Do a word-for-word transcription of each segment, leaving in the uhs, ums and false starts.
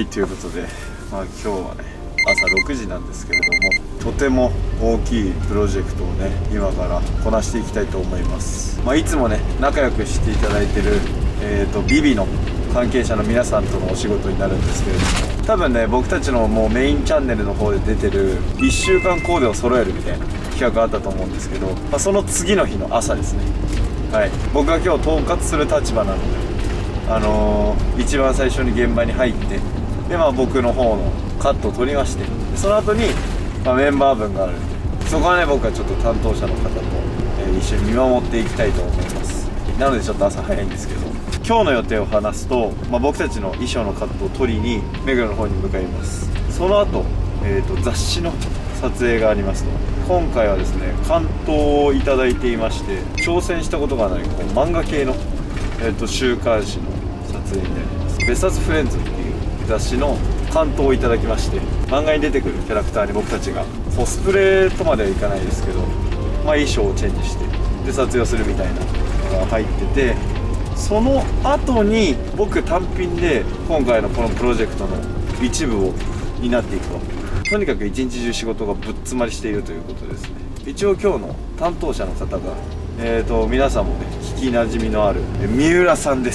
ということで、まあ、今日はね朝ろくじなんですけれども、とても大きいプロジェクトをね今からこなしていきたいと思います。まあ、いつもね仲良くしていただいてる、えーと、ビビの関係者の皆さんとのお仕事になるんですけれども、多分ね僕たちのもうメインチャンネルの方で出てるいっしゅうかんコーデを揃えるみたいな企画があったと思うんですけど、まあ、その次の日の朝ですね。はい、僕が今日統括する立場なので、あのー、一番最初に現場に入って、で、まあ、僕の方のカットを取りまして、その後に、まあ、メンバー分があるんで、そこはね僕はちょっと担当者の方と、えー、一緒に見守っていきたいと思います。なのでちょっと朝早いんですけど、今日の予定を話すと、まあ、僕たちの衣装のカットを取りに目黒の方に向かいます。その後、えーと雑誌の撮影がありますと、今回はですね関東をいただいていまして、挑戦したことがないこう漫画系の、えー、と週刊誌の撮影になります。ベスタズフレンズっていう雑誌の関東をいただきまして、漫画に出てくるキャラクターに僕たちがコスプレとまではいかないですけど、まあ、衣装をチェンジしてで撮影をするみたいなのが入ってて、その後に僕単品で今回のこのプロジェクトの一部を担っていくと。とにかく一日中仕事がぶっ詰まりしているということですね。一応今日の担当者の方が、えーと皆さんもね聞きなじみのある三浦さんです。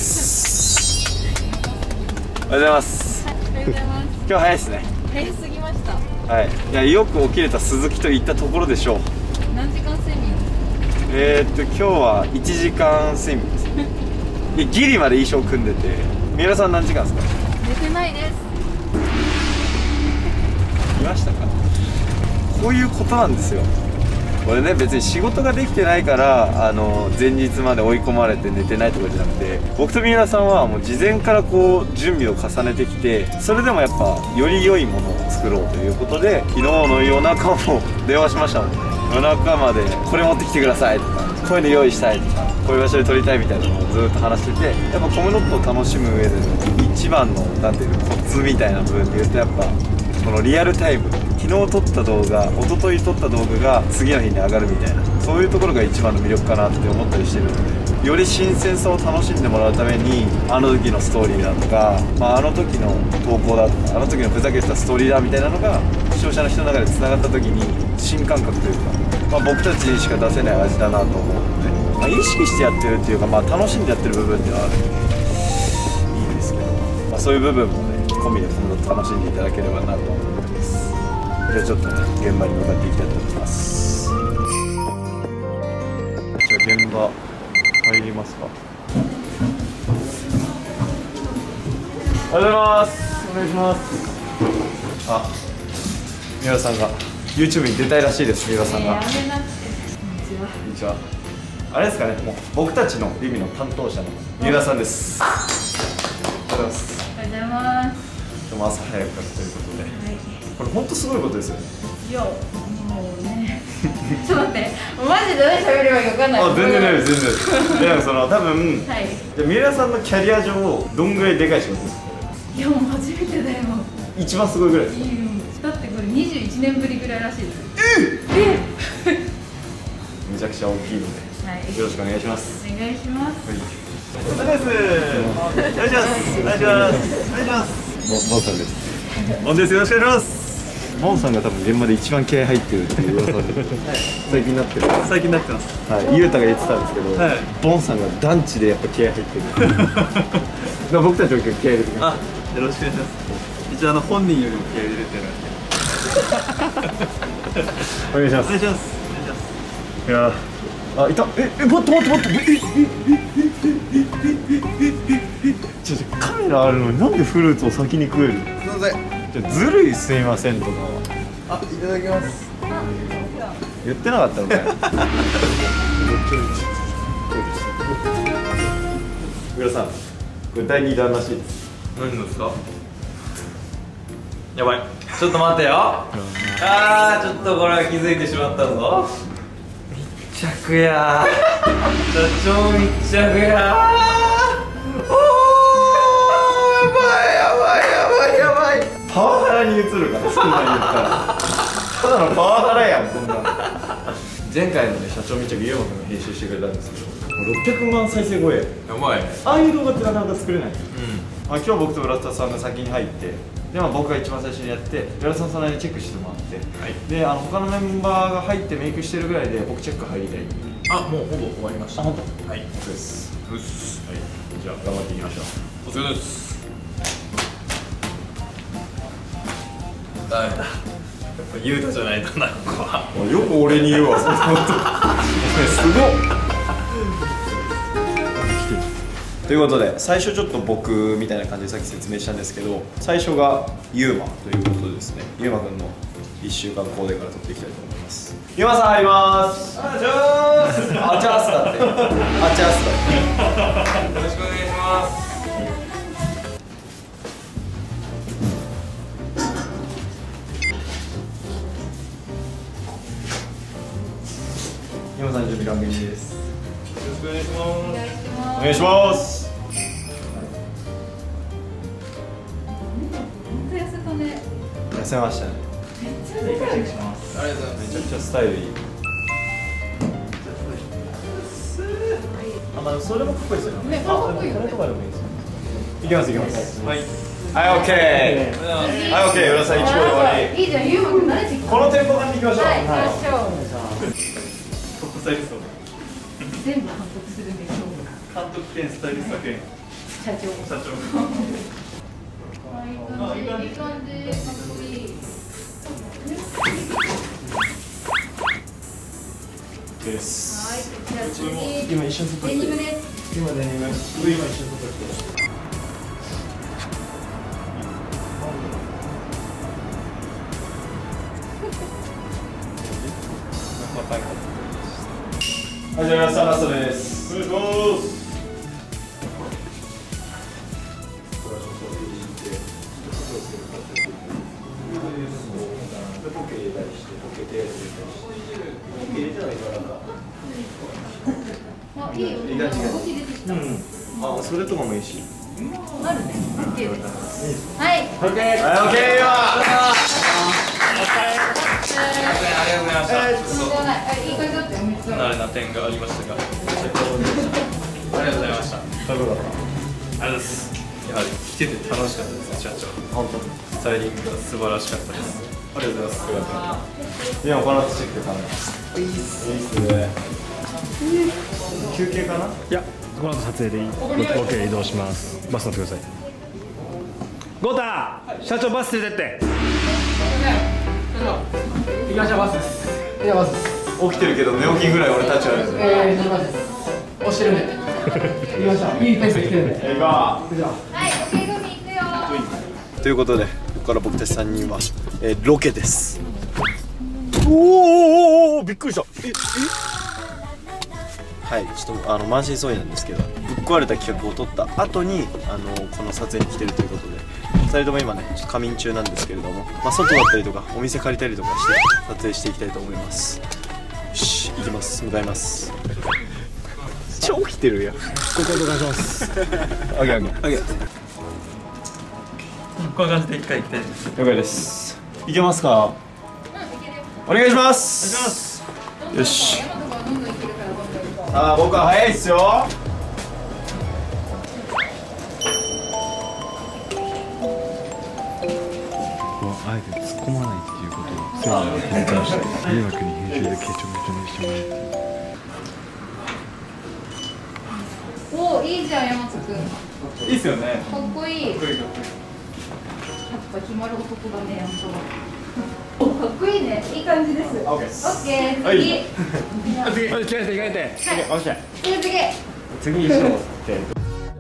おはようございます。 おはようございます。 今日早いですね。 早すぎました。 はい。いやよく起きれた鈴木といったところでしょう。 何時間睡眠？ えーっと今日はいちじかん睡眠ですね。でギリまで衣装組んでて、三浦さん何時間ですか？ 寝てないです。 見ましたか？こういうことなんですよ。これね別に仕事ができてないからあの前日まで追い込まれて寝てないとかじゃなくて、僕と三浦さんはもう事前からこう準備を重ねてきて、それでもやっぱより良いものを作ろうということで、昨日の夜中も電話しましたので、夜中までこれ持ってきてくださいとか、こういうの用意したいとか、こういう場所で撮りたいみたいなのをずっと話してて、やっぱコムドットを楽しむ上での一番のなんていうのコツみたいな部分で言うと、やっぱこのリアルタイム、昨日撮った動画、一昨日撮った動画が次の日に上がるみたいな、そういうところが一番の魅力かなって思ったりしてるので、より新鮮さを楽しんでもらうために、あの時のストーリーだとか、まあ、あの時の投稿だとか、あの時のふざけてたストーリーだみたいなのが視聴者の人の中でつながった時に新感覚というか、まあ、僕たちにしか出せない味だなと思うので、まあ、意識してやってるっていうか、まあ、楽しんでやってる部分ではあるのでいいですけど、まあ、そういう部分もね込みで今後楽しんでいただければなと思ってます。じゃあちょっとね現場に向かっていきたいと思います。じゃあ現場入りますか。おはようございます。お願いします。あ、三浦さんが YouTube に出たいらしいです。三浦さんが、 えー、やめなくて。こんにちは。 こんにちは。あれですかね、もう僕たちのリビの担当者の三浦さんです。おはようございます。 おはようございます。 今日も朝早くからということで、はい、これ本当すごいことですよね。 いや、もうねちょっと待って、マジで何喋ればいいか分かんない。 あ、全然ないです、全然です。で、なんかその多分、 はい、 じゃ三浦さんのキャリア上どんぐらいでかい仕事ですか？ いや、もう初めてだよ。 一番すごいぐらいですか？ いい、だってこれにじゅういちねんぶりぐらいらしいです。 ええめちゃくちゃ大きいので、はい、よろしくお願いします。 お願いします。 はい、お願いします。お願いします。お願いします。お願いします。ボンさんです。ボンです。よろしくお願いします。ボンさんが多分現場で一番気合入ってるっていう噂で、はい、最近なってる。最近なってます。はい、ゆうたが言ってたんですけど、はい、ボンさんが団地でやっぱ気合入ってる。僕たちも結構気合入れてます。あ、よろしくお願いします。一応あの本人よりも気合入れてるので。お願いします。お願いします。いやあ、いた。え、え、待って待って待って。え、え、え、え、え、え、え、ちょっとカメラあるのになんでフルーツを先に食える？すいません。じゃずるいすいませんとか。あ、いただきます。言ってなかったのかよ。浦さん、これだいにだんらしいです。何ですか？やばい。ちょっと待ってよ。ああ、ちょっとこれは気づいてしまったぞ。密着やー。超密着やー。おー、やばいやばいやばいやばい。パワハラに移るから、そんなに言ったら。ただのパワハラやん、こんなの。前回のね、社長密着、ユーマ君が編集してくれたんですけど、ろっぴゃくまん再生超え。やばい。ああいう動画ってなかなか作れない。うん。 まあ、今日僕と浦田さんが先に入って、で、まあ、僕が一番最初にやって、浦田さんその間にチェックしてもらって、はい、で、あの他のメンバーが入ってメイクしてるぐらいで僕チェック入りたい。 あ、もうほぼ終わりました。 あ、本当？ はい、 そうです。 うっす。 はい、じゃあ頑張っていきましょう。 お疲れです。ダメだ。やっぱユータじゃないとな、ここは。 よく俺に言うわ、そんなこと。すごっ。ということで、最初ちょっと僕みたいな感じでさっき説明したんですけど、最初がユーマということでですね、ユーマくんのいっしゅうかんコーデから撮っていきたいと思います。ユーマさん入ります。あちゃーす。あちゃーすだって。あちゃーすだって。 よろしくお願いします。 ユーマさん準備完璧です。 よろしくお願いします。 お願いします。 本当痩せたね。 痩せましたね。 めっちゃ痩せたよね。 ありがとうございます。 めちゃくちゃスタイルいい。あ、まあそれもかっこいいですよね。 ね、かっこいいよね。 これとかでもいいですよ。いきますいきます。はい。はい、オッケー。はい、オッケー。浦さんいち号で終わり。 いいじゃん、ユーマくん慣れてきた。 このテンポ感でいきましょう。 はい、行きましょう。 トップスタイリスト。 全部反復するんで、今日。 監督兼スタイリスト兼社長。 社長。 いい感じ、いい感じ、かっこいい。 です。 はい、じゃあ次。 今一緒に撮って。 デニムです。 今デニム。今一緒に撮って。はい、じゃあ皆さんラストです。お願いします。ポケ入れたりして、ポケ手入れたりして、ポケ入れてないからなんか。 あ、いいよ。動き出てきた。 うん。あ、それとかもいいし。 あるね。オッケーです。はい。 オッケー。はい、オッケーよ。 ありがとうございました。 いい感じだったよ。めっちゃ。 慣れな点がありましたが、ありがとうございました。 どうだった？ ありがとうございます。やはり来てて楽しかったですね、社長。 本当。 スタイリングが素晴らしかったです。ありがとうございます。 今この後チェック頼みます。いいっす。いいっすね。休憩かな？ いや、この後撮影でいい。ロケ移動します。バス乗ってください。ゴータ、社長バス連れてって。 行きましょう、バスです。いや、バスです。 起きてるけど寝起きぐらい俺たちはですね。 えー、バスです。押してるんで。行きましょう。いいペースで来てるんで。 行こう。 はい、オッケー組行くよ。 ということで、ここから僕たちさんにんは、えー、ロケです。おーおーおーおー、びっくりした。ええはい、ちょっとあの満身創痍なんですけど、ぶっ壊れた企画を撮った後にあのこの撮影に来てるということで、ふたりとも今ねちょっと仮眠中なんですけれども、まあ、外だったりとかお店借りたりとかして撮影していきたいと思います。よし、行きます。向かいます。超来てるやん。ここでお願いします。オッケーオッケーオッケー。 こんな感じで一回行きたいです。 了解です。行けますか？お願いします。よし。ああ、僕は早いっすよ。 あえて突っ込まないっていうことをセミナーで展開して、迷惑に編集でケチョメチョにしてもらうっていう。 おお、いいじゃん、山津くん。 いいっすよね。 かっこいい。やっぱ決まる男だね、やっぱ。かっこいいね、いい感じです。オッケー。次。 次、着替えて着替えて。 はい。 オッケー。 次次。 次にしようって。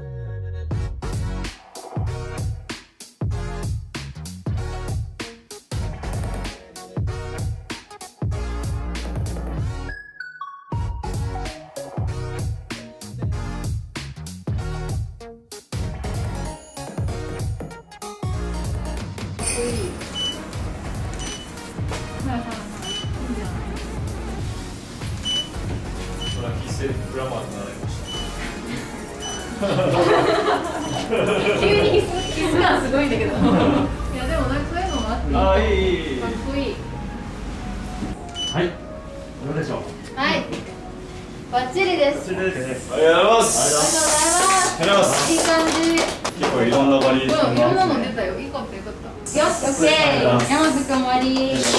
グラマーになりました。 急にキス感すごいんだけど。いやでもなんかそういうのもあっていい。 あ、いいいい。 かっこいい。 はい。どうでしょう。 はい。バッチリです。 こちらです。 ありがとうございまありす。 がとうございます。いい感じ。 い結構いろんなバリエーションいろんなの出たよ。いいかったよかった。よし、オッケー。山津くん終わり。よし。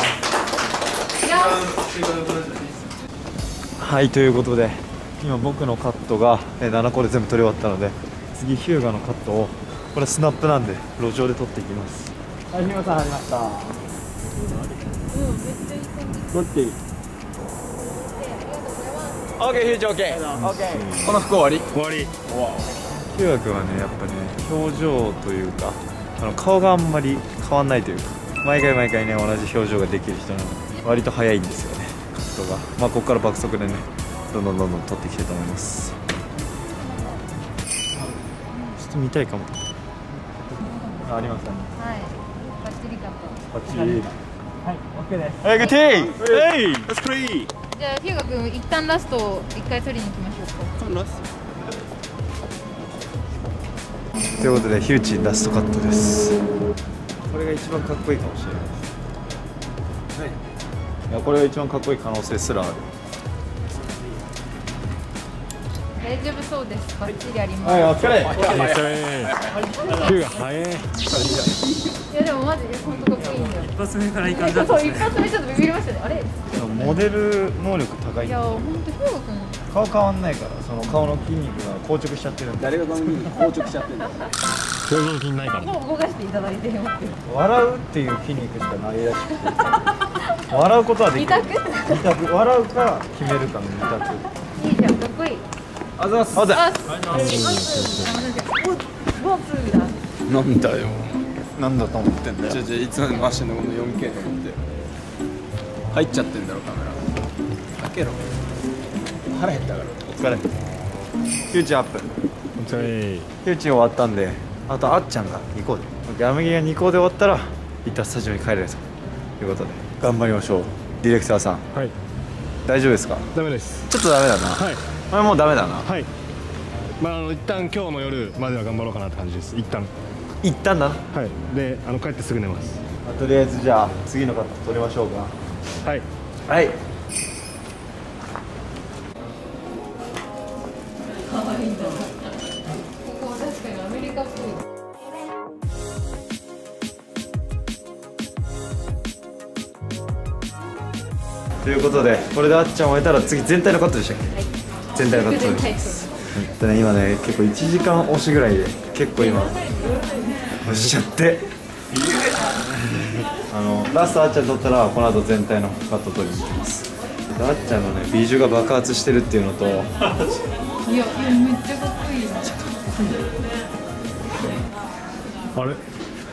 はい、ということで今僕のカットがななこで全部撮り終わったので、次ヒューガのカットを、これスナップなんで路上で撮っていきます。はい、ヒューガさん入りました。撮っていい？オッケー、ヒューチオッケー。オッケー。この服終わり？ 終わり。 ヒューガ君はね、やっぱね、表情というかあの顔があんまり変わんないというか、毎回毎回ね同じ表情ができる人なので割と早いんですよね、カットが。まあここから爆速でねどんどんどんどん撮っていきたいと思います。ちょっと見たいかも。あ、ありますね。 はい。バッチリカット。 バッチリ。 はい、オッケーです。 はい、グッティー。 えい、That's great。 じゃあ、ヒューガ君、一旦ラストを一回取りに行きましょうか。 ということでヒューチンラストカットです。これが一番かっこいいかもしれないです。はい。いや、これが一番かっこいい可能性すらある。 大丈夫そうです。バッチリあります。 はい、お疲れ。 ヒューが早い。 いや、でもマジで本当かっこいいんだよ。 一発目からいい感じだったそう、一発目ちょっとビビりましたね。あれ。 モデル能力高い。 いや、本当ヒューガ君。 顔変わんないから、その顔の筋肉が硬直しちゃってるんで。誰が顔の筋肉硬直しちゃってるんだ。 表情筋ないから。 もう動かしていただいてよ。 笑うっていう筋肉しかないらしくて。笑うことはできる。 二択。 二択。笑うか決めるかの二択。 いいじゃん、かっこいい。 あざます。あざ。 あ、す。ボツだ。 なんだよ。 なんだと思ってんだよ。 じゃじゃいつまで回してんのこの よんケー と思って。入っちゃってんだろカメラ。開けろ。腹減ったから。 お疲れ。ヒューチンアップ。 お疲れ。 ヒューチン終わったんで、あとあっちゃんがにこで。ギャムギがにこで終わったら、一旦スタジオに帰れるということで、頑張りましょう。ディレクターさん、 はい。 大丈夫ですか？ ダメです。 ちょっとダメだな。 はい。 これもうダメだな。 はい。まああの一旦今日の夜までは頑張ろうかなって感じです。一旦。 一旦だな。 はい。で、あの帰ってすぐ寝ます。 とりあえずじゃあ次のカット撮りましょうか。 はい。 はい。 可愛いな。ここ確かにアメリカっぽい。 ということで、これであっちゃん終えたら次全体のカットでしたっけ？ はい。 全体のカットで全体す。でね、今ね結構いちじかん押しぐらいで結構今押しちゃってあのラストあっちゃん撮ったらこの後全体のカット撮りに行きます。であっちゃんのねビジュが爆発してるっていうのと、 いや、いや、めっちゃかっこいいな。 あれ。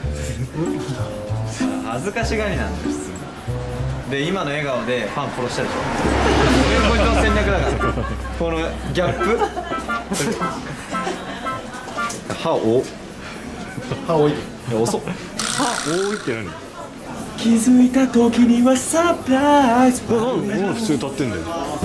恥ずかしがりなんですで、今の笑顔でファン殺したでしょ。これがこいつの戦略だからこのギャップ歯お歯多い。いや遅っ。 歯多いって何？ 気づいた時にはサプライズ。 ななんで普通歌ってんだよ。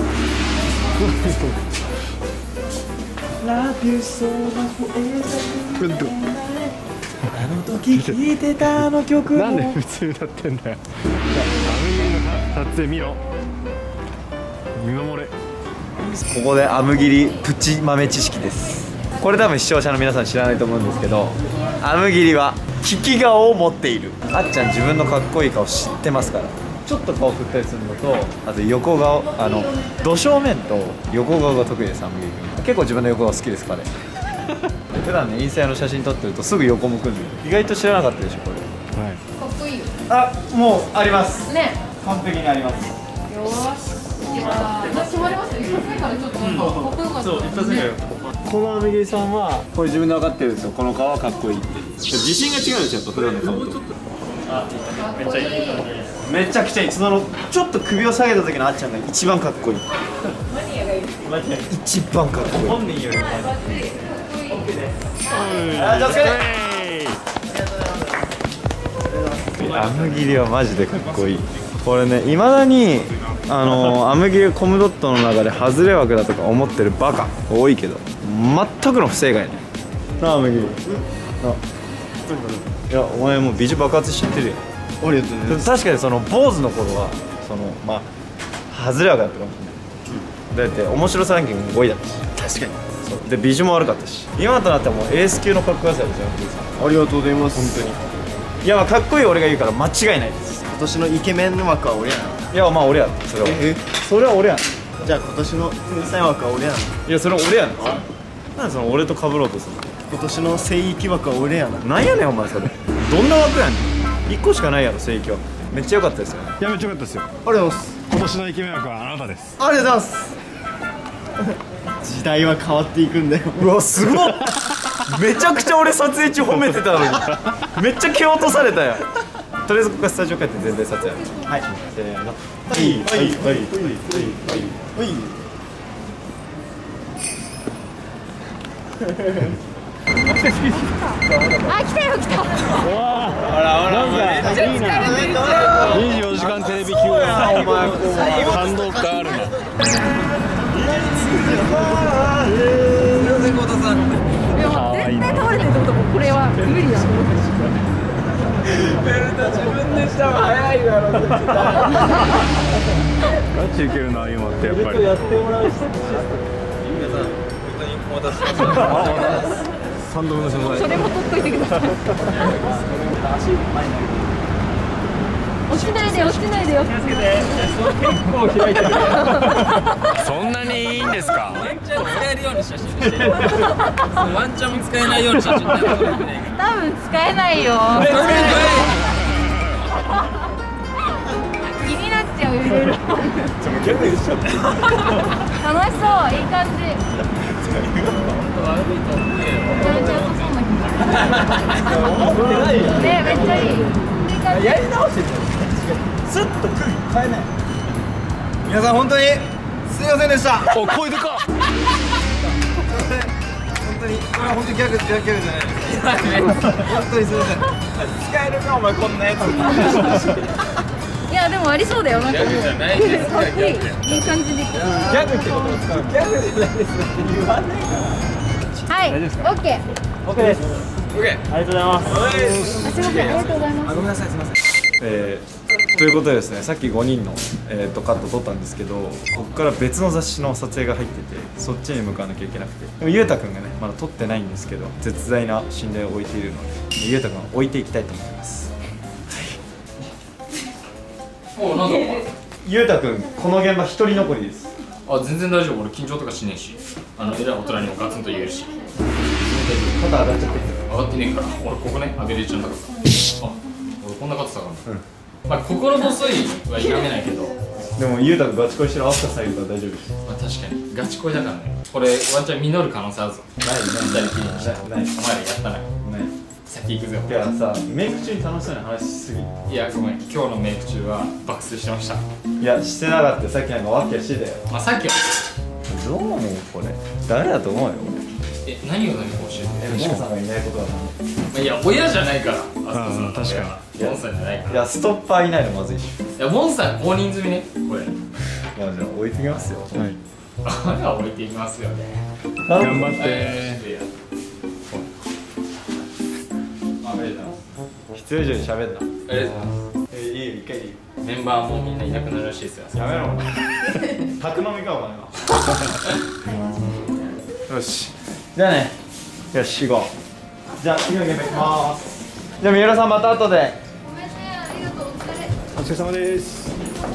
Love you so much forever。あの時聴いてたあの曲なんで普通歌ってんだよ。アムギリの撮影見ろ。見守れ。 ここでアムギリプチ豆知識です。これ多分視聴者の皆さん知らないと思うんですけど、アムギリは利き顔を持っている。あっちゃん自分のかっこいい顔知ってますから、ちょっと顔振ったりするのと、あと横顔、あのど正面と横顔が得意です。アムギリ君結構自分の横顔好きです彼。普段ねインスタの写真撮ってるとすぐ横向くんで、意外と知らなかったでしょこれ。 はい。 かっこいいよ。 あ、もうあります。 ね。 完璧にあります。 よーし。いやー、決まりました。一発目からちょっとなんかかっこよかった。そう、一発目から。 このアメギリさんはこれ自分で分かってるんですよ。この顔はかっこいいって自信が違うんですよ、やっぱ普段の顔と。 めっちゃいい。 めちゃくちゃいい。そのちょっと首を下げた時のあっちゃんが一番かっこいい。 マニアがいる。 一番かっこいい。本人よりも。 バッチリ。かっこいい。 あ、じゃあお疲れ。アムギリはマジでかっこいい。これね、いまだにあのアムギリコムドットの中で外れ枠だとか思ってるバカ多いけど、全くの不正解ね。なあアムギリ。いや、お前もうビジュ爆発しちゃってるよ。ありがとうございます。確かにその坊主の頃はそのまあ外れ枠だったかもしれない。だって面白さランキングごいだったし。確かにでビジュも悪かったし、今となってはもうエース級のかっこよさですよ。 ありがとうございます。 本当に。いやまあかっこいい俺が言うから間違いないです。 今年のイケメンの枠は俺やな。 いやまあ俺やん、それは。 えそれは俺やん。 じゃあ今年の天才枠は俺やな。 いやそれは俺やん。なんでその俺と被ろうとするの。 今年の聖域枠は俺やな。 なんやねんお前それ。どんな枠やねん。いっこしかないやろ聖域は。めっちゃ良かったですよ。 いやめっちゃ良かったですよ。 ありがとうございます。 今年のイケメン枠はあなたです。 ありがとうございます。時代は変わっていくんだよ。 うわすごっ。めちゃくちゃ俺撮影中褒めてたのにめっちゃ蹴落とされたよ。とりあえずここからスタジオ帰って全体撮影。はいせーの。はいはいはいはいはいはい。 あ、来たよ来た。 ほらほらなんかいいな。にじゅうよじかんテレビ級や。お前感動感あるな。 いやもう絶対倒れてるってこともこれは無理や。 ベルト自分でした方が早いだろ。 ガチ受けるな今ってやっぱり。 やってもらう人。 皆さん本当にお待たせしました。 三度目の取材。 それも取っといてください。落ちないで落ちないでよ。 結構開いてる。 そんなにいいんですか。 ワンチャン使えるような写真にしてワンチャンも使えないような写真になる。 多分使えないよ。気になっちゃういろいろ。楽しそういい感じ。めちゃめちゃ良さそうな気がする。ねめっちゃいい。いい感じ。 やり直してる。スッと空気変えない。皆さん本当にすいませんでした。 お声でか。 本当にこれは本当にギャグギャグギャグじゃない。本当にすいません。使えるかお前こんなやつ。 いやでもありそうだよなんかもう。かっこいいいい感じで。 ギャグってことを使う。ギャグじゃないですって言わないから。 はい。オッケー。 オッケーです。オッケー。ありがとうございます。 あすみませんありがとうございます。 ごめんなさいすみません。 えー、ということでですね、さっきごにんの、えー、とカット撮ったんですけど、ここから別の雑誌の撮影が入ってて、そっちに向かわなきゃいけなくて、でもゆうたくんがねまだ撮ってないんですけど、絶大な信頼を置いているので、ゆうたくんを置いていきたいと思います。 おなんだゆうたくんこの現場一人残りです。 あ全然大丈夫。俺緊張とかしねえし、あの偉い大人にもガツンと言えるし。 肩上がっちゃってる。 上がってねえから俺ここね上げれちゃうんだから。あ俺こんな肩下がるの。まあ心細いは否めないけど。 でもゆうたくんガチ恋してるアスカさんいるから大丈夫です。 まあ確かにガチ恋だからね。これワンチャン実る可能性あるぞ。 ないない二人きりにしたらお前ないらやったな。 ない。 先行くぜ。 いやさ、メイク中に楽しそうな話しすぎ。 いやごめん今日のメイク中は爆睡してました。 いやしてなかった。さっきなんかワッキャしてたよ。 まあさっきはどう思うこれ。誰だと思うよ。 え何を何か教えて。 モンさんがいないことは何。 いや親じゃないから。あうん確かに。モンさんじゃないから。 いやストッパーいないのまずいし。 いやモンさん公認済みねこれ。 まあじゃあ置いてきますよ。 はい。 あれは置いていきますよね。 頑張って。 必要以上に喋んな。 ありがとうございます。 えいいよ一回でいいよ。 メンバーもみんないなくなるらしいですよ。 やめろお前。宅飲みかお前は。よし。じゃあね。よし行こう。じゃあ次の現場行きます。じゃあ三浦さんまた後で。 ごめんねありがとうお疲れ。 お疲れ様です。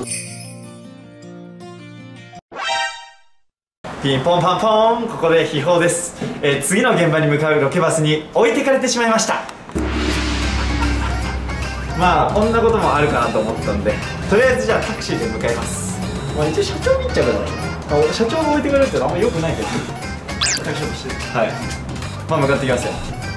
ピンポンパンポン、ここで秘宝です、えー、次の現場に向かうロケバスに置いてかれてしまいました。まあこんなこともあるかなと思ったんで、とりあえずじゃあタクシーで向かいます。まあ一応社長密着だから、社長が置いてかれるってのはあんま良くないけど、タクシーとしてはい、まあ向かっていきますよ。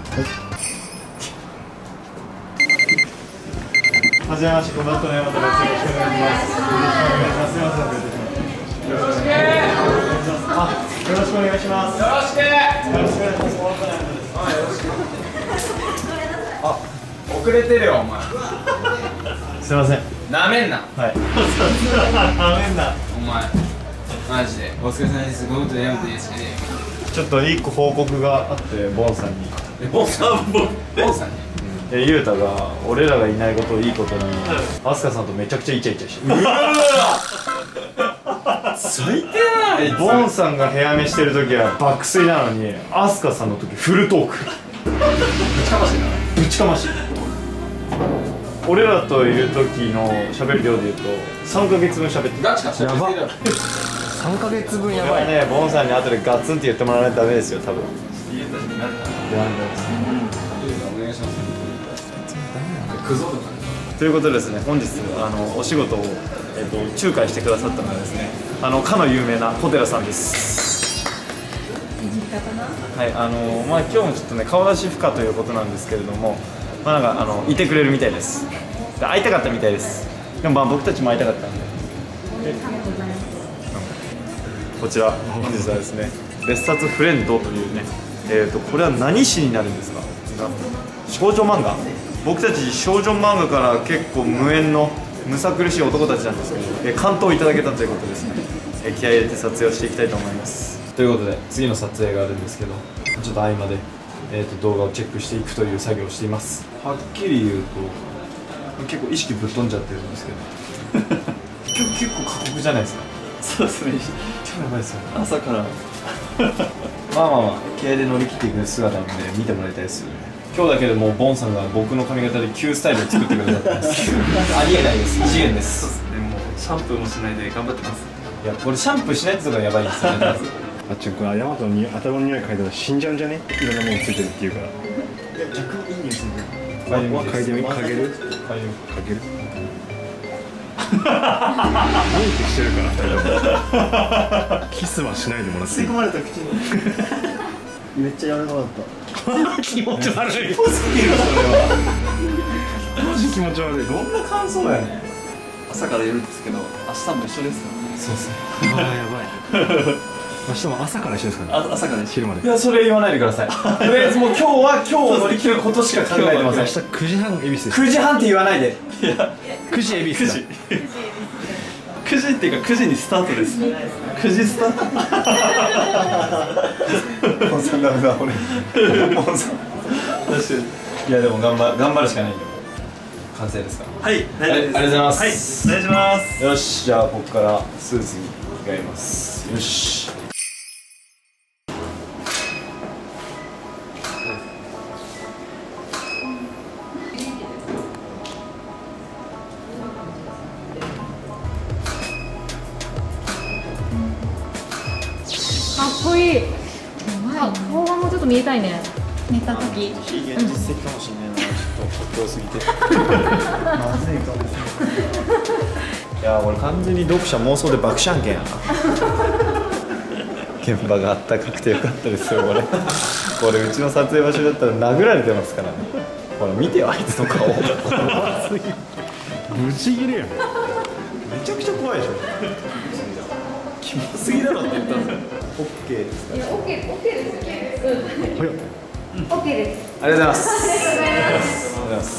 はじめまして、この後ね、またよろしくお願いします。よろしくお願いします。すみません、よろしくお願いします。あ、よろしくお願いします。よろしく。よろしくお願いします。あ、よろしく。あ、遅れてるよ、お前。すみません。 なめんな。 はい。なめんな。 お前。マジで。お疲れ様です。ごことやめてですね。 ちょっと一個報告があって、ボンさんに。 え、ボンさん、ボン、ボンさんに。 え、ゆうたが俺らがいないことをいいことに、アスカさんとめちゃくちゃイチャイチャしてる。うわ最低だな。 ボンさんが部屋飯してる時は爆睡なのに、アスカさんの時フルトーク。ぶちかましいな。ぶちかましい。俺らといる時の喋る量で言うとさんかげつぶん喋ってる。 ガチかしら。やば。 さんかげつぶんやばいね。ボンさんに後でガッツンって言ってもらわないとダメですよ、多分。 家たちになるから。お願いします。クゾとかね。 ということでですね、本日あのお仕事を、えー、と仲介してくださったのがですね、あのかの有名な小寺さんです。はい、あのまあ今日もちょっとね顔出し不可ということなんですけれども、まあなんかあのいてくれるみたいです。で会いたかったみたいです。でもまあ僕たちも会いたかったんで。こちら本日はですね、別冊フレンドというね、えー、とこれは何誌になるんですか？少女漫画？僕たち少女漫画から結構無縁のむさ苦しい男たちなんですけど、え関東いただけたということですね。え気合い入れて撮影をしていきたいと思います。ということで次の撮影があるんですけど、ちょっと合間で、えー、と動画をチェックしていくという作業をしています。はっきり言うと結構意識ぶっ飛んじゃってるんですけど今日結構過酷じゃないですか。 そうですね。 超やばいですよね。 朝からまあまあまあ気合いで乗り切っていく姿なんで見てもらいたいですよね。今日だけでもうボンさんが僕の髪型で旧スタイルを作ってくださってますありえないです。異次元です。 でもシャンプーもしないで頑張ってます。 いやこれシャンプーしないってとこがやばいんですよねまずあっちゃんこれヤマトのに頭の匂い嗅いだら死んじゃうんじゃね？いろんなものついてるっていうから。いや逆にいい匂いするね。嗅いでみ、嗅げる？嗅げる？メイクしてるから二人ともキスはしないでもらっていい？吸い込まれた口にめっちゃ柔らかかった気持ち悪い。マジ気持ち悪い。 どんな感想やねん。 朝から夜ですけど、明日も一緒ですよ。 そうっすね。ああやばい明日も朝から一緒ですからね。 朝から昼まで。 いやそれ言わないでくださいとりあえずもう今日は今日を乗り切ることしか考えてません。 明日くじはん恵比寿です。 くじはんって言わないで。 くじ恵比寿だ。 くじっていうかくじにスタートです。くじスタート。 ボンさんダメだ俺。ボンさん。いやでも頑張頑張るしかないんで。完成ですか。 はい大丈夫です。 ありがとうございます。 はいお願いします。 よしじゃあここからスーツに着替えます。よし。 かっこいい。あ、顔がもうちょっと見えたいね。寝た時。 非現実的かもしれないな。ちょっとかっこよすぎて。まずいかもしれない。いや俺完全に読者妄想で爆笑案件やな。現場があったかくてよかったですよこれ。これうちの撮影場所だったら殴られてますからね。ほら見てよあいつの顔。 ブチギレやん。 めちゃくちゃ怖いでしょ。キモすぎだろって言ったんですよ。オッケーですか。 いや、オッケー、オッケーですよね。うん。 早っ。 オッケーです。 ありがとうございます。 ありがとうございます。 ありがとうございます。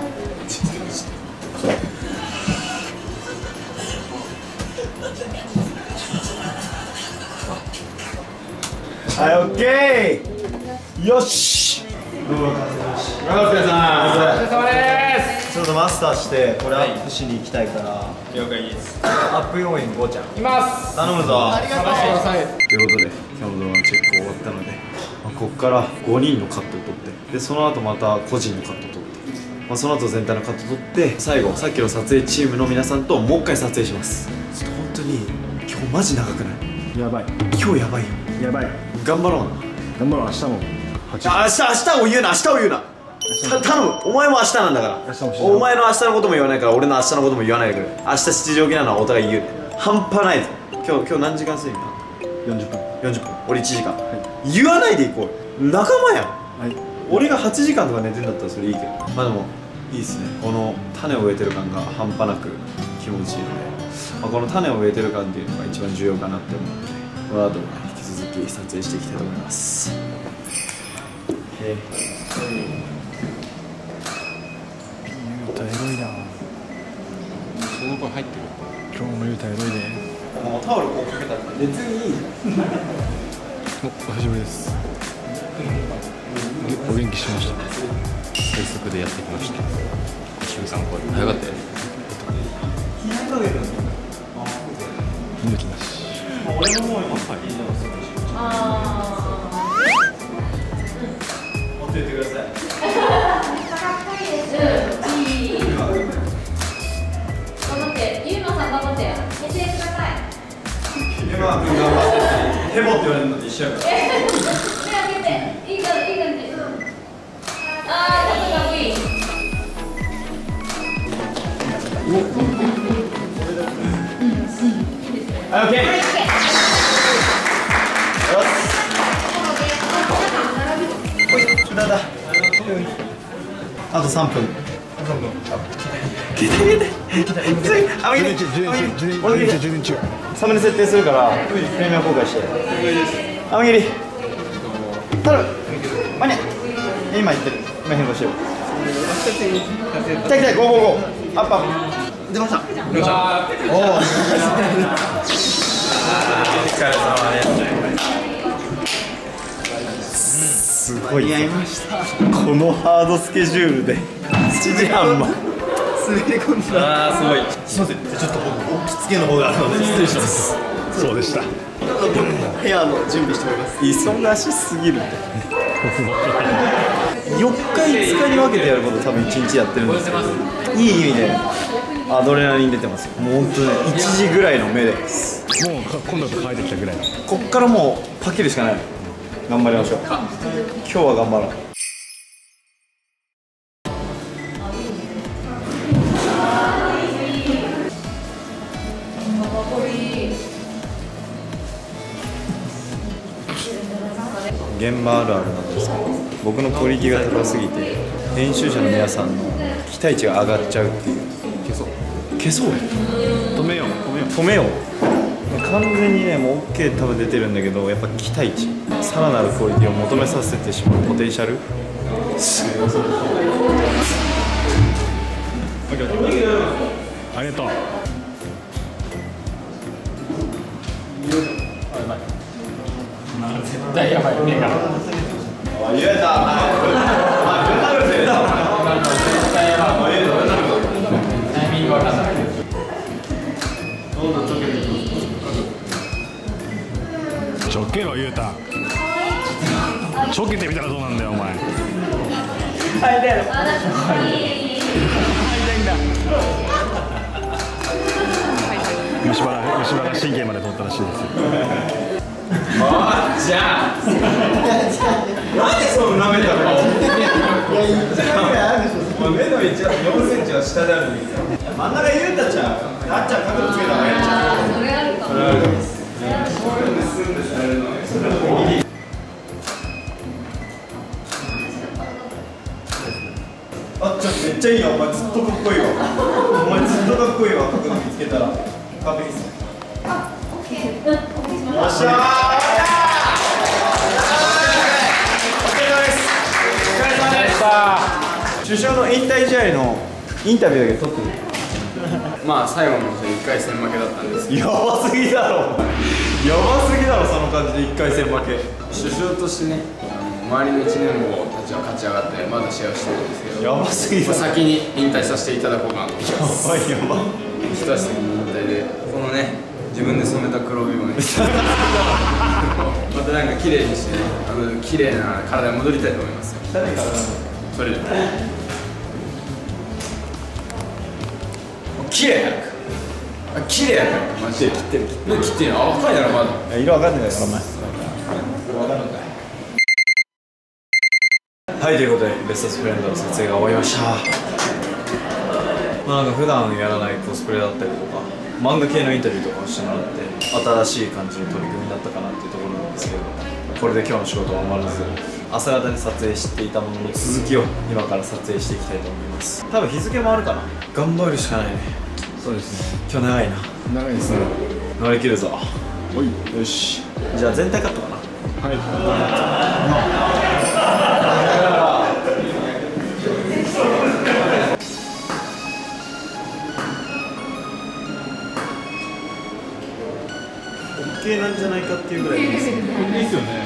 はい、オッケー。よし。どうも。お疲れ様です。ちょっとマスターしてこれアップしに行きたいから。 了解です。 アップ要員ゴーちゃん。 いきます。 頼むぞ。 ありがとうございます。 ということで今日の動画のチェック終わったので、まあ、ここからごにんのカットを取ってでその後また個人のカットを取って、まあ、その後全体のカットを取って最後さっきの撮影チームの皆さんともう一回撮影します。ちょっと本当に今日マジ長くない？ やばい。 今日やばいよ。 やばい。 頑張ろうな。 頑張ろう明日も。 あ明日明日を言うな明日を言うな。た頼むお前も明日なんだから明日もお前の明日のことも言わないから俺の明日のことも言わないでくれ。明日しちじ起きなのはお互い言う。半端ないぞ。今日今日何時間睡眠かよんじゅっぷん。 よんじゅっぷん俺いちじかん、はい、言わないでいこう。仲間やん、はい、俺がはちじかんとか寝てんだったらそれいいけどまあでもいいっすね。この種を植えてる感が半端なく気持ちいいので、まあ、この種を植えてる感っていうのが一番重要かなって思うのでこの後も引き続き撮影していきたいと思います。えゆうたエロいな。 その声入ってる。 今日もゆうたエロいで。 もうタオルこうかけたら別にいいじゃん。 お、お久しぶりです。お元気しました。 最速でやってきました。週さん声早かったよ。 ゆうヘボって言われるのと一緒やから。 手上げていい感じいい感じ。ああちょっとかっこいい。 はい、オッケー。だだ。あと三分。来て来て。あ、いいね。俺充電中。サムネ設定するからプレミアム公開して。あ、おにぎり。頼む。マニア。今言ってる。今変更してる。来た来た。ゴーゴーゴー。アップアップ。出ました。出ました。おお。お疲れ様です。すごい。似合いました。このハードスケジュールでしちじはんま。滑り込んだ。ああ、すごい。すみません。ちょっと僕着付けの方があるので失礼します。そうでした。ヘアの準備しております。忙しすぎる。よっかいつかに分けてやること多分いちにちやってるんですけど、いい意味でアドレナリン出てますよ。もう本当ね、いちじぐらいの目です。もう今度と変えてきたぐらいだ。こっからもうパキるしかない。頑張りましょう。今日は頑張ろう。現場あるあるなんですけど、僕のクオリティが高すぎて編集者の皆さんの期待値が上がっちゃうっていう。消そう消そう止めよう止めよう止めよう。完全にね、もう OK 多分出てるんだけど、やっぱ期待値、さらなるクオリティを求めさせてしまうポテンシャルすごい。 ありがとう。 絶対やばい目が。 あ、言えた。あ、言えた。 絶対やばい。タイミングわかんない。どんどんちょけていく。 ちょけろ言うた。ちょけてみたらどうなんだよお前。 はいだよ。 虫歯虫歯が神経まで通ったらしいですよ。 あーじゃあなんでそんな舐めたの？いや、いっちゃうぐらいあるでしょ。目の位置はよんセンチは下であるんですよ。真ん中言うんだっちゃう。あっちゃん角度つけた方がいいんちゃう。 それあるかも。 あっちゃんめっちゃいいよ。お前ずっとかっこいいわ。お前ずっとかっこいいわ。角度見つけたら完璧ですね。よっしゃー。首相の引退試合のインタビューだけ撮ってみる。 まあ最後のいっかい戦負けだったんですけど、 やばすぎだろお前。やばすぎだろその感じでいっかい戦負け。 首相としてね、周りのいちねんごたちは勝ち上がってまだ試合をしてるんですけど、 やばすぎだ。 先に引退させていただこうかなと思います。 やばいやばい。 一足先に引退で、このね自分で染めた黒帯をねまたなんか綺麗にしてね、あの綺麗な体に戻りたいと思いますよ。 誰からなの？ それでは綺麗やあ、綺麗やからマジで切ってる切ってる切ってる。あ、赤いだろまだ。 色わかんないからお前。わかんないかい。はい、ということでベストスフレンドの撮影が終わりました。まあなんか普段やらないコスプレだったりとか漫画系のインタビューとかをしてもらって新しい感じの取り組みだったかなっていうところなんですけど、これで今日の仕事は終わらず朝方に撮影していたものの続きを今から撮影していきたいと思います。多分日付もあるかな。頑張るしかないね。 そうですね。 今日長いな。 長いですね。 乗り切るぞ。よし、じゃあ全体カットかな。 はい。 OK なんじゃないかっていうぐらいいいですよね。いいですよね。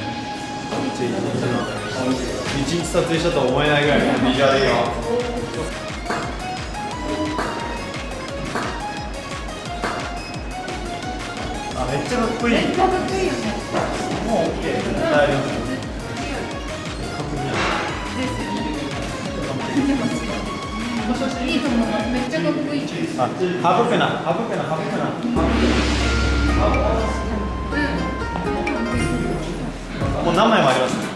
一日撮影したとは思えないぐらいのビジュアルいいよ。あ、めっちゃかっこいい。めっちゃかっこいいよね。もう OK。大丈夫。 いいと思う。めっちゃかっこいい。 あ、ハブペナ、ハブペナ、ハブペナ。 何枚もありますね。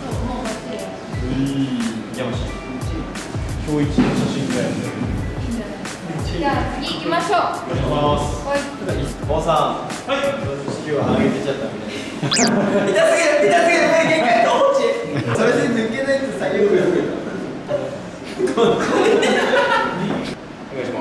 山下今日一の写真会。 じゃあ次行きましょう。 お願いします。 はい。 坊さん、はい、地球は上げてちゃったみたいな。 痛すぎる痛すぎる限界どっちそれで抜けないと最悪やお願いします。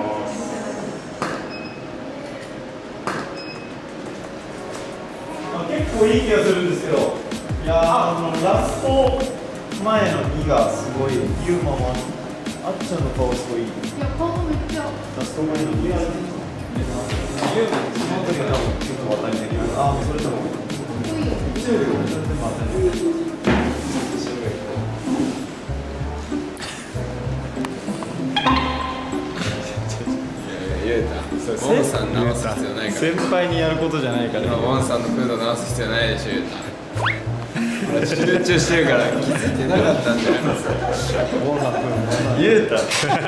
結構いい気がするんですけど、いやー、あのラスト前のにがすごいユーモアもあっちゃんの顔すごいいい。 いや顔めっちゃ。 ラスト前のにがユーモアその時は多分結構当たりできる。ああ、それともいいよ。 一応よりも全然当たりできる。 ウォンさん直す必要ないから。 先輩にやることじゃないから。 ウォンさんのフード直す必要ないでしょ、ゆうた。集中してるから気づいてなかったんじゃないですか。 ゆうた。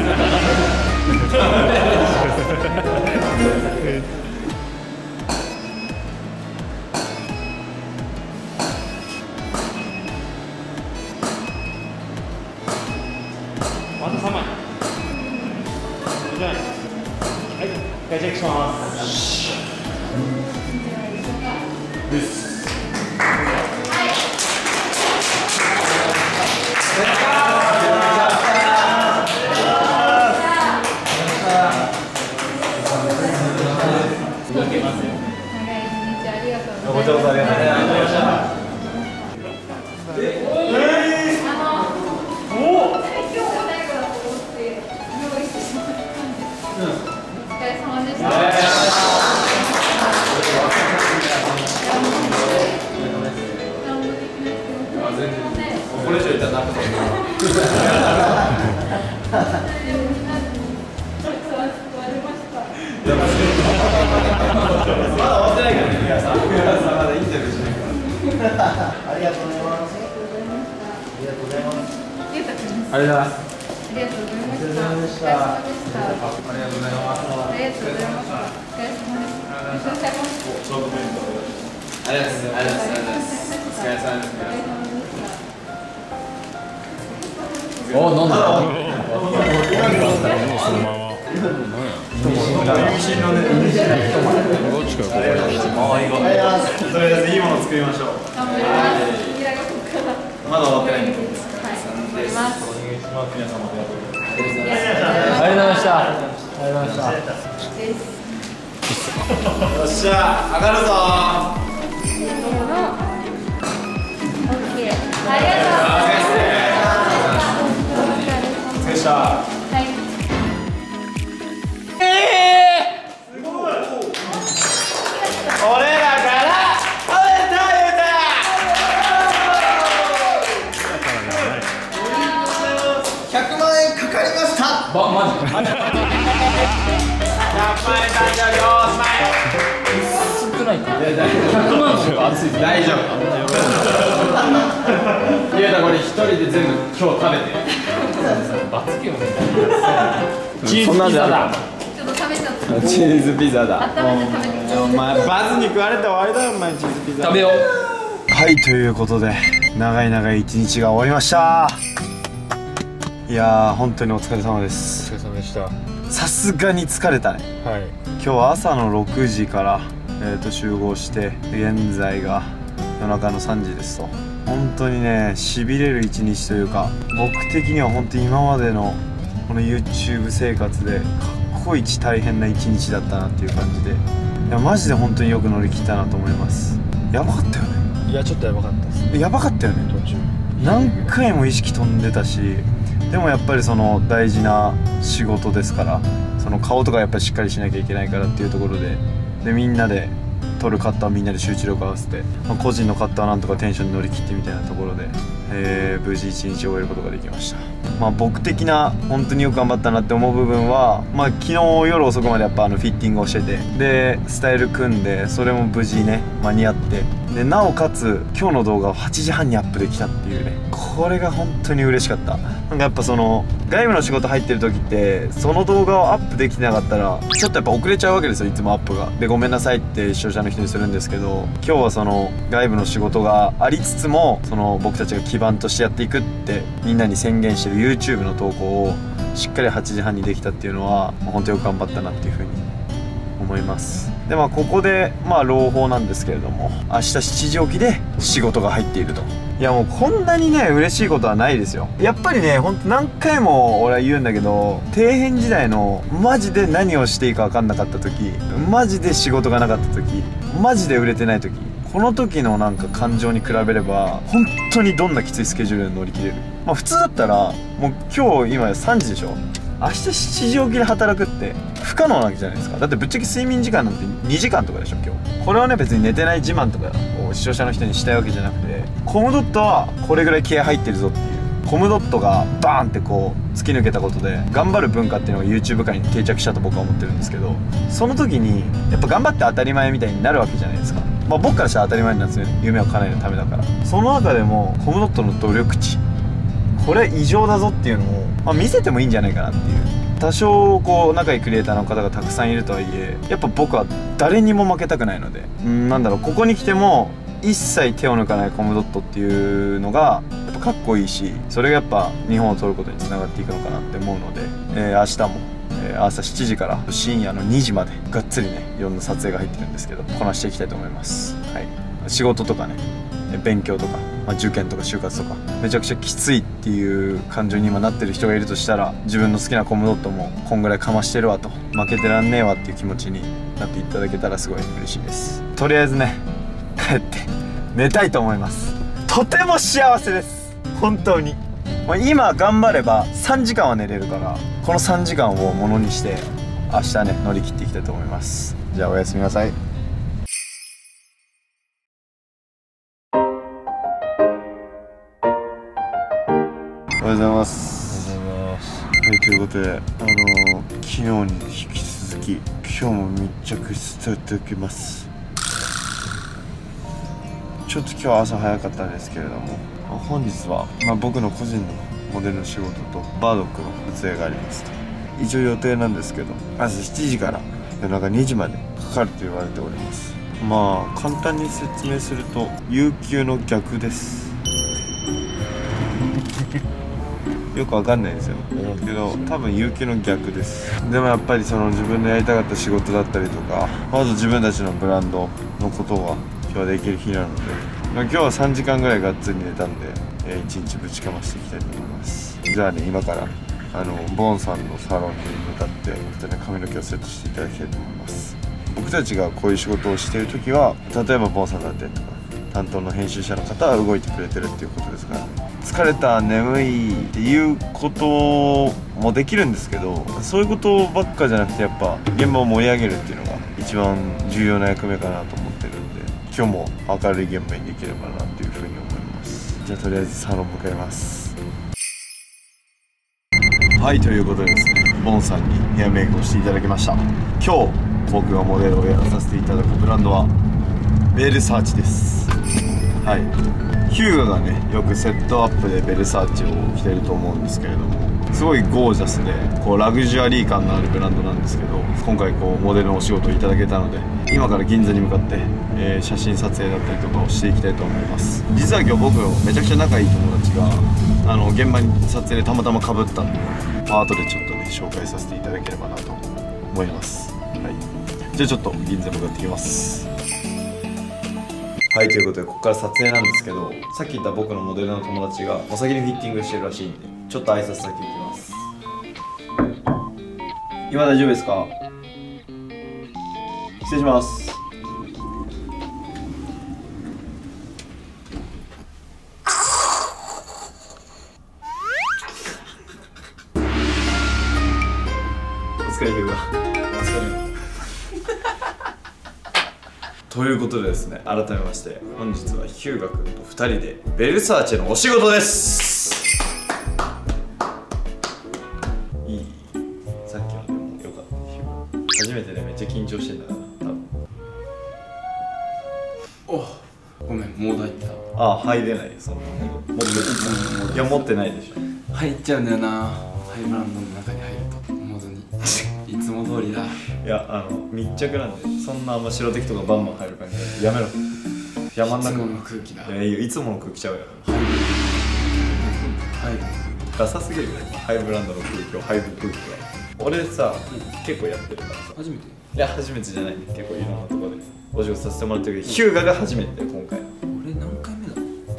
あとさんまい。じゃあ、はい、チェックします。 長い一日ありがとうございます。 ごちそうさまでした。 これ以上言ったらなくて。 まだ終わってないからね、皆さん。皆さんまだインタビューしないから。ありがとうございます。ありがとうございます。 ゆうたくんです。 ありがとうございます。 ありがとうございました。お疲れ様でした。 ありがとうございます。 ありがとうございました。お疲れ様でした。お疲れ様でした。 ありがとうございます。ありがとうございます。お疲れ様です。お、飲んだ。 そのまま。 とりあえずいいものを作りましょう。 頑張ります。ミラがここから。 まだ終わってないんで。 はい。頑張ります。 皆様ありがとうございます。 ありがとうございました。ありがとうございました。 よっしゃ、上がるぞせーの。オッケー。ありがとうございます。 ー。でした。 はい。 俺らから食べた言うた。 ひゃくまんえんかかりました。ば、マジひゃくまんえん誕生日おしまい。 少ないか。 ひゃくまんしか熱い。大丈夫。ゆうたこれ一人で全部今日食べて。 罰ゲームみたいチーズピザだ。 ちょっと食べちゃった。 チーズピザだ。 温めて食べて。 お前バズに食われたら終わりだよ、お前チーズピザ。 食べよう。 はい、ということで長い長い一日が終わりました。いやー、本当にお疲れ様でおす。 疲れ様でした。はさすがに疲れたね。 い。 今日は朝のろくじから、えー、と集合して現在が夜中のさんじですと、本当にねしびれる一日というか、僕的には本当に今までのこの YouTube 生活で過去一大変な一日だったなっていう感じで、いやマジで本当によく乗り切ったなと思います。やばかったよね。 いや、ちょっとやばかったです。 やばかったよね。 途中。 何回も意識飛んでたし、でもやっぱりその大事な仕事ですから、その顔とかやっぱりしっかりしなきゃいけないからっていうところで、でみんなで撮るカットはみんなで集中力合わせて、まあ、個人のカットはなんとかテンションに乗り切ってみたいなところで、えー、無事一日終えることができました。まあ僕的な本当によく頑張ったなって思う部分は、まあ昨日夜遅くまでやっぱあのフィッティングをしてて、でスタイル組んでそれも無事ね間に合って、 でなおかつ今日の動画をはちじはんにアップできたっていうね、これが本当に嬉しかった。なんかやっぱその外部の仕事入ってる時ってその動画をアップできてなかったらちょっとやっぱ遅れちゃうわけですよ、いつもアップが。でごめんなさいって視聴者の人にするんですけど、今日はその外部の仕事がありつつもその僕たちが基盤としてやっていくってみんなに宣言してる YouTube の投稿をしっかりはちじはんにできたっていうのは本当よく頑張ったなっていうふうに思います。でまあここでまあ朗報なんですけれども、明日しちじ起きで仕事が入っていると。いやもうこんなにね嬉しいことはないですよ。やっぱりねほんと何回も俺は言うんだけど、底辺時代のマジで何をしていいか分かんなかった時、マジで仕事がなかった時、マジで売れてない時、この時のなんか感情に比べれば本当にどんなきついスケジュールで乗り切れる。まあ普通だったらもう今日今さんじでしょ、明日しちじ起きで働くって不可能なわけじゃないですか。だってぶっちゃけ睡眠時間なんてにじかんとかでしょ今日。これはね別に寝てない自慢とかを視聴者の人にしたいわけじゃなくて、コムドットはこれぐらい気合入ってるぞっていう、コムドットがバーンってこう突き抜けたことで頑張る文化っていうのが YouTube 界に定着したと僕は思ってるんですけど、その時にやっぱ頑張って当たり前みたいになるわけじゃないですか。まあ僕からしたら当たり前なんですよね、夢を叶えるためだから。その中でもコムドットの努力値、これ異常だぞっていうのを、まあ、見せてもいいんじゃないかなっていう。多少こう仲いいクリエイターの方がたくさんいるとはいえ、やっぱ僕は誰にも負けたくないので、うんなんだろう、ここに来ても一切手を抜かないコムドットっていうのがやっぱかっこいいし、それがやっぱ日本を取ることにつながっていくのかなって思うので、えー、明日も、えー、朝しちじから深夜のにじまでがっつりねいろんな撮影が入ってるんですけどこなしていきたいと思います。はい、仕事とかね勉強とか、まあ、受験とか就活とかめちゃくちゃきついっていう感情に今なってる人がいるとしたら、自分の好きなコムドットもこんぐらいかましてるわと、負けてらんねえわっていう気持ちになっていただけたらすごい嬉しいです。とりあえずね帰って寝たいと思います。とても幸せです本当に。まあ、今頑張ればさんじかんは寝れるから、このさんじかんをものにして明日ね乗り切っていきたいと思います。じゃあおやすみなさい。おはようございます。 おはようございます。 はい、ということで、あのー、昨日に引き続き今日も密着していただきます。ちょっと今日は朝早かったんですけれども、本日は、まあ、僕の個人のモデルの仕事とバードックの撮影がありますと。一応予定なんですけど朝しちじから夜中にじまでかかると言われております。まあ簡単に説明すると有給の逆ですよくわかんないですよけど多分有給の逆です。でもやっぱりその自分のやりたかった仕事だったりとか、まず自分たちのブランドのことが今日はできる日なので、まあ、今日はさんじかんぐらいがっつり寝たんで、えー、いちにちぶちかましていきたいと思います。じゃあね今からあのボンさんのサロンに向かってお二人の髪の毛をセットしていただきたいと思います。僕たちがこういう仕事をしている時は例えばボンさんだったりとか担当の編集者の方は動いてくれてるっていうことですからね。疲れた眠いっていうこともできるんですけど、そういうことばっかじゃなくてやっぱ現場を盛り上げるっていうのが一番重要な役目かなと思ってるんで、今日も明るい現場にできればなというふうに思います。じゃあとりあえずサロン向かいます。はいということでですね、ボンさんにヘアメイクをしていただきました。今日僕がモデルをやらさせていただくブランドはベルサーチです。はい、ヒューガがねよくセットアップでベルサーチを着てると思うんですけれども、すごいゴージャスでこうラグジュアリー感のあるブランドなんですけど、今回こうモデルのお仕事をいただけたので今から銀座に向かって、えー、写真撮影だったりとかをしていきたいと思います。実は今日僕のめちゃくちゃ仲いい友達があの現場に撮影でたまたまかぶったんで、まあ、後でちょっとね紹介させていただければなと思います。はい、じゃあちょっと銀座向かってきます。はい、ということでここから撮影なんですけど、さっき言った僕のモデルの友達がお先にフィッティングしてるらしいんでちょっと挨拶先行きます。今大丈夫ですか？失礼します。お疲れヒューガ。お疲れ。ということでですね、改めまして本日はヒューガ君とふたりでベルサーチェのお仕事です。いい、さっきのでもよかった。ヒューガ初めてでめっちゃ緊張してんだから多分。おごめんモード入った。 ああ入れないそんなもの持ってない。いや持ってないでしょ。 入っちゃうんだよな、ハイブランドの中に入るとモードにいつも通りだ。 いやあの密着なんでそんなあんま白敵とかバンバン入る感じやめろ。山ん中いつもの空気だ。 いやいいよいつもの空気ちゃうやろ。 はいダサすぎるよハイブランドの空気をハイブ空気は。俺さ、結構やってるからさ。 初めて。 いや初めてじゃないね。結構いろんなところでお仕事させてもらってるけどヒューガが初めて今回。 俺何回目だ。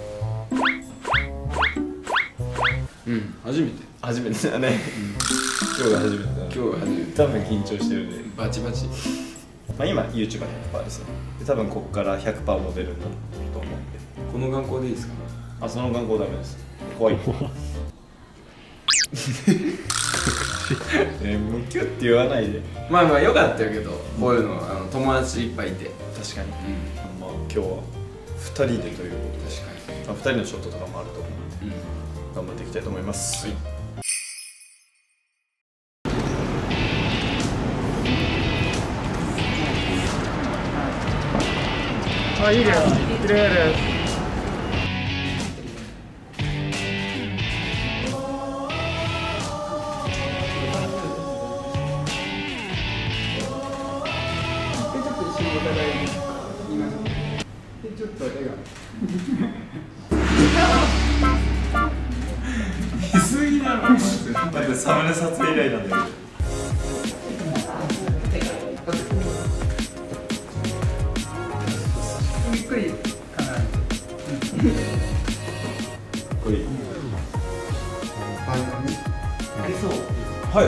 うん初めて。 初めてだね。今日が初めてだ。 今日が初めて。 多分緊張してるんでバチバチ。 まあ今 YouTuber ひゃくパーセント ですよ。で多分ここから ひゃくパーセント モデルになると思うんで。 この眼光でいいですか。 あその眼光ダメです。怖い。えー、ムキュって言わないで。 まあまあ良かったけど、こういうのあの友達いっぱいいて。 確かに、うん、まあ今日はふたりでということで、 確かに、 まあ、ふたりのショットとかもあると思うので、うん、頑張っていきたいと思います。はい、 あ、いいです。綺麗です。 ちょっと絵が見すぎだろ。 だってサムネ撮影以来なんだよ。 ゆっくりかな。 これいい。 ありそう。 はい。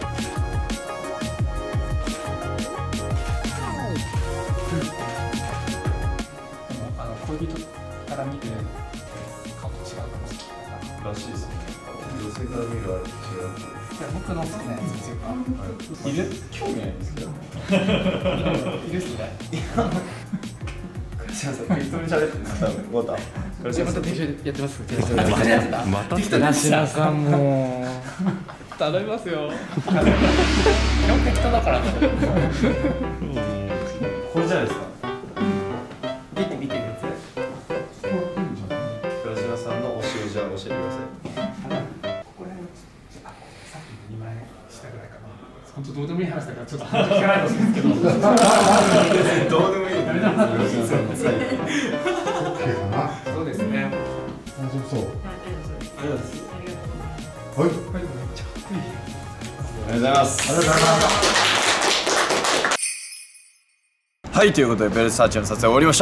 恋人から見て顔と違うかもしれないらしいですね。女性から見るあれと違う。 僕の好きなやつですよ。いる？興味ないんですけど。いるっすね。 すみません、適当に喋ってんですか。ゴタ。 また適当にやってます。適当にまたやってた。 また適当にしなさんもう頼みますよ。基本適当だから。 これじゃないですか。 見て見てるやつ。 倉島さんの推しをじゃあ教えてください。 これさっきのにまい下ぐらいかな。本当どうでもいい話だからちょっと話聞かないと思うんですけど。 どうでもいい。 ダメなんですよ。そうですね。 大丈夫そう。 ありがとうございます。 はい。 ありがとうございます。ありがとうございます。はい、ということでベルサーチの撮影終わりました。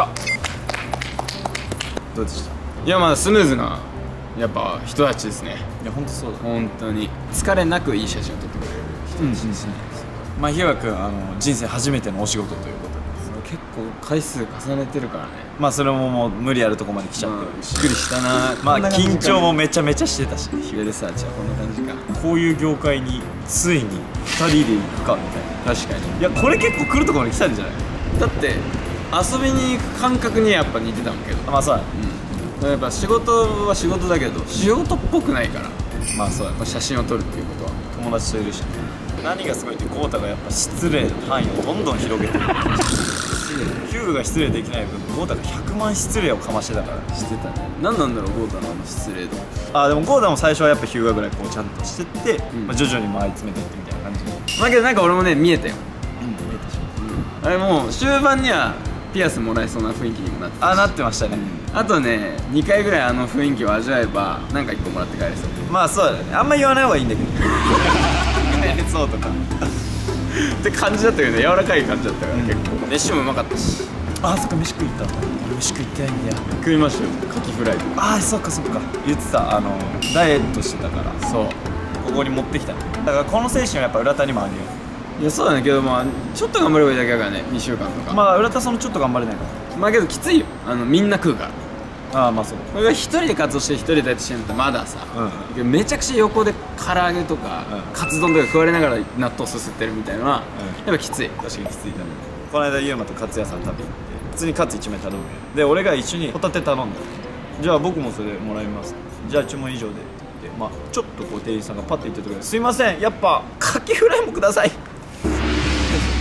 どうでした？ いやまあスムーズなやっぱ人たちですね。 いや本当そうだ。 本当に疲れなくいい写真を撮ってくれる人たちですね。 まあ日向君あの人生初めてのお仕事ということで。 結構回数重ねてるからね。 まあそれももう無理あるとこまで来ちゃってるし、 びっくりしたな。 まあ緊張もめちゃめちゃしてたし、 ベルサーチはこんな感じか。 こういう業界についにふたりで行くかみたいな。 確かに。 いやこれ結構来るところに来たんじゃない？ だって遊びに行く感覚にやっぱ似てたもんけど。 まあそうだね。 うん。やっぱ仕事は仕事だけど仕事っぽくないから。 まあそうだね。 写真を撮るっていうことは。 友達といるし、何がすごいってコウタがやっぱ失礼の範囲をどんどん広げてる。ヒューが失礼できない分コウタがひゃくまん失礼をかましてたから。 してたね。何なんだろうゴータのあの失礼度。 あでもコウタも最初はやっぱヒューガぐらいこうちゃんとしてって、 うんまあ、徐々に回り詰めていってみたいな感じで。 まあけどなんか俺もね見えたよ。 うん見えたし。 あれもう終盤にはピアスもらえそうな雰囲気にもなってたし。 あなってましたね。 あとねにかいぐらいあの雰囲気を味わえばなんかいっこもらって帰れそう。 まあそうだね。あんま言わない方がいいんだけど。そうとか。 って感じだったけどね、柔らかい感じだったから、うん、結構飯もうまかったし。 あそっか飯食い行ったんだ。俺飯食い行ってないんだよ。 食いましたよカキフライとか。 ああそっかそっか言ってた。あのダイエットしてたからそうここに持ってきたね。だからこの精神はやっぱ浦田にもあるよ。 いやそうだねけどまあちょっと頑張ればいいだけだからねにしゅうかんとか。 まあ浦田そのちょっと頑張れないかまあけどきついよあのみんな食うから。 ら。ああまあそう。 これが一人で活動して一人でダイエットしてるんだったらまださ、うん、めちゃくちゃ横で唐揚げとか、うん、カツ丼とか食われながら納豆すすってるみたいなのは、うん、やっぱきつい。 確かにきついだね。この間ユーマとカツ屋さん食べに行って普通にカツいちまい頼むよ。で俺が一緒にホタテ頼んだ。じゃあ僕もそれもらいます。じゃあ注文以上でって言って、まあちょっとこう店員さんがパッて言った時にすいませんやっぱカキフライもください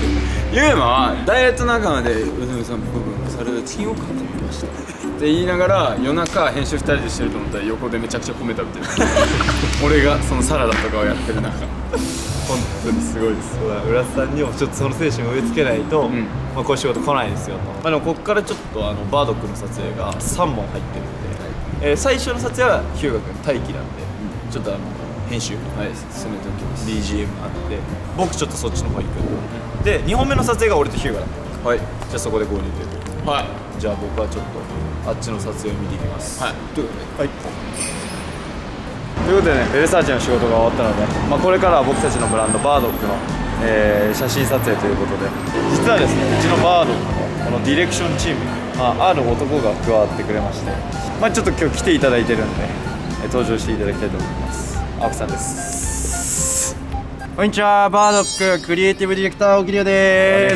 ユーマはダイエット仲間で「うずみさん僕もサラダチキンを買ってみました」って言いながら夜中編集ふたりでしてると思ったら横でめちゃくちゃ米食べてる俺がそのサラダとかをやってる中本当にすごいです。 浦田さんにもちょっとその精神を植え付けないと、 んまあこういう仕事来ないですよと。まあでもここからちょっとあのバードックの撮影がさんぼん入ってるんで、えー最初の撮影は日向君待機なんで、ちょっとあの編集はい進めておきます。 ビージーエム あって僕ちょっとそっちの方行くんで、でにほんめの撮影が俺とヒューガだった。 はいじゃあそこで合流ということで、 はいじゃあ僕はちょっとあっちの撮影を見ていきます。 はいということではい。ということでね、ベルサーチの仕事が終わったので、まあ、これからは僕たちのブランドバードックの、えー写真撮影ということで、実はですね、うちのバードックのこのディレクションチームに、まあ、ある男が加わってくれまして、まあ、ちょっと今日来ていただいてるんで、えー登場していただきたいと思います。青木さんです。こんにちは、バードッククリエイティブディレクター、沖亮です。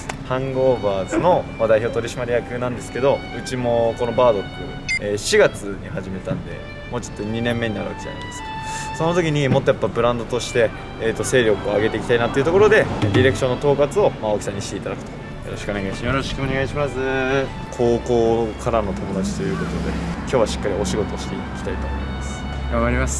ハングオーバーズのまあ代表取締役なんですけど、うちもこのバードック、えーしがつに始めたんで、もうちょっとにねんめになるわけじゃないですか。その時にもっとやっぱブランドとして、えー、と勢力を上げていきたいなっていうところでディレクションの統括を、まあ、青木さんにしていただくと。よろしくお願いします。よろしくお願いします。高校からの友達ということで今日はしっかりお仕事をしていきたいと思います。 頑張ります。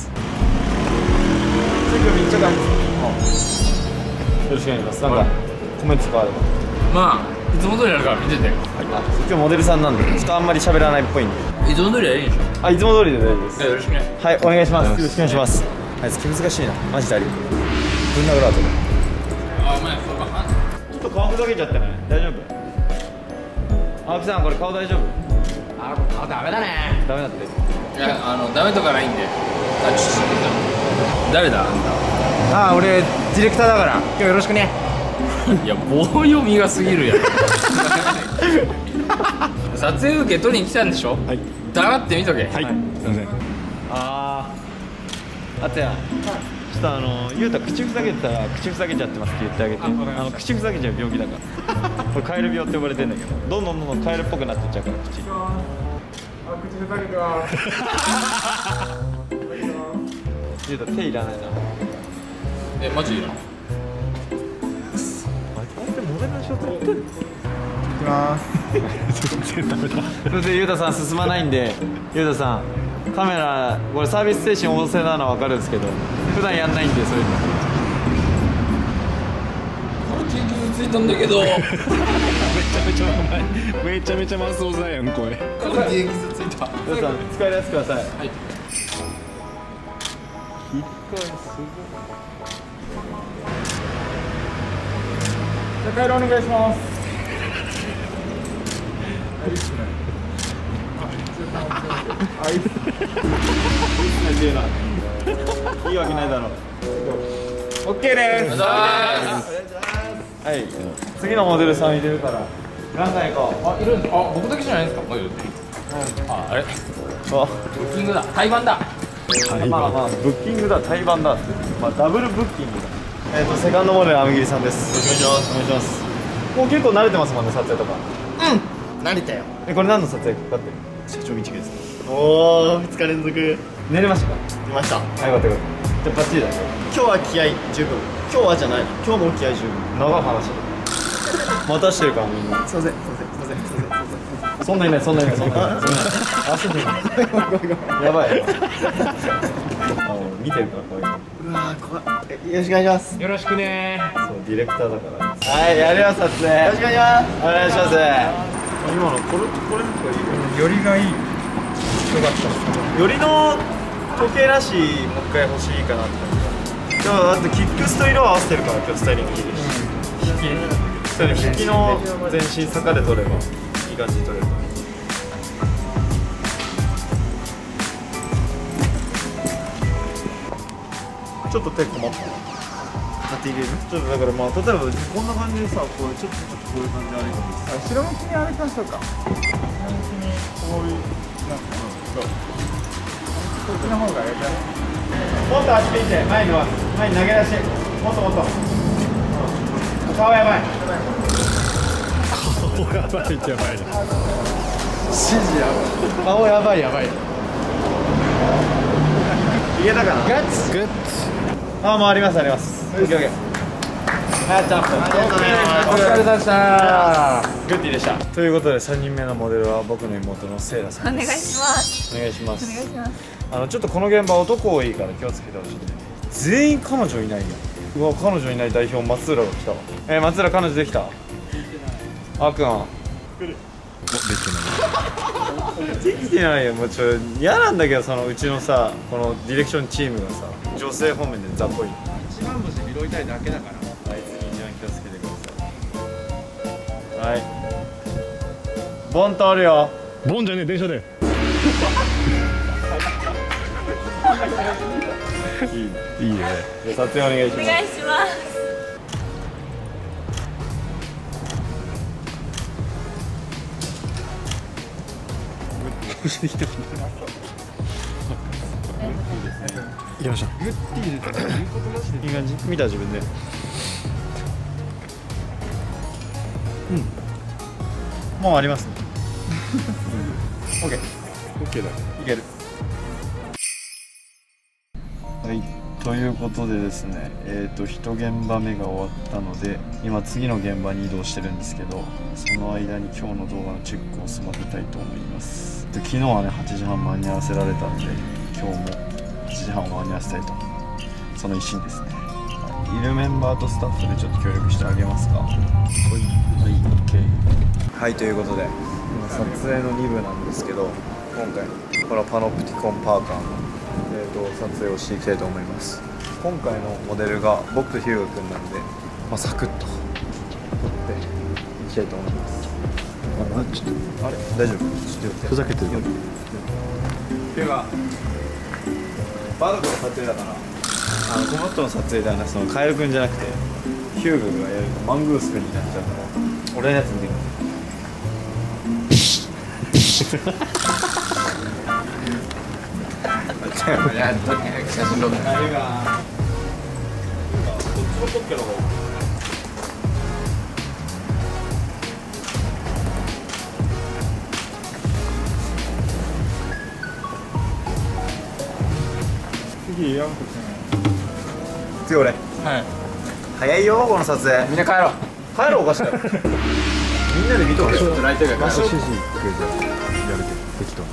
今日密着あるんですか？よろしくお願いします。なんかコメントとかあれば。 まあいつも通りやるから見てて。 あ、今日モデルさんなんでちょっとあんまり喋らないっぽいんで。 いつも通りやりいいでしょ。 あ、いつも通りで大丈夫です。 よろしくね。 はい、お願いします。よろしくお願いします。あいつ気難しいな。マジでありがとう。ぶん殴られた。 あ、お前そうか。 ちょっと顔ふざけちゃってない？大丈夫？青木さんこれ顔大丈夫？ あ、あ、ダメだね。 ダメだって。 いや、あのダメとかないんで。あ、ちょっと誰だあんああ俺ディレクターだから今日よろしくね。 た。いや、棒読みが過ぎるやろ。撮影受け取りに来たんでしょ。はい。黙って見とけ。 はい、すいません。 あー、あったやん。ちょっとあの、ゆうた口ふざけてたら口ふざけちゃってますって言ってあげて。あの口ふざけちゃう病気だからこれカエル病って呼ばれてんだけど、どんどんどんどんカエルっぽくなってっちゃうから口。あ、口ふざけてわゆうた手いらないな。 え、マジいいの？ モデルの仕事やってる。全然ダメだ。それでゆうたさん進まないんで、ゆうたさんカメラこれサービス精神旺盛なのは分かるんですけど普段やんないんでそういうの。 結局ついたんだけど。 めちゃめちゃうまい。めちゃめちゃマスオさんやんこれ。 これで傷ついた。 ゆうたさん使いやすください。 はい。 一回すごい。じゃあカエルお願いします。あ、いいっすね。いいわけないだろう。オッケーです。はい。次のモデルさん入れるから。何歳か。 あ、いるんです。あ、僕だけじゃないですか。マジで。あ、あれ。 あ、 ブッキングだ。対バンだ。 まあまあブッキングだ、対バンだって。まあダブルブッキングだ。えっとセカンドモデル網切さんです。よろしくお願いします。もう結構慣れてますもんね、撮影とか。 うん慣れたよ。 え、これ何の撮影かかってる？ 社長道です。 おお、ふつか連続。 寝れましたか？ 出ました。 はい、よかったよかった。じゃあバッチリだね。 今日は気合十分。今日はじゃない。今日も気合十分。 長い話。待たしてるからみんな。 すいません、すいません、すいません、すいません。 そんないない、そんないない、そんないない。焦ってる。やばい。あ、もう見てるからこういうの。 うわー、怖い。えよろしくお願いします。 よろしくね。 そう、ディレクターだから。はい、やるよ撮影。 よろしくお願いします。 お願いします。今のこれこれとかいいよりがいい。よかった。よりの時計なしもう一回欲しいかなって。今日だってキックスと色を合わせてるから今日スタイリングいいですし。引き、引きの全身坂で取ればいい感じに取れる。ちょっと手困ってる。 当て入れる。 ちょっとだからまあ例えばこんな感じでさ、こうちょっとちょっとこういう感じで歩いてもいいです。 後ろ向きに歩きましょうか。後ろ向きにこういうなんか、うん、そうこっちの方がやりやすい。 もっと足引いて前に回す。前に投げ出し。もっともっと、うん、顔やばい。 顔やばいってやばいな。 指示やばい。顔やばいやばい。いけたかな。 ガッツグッツ。 ああ、もうありますあります。オッケーオッケー。 ありがとうございます。お疲れ様でした。 グッディでした。ということでさんにんめのモデルは僕の妹のセイラさんです。 お願いしますお願いします。 お願いします。 あのちょっとこの現場男多いから気をつけてほしいんで、全員彼女いないよ。うわ、彼女いない代表松浦が来たわ。えー、松浦彼女できた？あーくんできてないよ。もうちょ嫌なんだけど、そのうちのさこのディレクションチームがさ女性方面で雑魚い。 一番星拾いたいだけだから。 あいつに一番気をつけてください。はい、ボン通るよ。 ボンじゃねえ、電車で。いい、いいね。 じゃあ撮影お願いします。 お願いします。 行きました。 グッディで言うことなしでいい感じ？見た自分で。うん。もうありますね。オッケー。 オッケーだ。 いける。はい。ということでですね、えっと一現場目が終わったので、今次の現場に移動してるんですけど、その間に今日の動画のチェックを済ませたいと思います。で昨日はねはちじはん間に合わせられたんで、今日もはちじはんを間に合わせたいと、その一心ですね。いるメンバーとスタッフでちょっと協力してあげますか。はい、はい、OK。はい、ということで今撮影のに部なんですけど、今回このパノプティコンパーカーの、えー、と撮影をしていきたいと思います。今回のモデルが僕とヒューガ君なんで、まあ、サクッと撮っていきたいと思います。あれ、ちょっとあれ大丈夫？ちょっと寄ってふざけてる。 ヒューガバード君の撮影だから、あのコマットの撮影ではなく、そのカエル君じゃなくてヒューガがやるとマングース君になっちゃうから、俺のやつ見てください。 いや、写真撮って。 あれがこっちのポッケの方。 次やん。 次俺。 はい。 早いよこの撮影。 みんな帰ろう。 帰ろうおかしい。みんなで見とけよ。 ちょっとライトが場所帰ろう。 指示くれてやるけど適当に。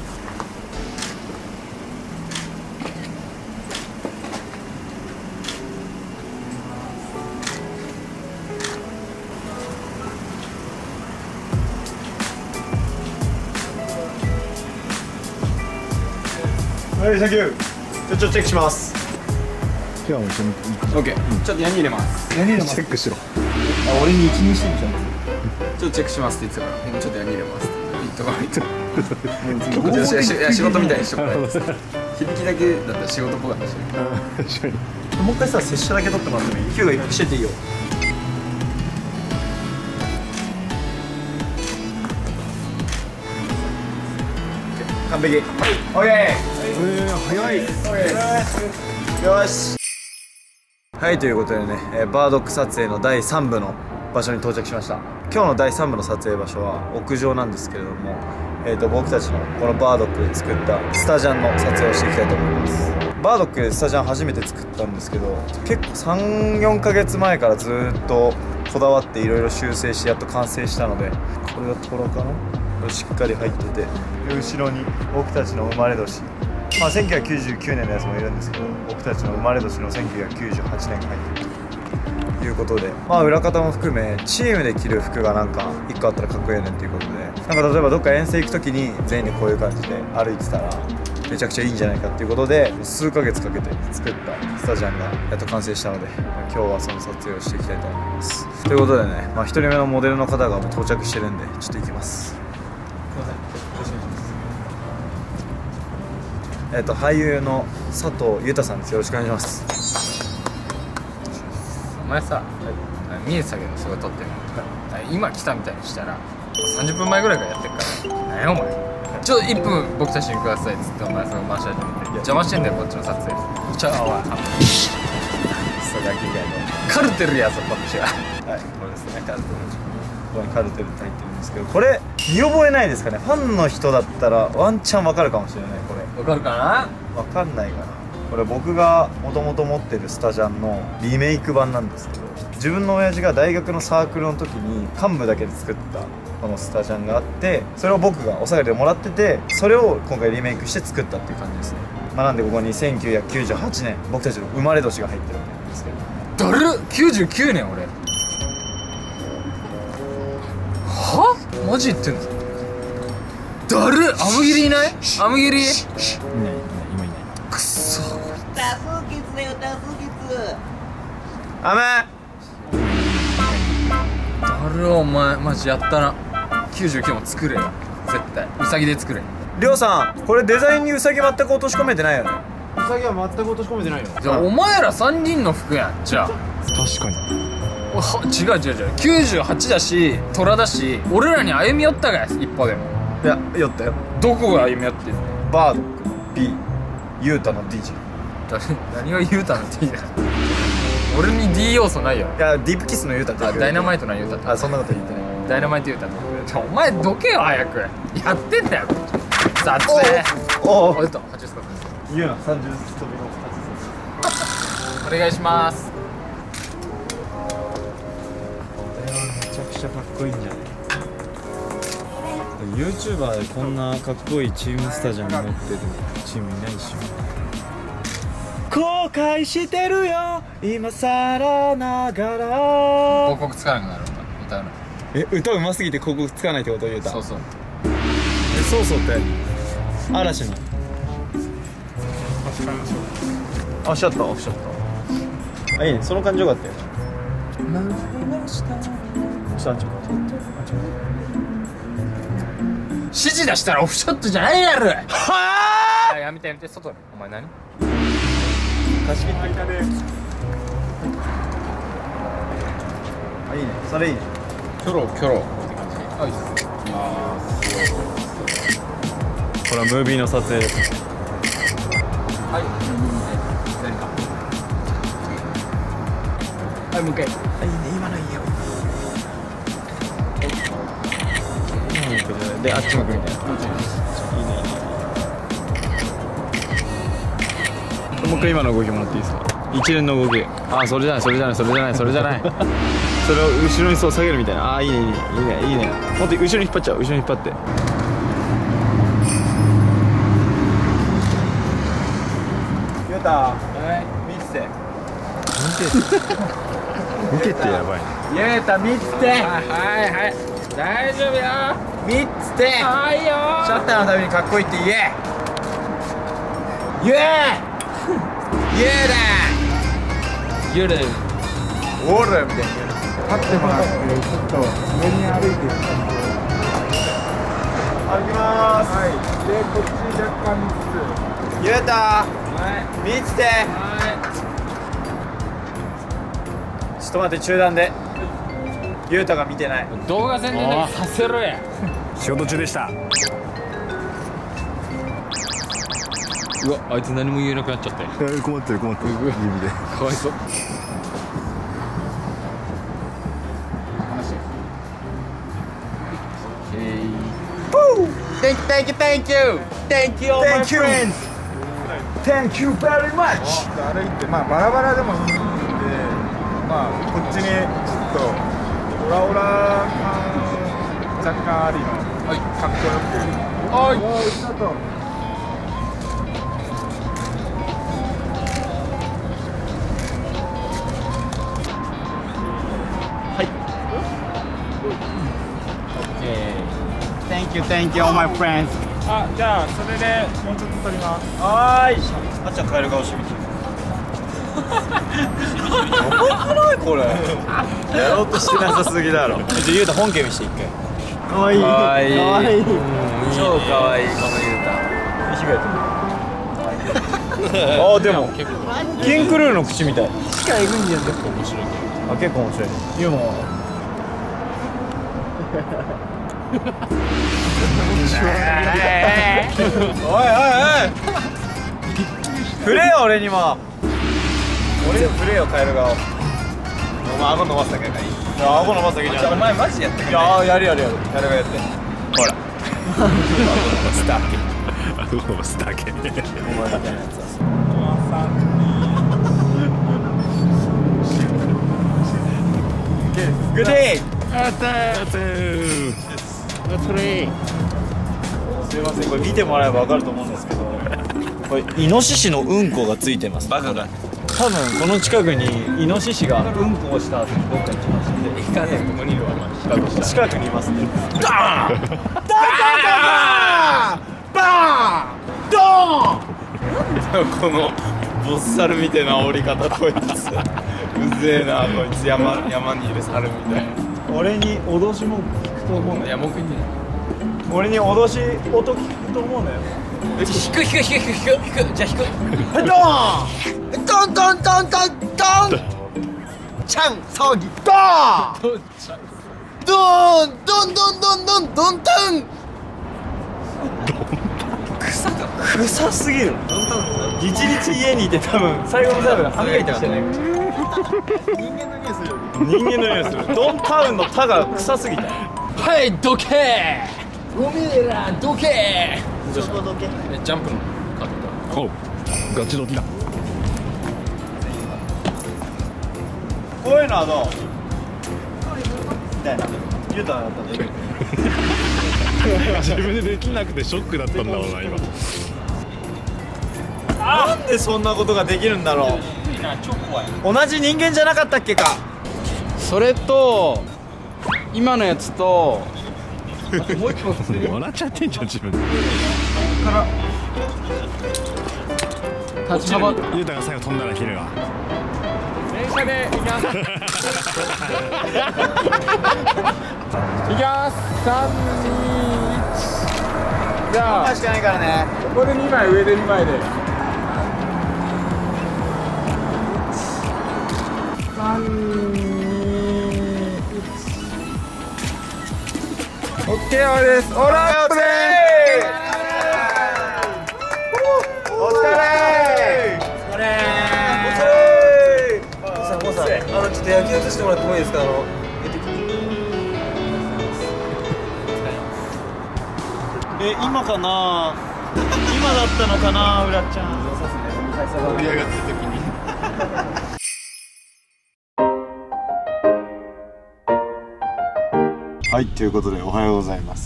はい、サンキュー。じゃあちょっとチェックします。 今日は一緒にオッケー。ちょっとヤニ入れます。 チェックしろ。 あ、俺に一日してみちゃう。 ちょっとチェックしますって言ってたから、もうちょっとヤニ入れます。言っとかないと。いやしいや仕事みたいにしとかないと。響きだけだったら仕事っぽかったし。 確かに。 もう一回さ、拙者だけ撮ってもらってもいい？ヒューが一服してていいよ。完璧。オッケー。 えー、早い。 よし。はい、ということでね、えーバードック撮影のだいさん部の場所に到着しました。今日のだいさん部の撮影場所は屋上なんですけれども、えー、と僕たちのこのバードックで作ったスタジャンの撮影をしていきたいと思います。バードックでスタジャン初めて作ったんですけど、結構さん、よんかげつまえからずーっとこだわっていろいろ修正してやっと完成したので、これがトラかな、これしっかり入ってて、で後ろに僕たちの生まれ年、まあ、せんきゅうひゃくきゅうじゅうきゅうねんのやつもいるんですけど、僕たちの生まれ年のせんきゅうひゃくきゅうじゅうはちねんが入ってるということで、まあ裏方も含めチームで着る服がなんかいっこあったらかっこいいよねっていうことで、なんか例えばどっか遠征行く時に全員でこういう感じで歩いてたらめちゃくちゃいいんじゃないかっていうことで、数ヶ月かけて作ったスタジャンがやっと完成したので、今日はその撮影をしていきたいと思います。ということでね、まあ、ひとりめのモデルの方がもう到着してるんで、ちょっと行きます。すいません、よろしくお願いします。えっと俳優の佐藤裕太さんです。よろしくお願いします。 お前さ、見えてたけどすごい撮ってる、今来たみたいにしたらさんじゅっぷんまえぐらいからやってるから、何やお前、ちょっといっぷん僕たちにくださいっつってお前その回し始めて邪魔してんだよこっちの撮影。ちょおいそれだけ以外のカルテルやぞこっちは。 はい、これですね、カルテル。ここにカルテルって入ってるんですけど、これ見覚えないですかね。ファンの人だったらワンチャンわかるかもしれない。これわかるかな。 わかんないかな。これ僕がもともと持ってるスタジャンのリメイク版なんですけど、 自分の親父が大学のサークルの時に幹部だけで作ったこのスタジャンがあって、それを僕がお下がりでもらってて、それを今回リメイクして作ったっていう感じですね。まあなんでここにせんきゅうひゃくきゅうじゅうはちねん僕たちの生まれ年が入ってるわけなんですけど。 だるきゅうじゅうきゅうねん俺はマジ言ってんの。だるアムギリいない？アムギリいないいない今いない。 くっそアメだるお前マジやったな。きゅうじゅうきゅうも作れよ絶対。ウサギで作れ。 りょうさん、これデザインにウサギ全く落とし込めてないよね。 ウサギは全く落とし込めてないよ。 じゃあお前らさんにんの服やん。じゃあ確かに。 おは違う違う違うきゅうじゅうはちだし虎だし、俺らに歩み寄ったがや一歩でも。 いや、酔ったよ。 どこが歩み寄ってんの。 バードックの B、ユータの ディージェー。 誰何が言うたのって言いな。俺に D 要素ないよ。 いや、ディープキスのユータって言あうけどダイナマイトの言うたって。 あ、そんなこと言ってない。 ダイナマイト言うたって。お前どけよ早く。やってんだよ撮影。 おおおっとはちスコユーナさんじゅう飛びのお願いします。 めちゃくちゃかっこいいんじゃない。 YouTuber でこんなかっこいいチームスタジャン持ってるチームいないし。後悔してるよ今さらながら。 広告つかなくなるお前歌うの。 え、歌うますぎて広告つかないってこと言うた。 そうそう。 え、そうそうって嵐のあ、おっしゃったおっしゃった。あ、いいね、その感じよかったよ。ちょっと指示出したらオフショットじゃないやろ。 はあやめてやめて外で。お前何。 あ貸し切っていかね。あ、いいね、それいいね。 キョロキョロって感じ。あいいっす。 これはムービーの撮影です。 はい何かはいもう一回。 あ、いいね、今のいいよ。で、あっち向くみたいな。いいね、いいね。もう一回今の動きもらっていいですか。一連の動き。あ、それじゃない、それじゃない、それじゃない、それじゃない。それを後ろにそう下げるみたいな。あ、いいね、いいね、いいね、いいね。もっと後ろに引っ張っちゃう、後ろに引っ張って。ゆうた、はい、見てて。 見てってやばいね。 ゆうた、見てて。 はいはい大丈夫よ。 見てて。 はいよシャッターのためにかっこいいって言え。言え。言えだ。 夜でオーラみたいに言う。 立ってもらってちょっと上に歩いて。 歩きまーす。 はい。でこっち若干見つつ。 ゆうた、 はい見てて。 はちょっと待って、中断で。ゆうたが見てない。 い動画宣伝だけさせろや。 仕事中でした。 うわあいつ何も言えなくなっちゃって困ってる困ってる。指で。 かわいそう。 Thank you, thank you, thank you, thank you, all my friends. Thank you very much. 歩いてまあバラバラでもいいんで、まあこっちにちょっとオラオラ感若干ありの、はい、かっこよく。 はいおー、スタート。 Thank you, thank you, all my friends. あ、じゃあそれでもうちょっと撮ります。 はーい。あっちゃんカエル顔してみて。やばくないこれ。やろうとしてなさすぎだろ。じゃあゆうた本家見して一回。かわいい。かわいい。かわいい。超かわいいこのゆうた。ひがやってる。あ、でもキンクルーの口みたい。 機械エグいんじゃん。結構面白いけど。 あ、結構面白い。ユーモア。おいおいおい。振れよ俺にも。俺に振れよカエル顔。お前顎伸ばすだけがいい。いや顎伸ばすだけじゃん。お前マジでやってくれ。いややるやるやる。カエルがやって。ほら。スターケ。 スターケ。 お前みたいなやつは。 グッデイ。すいません、これ見てもらえば分かると思うんですけど、これイノシシのうんこがついてます。バカだ。多分この近くにイノシシがうんこをした後にどっか行きましたんで、 行かねえ、ここにいるわ、だとしたら近くにいますね。ダーンダーンダーンバーンドーン。 このボス猿みたいな煽り方、こいつうぜえな、こいつ山山にいる猿みたいな。 俺に脅しも聞くと思うのいや、文句言ってない。 俺に脅し音聞くと思うのよ。 引く引く引く引く引く引く、じゃあ引く。 ドーンドンドンドンドンドンチャン騒ぎドーンドーンドンドンドンドンドンタン。 草が臭すぎる。一日家にいて多分最後の最後で歯磨いてしてない。人間の匂いするよ。人間の匂いする。ドンタウンのタが臭すぎた。 はい、どけー、おめえらどけー。 そこどけ。 ジャンプのカット。 おうガチドキだ。 こういうのはどうみたいな。言うたらやったらできる。 自分でできなくてショックだったんだろうな今。 なんでそんなことができるんだろう。同じ人間じゃなかったっけか。 それと今のやつともう一個笑っちゃってんじゃん自分で。 立ち幅。 ゆうたが最後飛んだら切るわ。 電車で行きます。行きます。三二一。じゃあしかないからね。 ここで二枚、上で二枚で。三二一。オッケー、終わりです。オーラップでお疲れお疲れお疲れ。さん、さん、あのちょっと野球映してもらってもいいですか。あのえ、今かな。今だったのかな、うらちゃん。 盛り上がった時に。 はい、ということでおはようございます。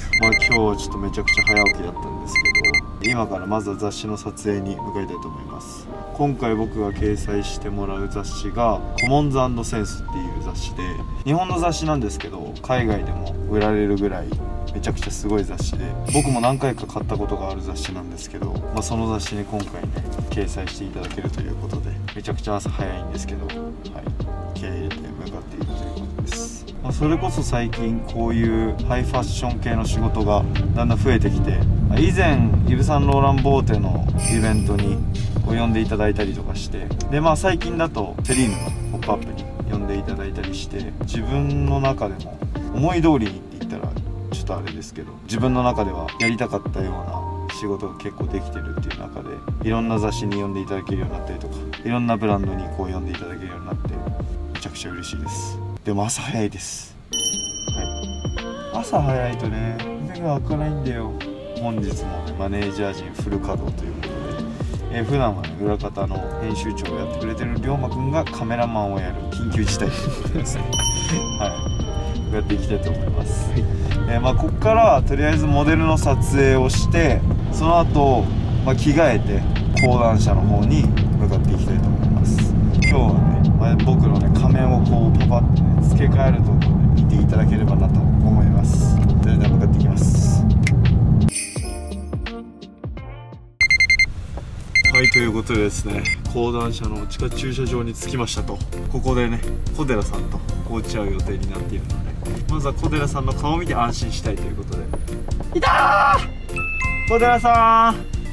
まあ今日はちょっとめちゃくちゃ早起きだったんですけど、今からまずは雑誌の撮影に向かいたいと思います。今回僕が掲載してもらう雑誌がコモンズ&センスっていう雑誌で、日本の雑誌なんですけど海外でも売られるぐらいめちゃくちゃすごい雑誌で、僕も何回か買ったことがある雑誌なんですけど、まあ、その雑誌に今回ね掲載していただけるということで、めちゃくちゃ朝早いんですけど、はい、気合い入れて向かっているということです。まあ、それこそ最近こういうハイファッション系の仕事がだんだん増えてきて、以前イヴ・サンローラン・ボーテのイベントに呼んでいただいたりとかして、でまあ最近だとセリーヌのポップアップに呼んでいただいたりして、自分の中でも思い通りにって言ったらちょっとあれですけど、自分の中ではやりたかったような仕事が結構できてるっていう中で、いろんな雑誌に呼んでいただけるようになったりとか、いろんなブランドにこう呼んでいただけるようになってめちゃくちゃ嬉しいです。でも朝早いです、はい、朝早いとね目が開かないんだよ。本日も、ね、マネージャー陣フル稼働ということで、えー、普段は、ね、裏方の編集長をやってくれてる龍馬くんがカメラマンをやる緊急事態ということですねはい、やっていきたいと思います。えーまあ、ここからとりあえずモデルの撮影をして、その後、まあ着替えて講談社の方に向かっていきたいと思います。今日はね、まあ、僕のね仮面をこうパパってね付け替えるところで見ていただければなと思います。それでは向かっていきます。はい、ということでですね、講談社の地下駐車場に着きましたと。ここでね小寺さんとこう打ち合う予定になっているので、まずは小寺さんの顔を見て安心したいということで。いたー、小寺さん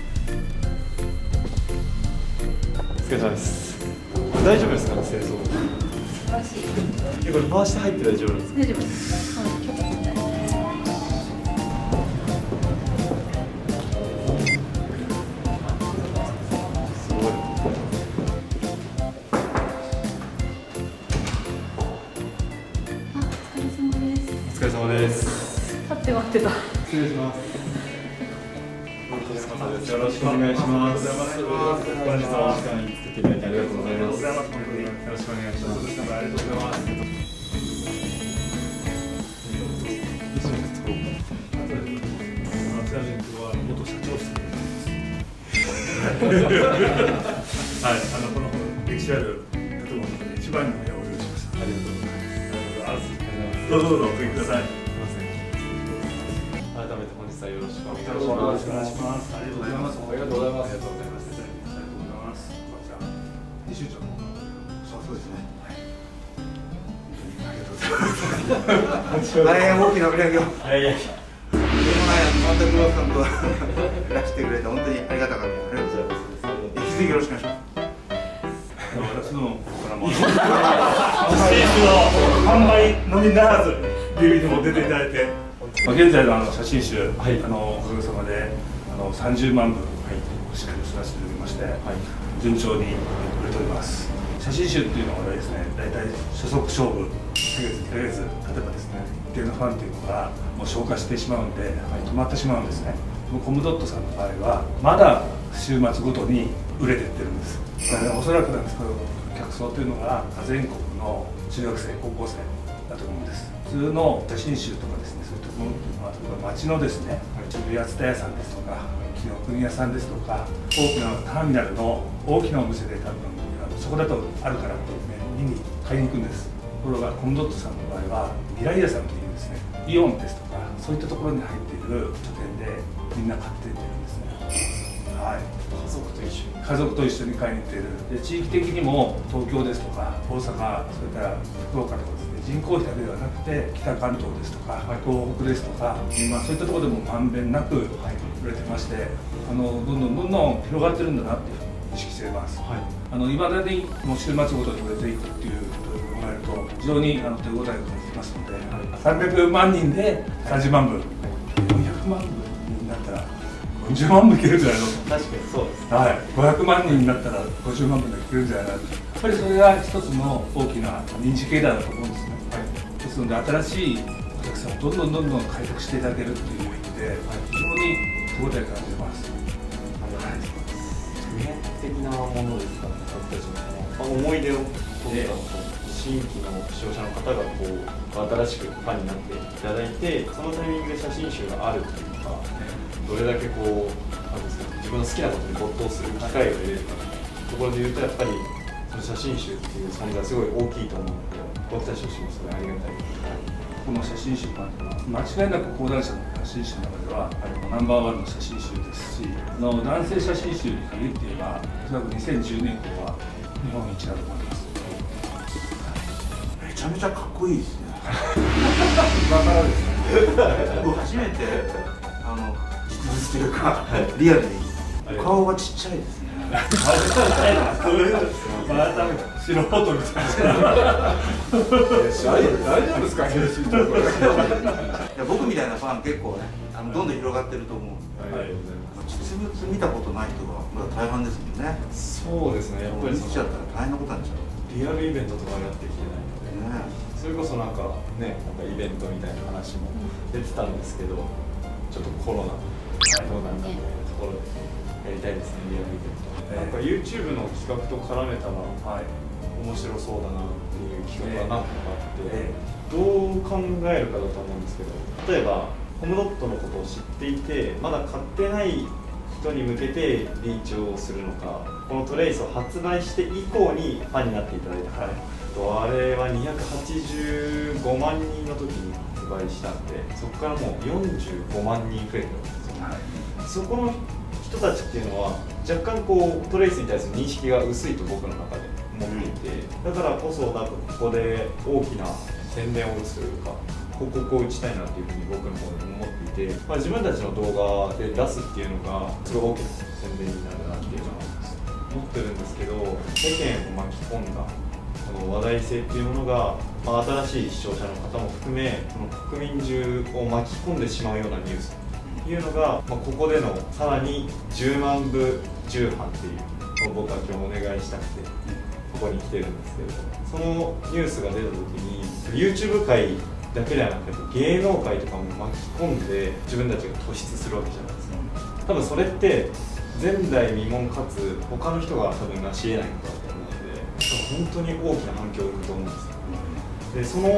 お疲れ様です。大丈夫ですかね、清掃。素晴らしい。え、これ回して入って大丈夫なんですか。 大丈夫です。はい、許可みたいな。 すごい。お疲れ様です。 立って待ってた。 失礼します。よろしくお願いします。本日はお時間に作っていただきありがとうございます。よろしくお願いします。ありがとうございます。 はい、あのこの歴史ある建物の中で一番の部屋を用意しました。ありがとうございます。どうぞどうぞお行きください。 改めて本日はよろしくお願いしよろしくおます。 願いします。ありがとうございます。 ありがとうございます。 ありがとうございます。ありがとうございます。じゃあ編集長の方そうですね。ありがとうございます。 大変大きな売り上げを。 いやいや。 でもないサンタクロースさんといらしてくれて本当にありがたかった。ありがとうございます。引き続きよろしくお願いします。 私どもここからも写真集の販売のみならず ディーブイディー も出ていただいて、まあ、現在のあの写真集、はい、あのおかげさまであのさんじゅうまんぶ、はい、しっかりと育てておりまして、はい、順調に売れております。写真集っていうのはですね、大体初速勝負いっかげついっかげつ例えばですね一定のファンっていうのがもう消化してしまうんで、はい、止まってしまうんですね。コムドットさんの場合はまだ週末ごとに売れていってるんです。だからおそらくなんですけど客層というのが全国の中学生高校生だと思うんです。普通の写真集とかですね、そういうところっていうのは例えば町のですね渋谷蔦屋さんですとか紀ノ国屋さんですとか大きなターミナルの大きなお店で多分そこだとあるからって見に買いに行くんです。ところがコムドットさんの場合は未来屋さんというですねイオンですとかそういったところに入っている書店でみんな買っていってるんですね。はい、 家族と一緒に家族と一緒に買いに行っている。で地域的にも東京ですとか大阪、それから福岡とかですね人口比だけではなくて北関東ですとか、はい、東北ですとか、まあ、そういったところでもまんべんなく売れてまして、あのどんどんどんどん広がってるんだなっていうふうに意識しています。はい、あの未だにもう週末ごとに売れていくっていうことを考えると非常にあの手応えが感じてますので、はい、さんびゃくまんにんでさんじゅうまんぶ、はい、よんひゃくまんぶになったらごじゅうまんぶいけるんじゃないの。 確かにそうです。 はい、ごひゃくまんにんになったらごじゅうまんぶでいけるんじゃないかと。やっぱりそれが一つの大きな認知経済だと思うんですね。はい、ですので新しいお客さんをどんどんどんどん開拓していただけるっていう意味で、はい、非常に手応え感じてます。 普遍的なものですかね、僕たちの思い出を取った新規の視聴者の方がこう新しくファンになっていただいて、そのタイミングで写真集があるというか、どれだけこうなんですか、自分の好きなことに没頭する機会を得れるかというところでいうと、やっぱりその写真集っていう存在はすごい大きいと思うので、僕たちとしてもそれありがたいです。 この写真集は間違いなく講談社の写真集の中ではナンバーワンの写真集ですし、あの男性写真集に限って言えばおそらくにせんじゅうねん以降は日本一だと思います。 めちゃめちゃかっこいいですね。今からですね。僕初めてあの実物というかリアルに顔がちっちゃいですね。 素人みたいな。 大丈夫ですか、編集長。 いや僕みたいなファン結構ね、あのどんどん広がってると思う。実物見たことない人がまだ大半ですもんね。 そうですね、やっぱり見ちゃったら大変なことになっちゃう。 リアルイベントとかやってきてないので、ね、それこそなんかね、なんかイベントみたいな話も出てたんですけど、ちょっとコロナどうなんかというところでやりたいですね、リアルイベント。なんか YouTube の企画と絡めたら、はい、面白そうだなっていう企画が何個かあって、えー、どう考えるかだと思うんですけど、例えばコムドットのことを知っていてまだ買ってない人に向けてリーチをするのか、このトレイスを発売して以降にファンになっていただいたか、はい、とあれはにひゃくはちじゅうごまんにんの時に発売したんで、そこからもうよんじゅうごまんにん増えてるんですよ、はい、そこの人たちっていうのは若干こうトレイスに対する認識が薄いと僕の中で思っていて、だからこそなんかここで大きな宣伝を打つというか広告を打ちたいなっていうふうに僕の方で思っていて、まあ、自分たちの動画で出すっていうのがすごい大きな宣伝になるなっていうのは思ってるんですけど、世間を巻き込んだこの話題性っていうものが、まあ、新しい視聴者の方も含めその国民中を巻き込んでしまうようなニュースっていうのが、まあ、ここでのさらにじゅうまんぶ重版っていうのを僕は今日お願いしたくてここに来てるんですけど、そのニュースが出た時に YouTube 界だけではなくて芸能界とかも巻き込んで自分たちが突出するわけじゃないですか。多分それって前代未聞かつ他の人が多分成し得ないことだと思うので、本当に大きな反響を生むと思うんですよ。でその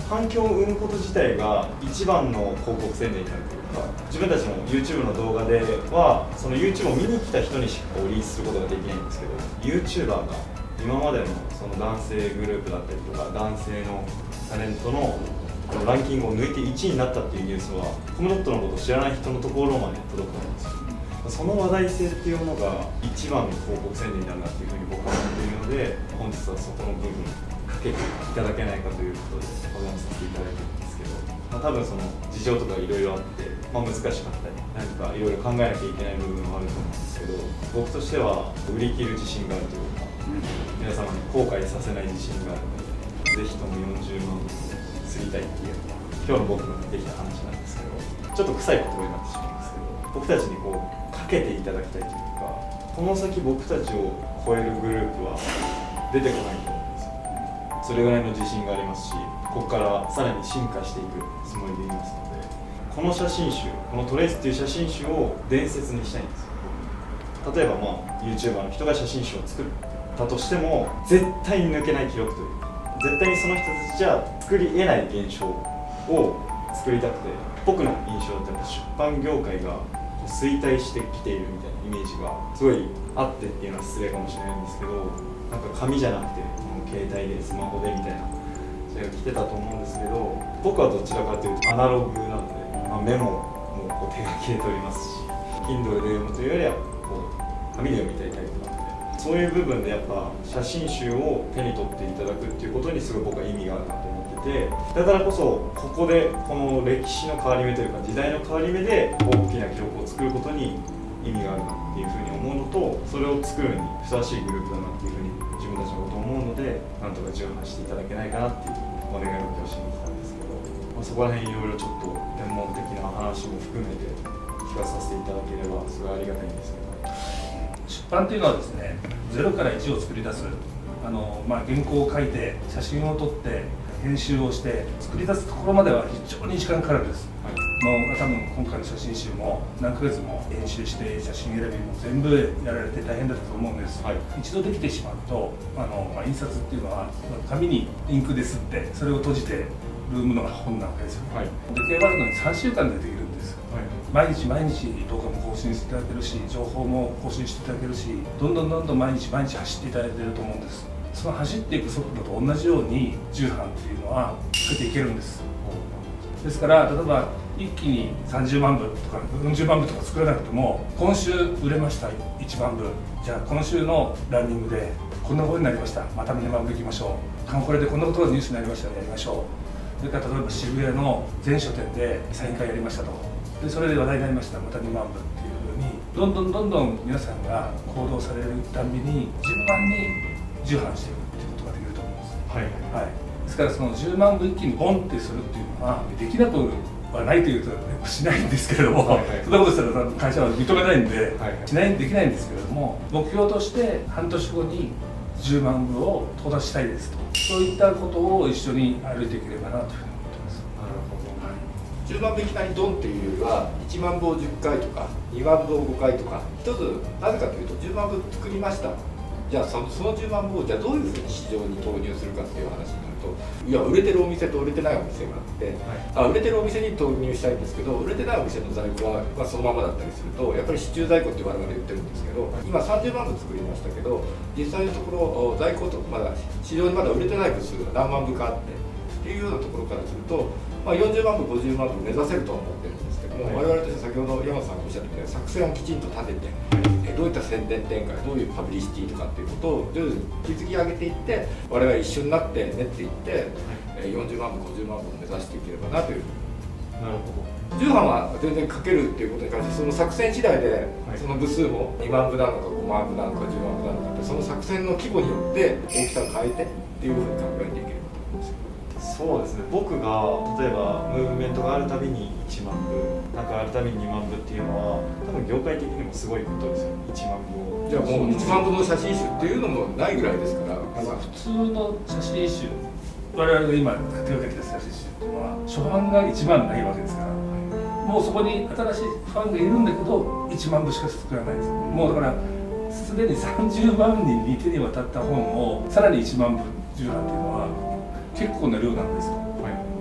反響を生むこと自体が一番の広告宣伝になるというか、自分たちの YouTube の動画ではその YouTube を見に来た人にしかこうリリースすることができないんですけど、 YouTuber が今までのその男性グループだったりとか男性のタレントのランキングを抜いていちいになったっていうニュースはコムドットのことを知らない人のところまで届くと思うんですよ。その話題性っていうものが一番の広告宣伝になるなっていうふうに僕は思っているので、本日はそこの部分かけていただけないかということでお邪魔させていただいてるんですけど、まあ、多分その事情とかいろいろあって、まあ、難しかったり何かいろいろ考えなきゃいけない部分はあると思うんですけど、僕としては売り切る自信があるというか、皆様に後悔させない自信があるので、ぜひともよんじゅうまん過ぎたいっていう今日の僕のできた話なんですけど、ちょっと臭い言葉になってしまうんですけど、僕たちにこうかけていただきたいというか、この先僕たちを超えるグループは出てこないと思うんですよ。それぐらいの自信がありますし、ここからさらに進化していくつもりでいますので、この写真集、このトレイスっていう写真集を伝説にしたいんですよ。例えばまあ YouTuber の人が写真集を作ったとしても絶対に抜けない記録というか、絶対にその人たちじゃ作り得ない現象を作りたくて、僕の印象ってやっぱ出版業界が衰退してきているみたいなイメージがすごいあってっていうのは失礼かもしれないんですけど、なんか紙じゃなくてもう携帯でスマホでみたいな時代が来てたと思うんですけど、僕はどちらかというとアナログなので、まあ、メモもこう手書きで取りますし、 Kindle で読むというよりはこう紙で読みたいタイプなので、そういう部分でやっぱ写真集を手に取っていただくっていうことにすごい僕は意味があるなと思ってて、だからこそここでこの歴史の変わり目というか時代の変わり目で大きな記録を作ることに意味があるなっていうふうに思うのと、それを作るにふさわしいグループだなっていうふうに自分たちのことを思うので、なんとか重版していただけないかなっていうお願いを今日しに来たんですけど、まあ、そこら辺いろいろちょっと専門的な話も含めて聞かさせていただければすごいありがたいんですけど。 出版っていうのはですね、ゼロからいちを作り出す、あの、まあ、原稿を書いて写真を撮って編集をして作り出すところまでは非常に時間かかるんです、はい、もう多分今回の写真集も何ヶ月も編集して写真選びも全部やられて大変だったと思うんです、はい、一度できてしまうとあの、まあ、印刷っていうのは紙にインクで吸ってそれを閉じてるものが本なわけですよ、はい、出来上がるのにさんしゅうかんでできるんです、はい、毎日毎日動画も更新していただけるし情報も更新していただけるし、どんどんどんどん毎日毎日走っていただいていると思うんです。その走っていく速度と同じように重版っていうのは作っていけるんです。ですから例えば一気にさんじゅうまんぶとかよんじゅうまんぶとか作らなくても、今週売れましたいちまんぶ、じゃあ今週のランニングでこんなことになりました、またにまんぶいきましょう、カンコレでこんなことがニュースになりました、やりましょう。それから例えば渋谷の全書店でサイン会やりましたと、でそれで話題になりました、またにまんぶっていうふうにどんどんどんどん皆さんが行動されるたんびに順番に重版していくっていうことができると思うんです。はい、はい、ですからそのじゅうまんぶ一気にボンってするっていうのはできなくはないというとしないんですけれども、はいはい、そんなことしたら会社は認めないんで、はいはい、しないできないんですけれども、目標として半年後にじゅうまんぶを到達したいですと、そういったことを一緒に歩いていければなというふうに思ってます。なるほど、はい、 じゅうまんぶいきなりドンっていうよりはいちまんぶをじゅっかいとかにまんぶをごかいとか、一つなぜかというとじゅうまんぶ作りました、じゃあそのそのじゅうまんぶをじゃあどういうふうに市場に投入するかっていう話になると、いや売れてるお店と売れてないお店があって、はい、あ売れてるお店に投入したいんですけど、売れてないお店の在庫は、まあ、そのままだったりするとやっぱり市中在庫って我々言ってるんですけど、今さんじゅうまんぶ作りましたけど、実際のところ在庫とまだ市場にまだ売れてない部数が何万部かあってっていうようなところからすると、まあ、よんじゅうまんぶごじゅうまんぶ目指せるとは思ってるんですけども、はい、我々として先ほど山本さんがおっしゃったように作戦をきちんと立てて、はい、どういった宣伝展開、どういうパブリシティとかっていうことを徐々に築き上げていって、我々一緒になって練っていって、はい、よんじゅうまんぶごじゅうまんぶを目指していければなという。 なるほど。 重版は全然かけるっていうことに関してその作戦次第でその部数もにまんぶなのかごまんぶなのかじゅうまんぶなのかって、その作戦の規模によって大きさを変えてっていうふうに考えていければと思うんですよ。 そうですね、僕が例えばムーブメントがあるたびにいちまんぶ、なんかあるたびににまんぶっていうのは多分業界的にもすごいことですよ、いちまんぶを。 じゃあもういちまんぶの写真集っていうのもないぐらいですから、 普通の写真集、我々が今手がけた写真集っていうのは初版がいちまんないわけですから、もうそこに新しいファンがいるんだけどいちまんぶしか作らないです。もうだからすでにさんじゅうまんにんに手に渡った本をさらにいちまんぶ重版っていうのは結構な量なんですよ、はい、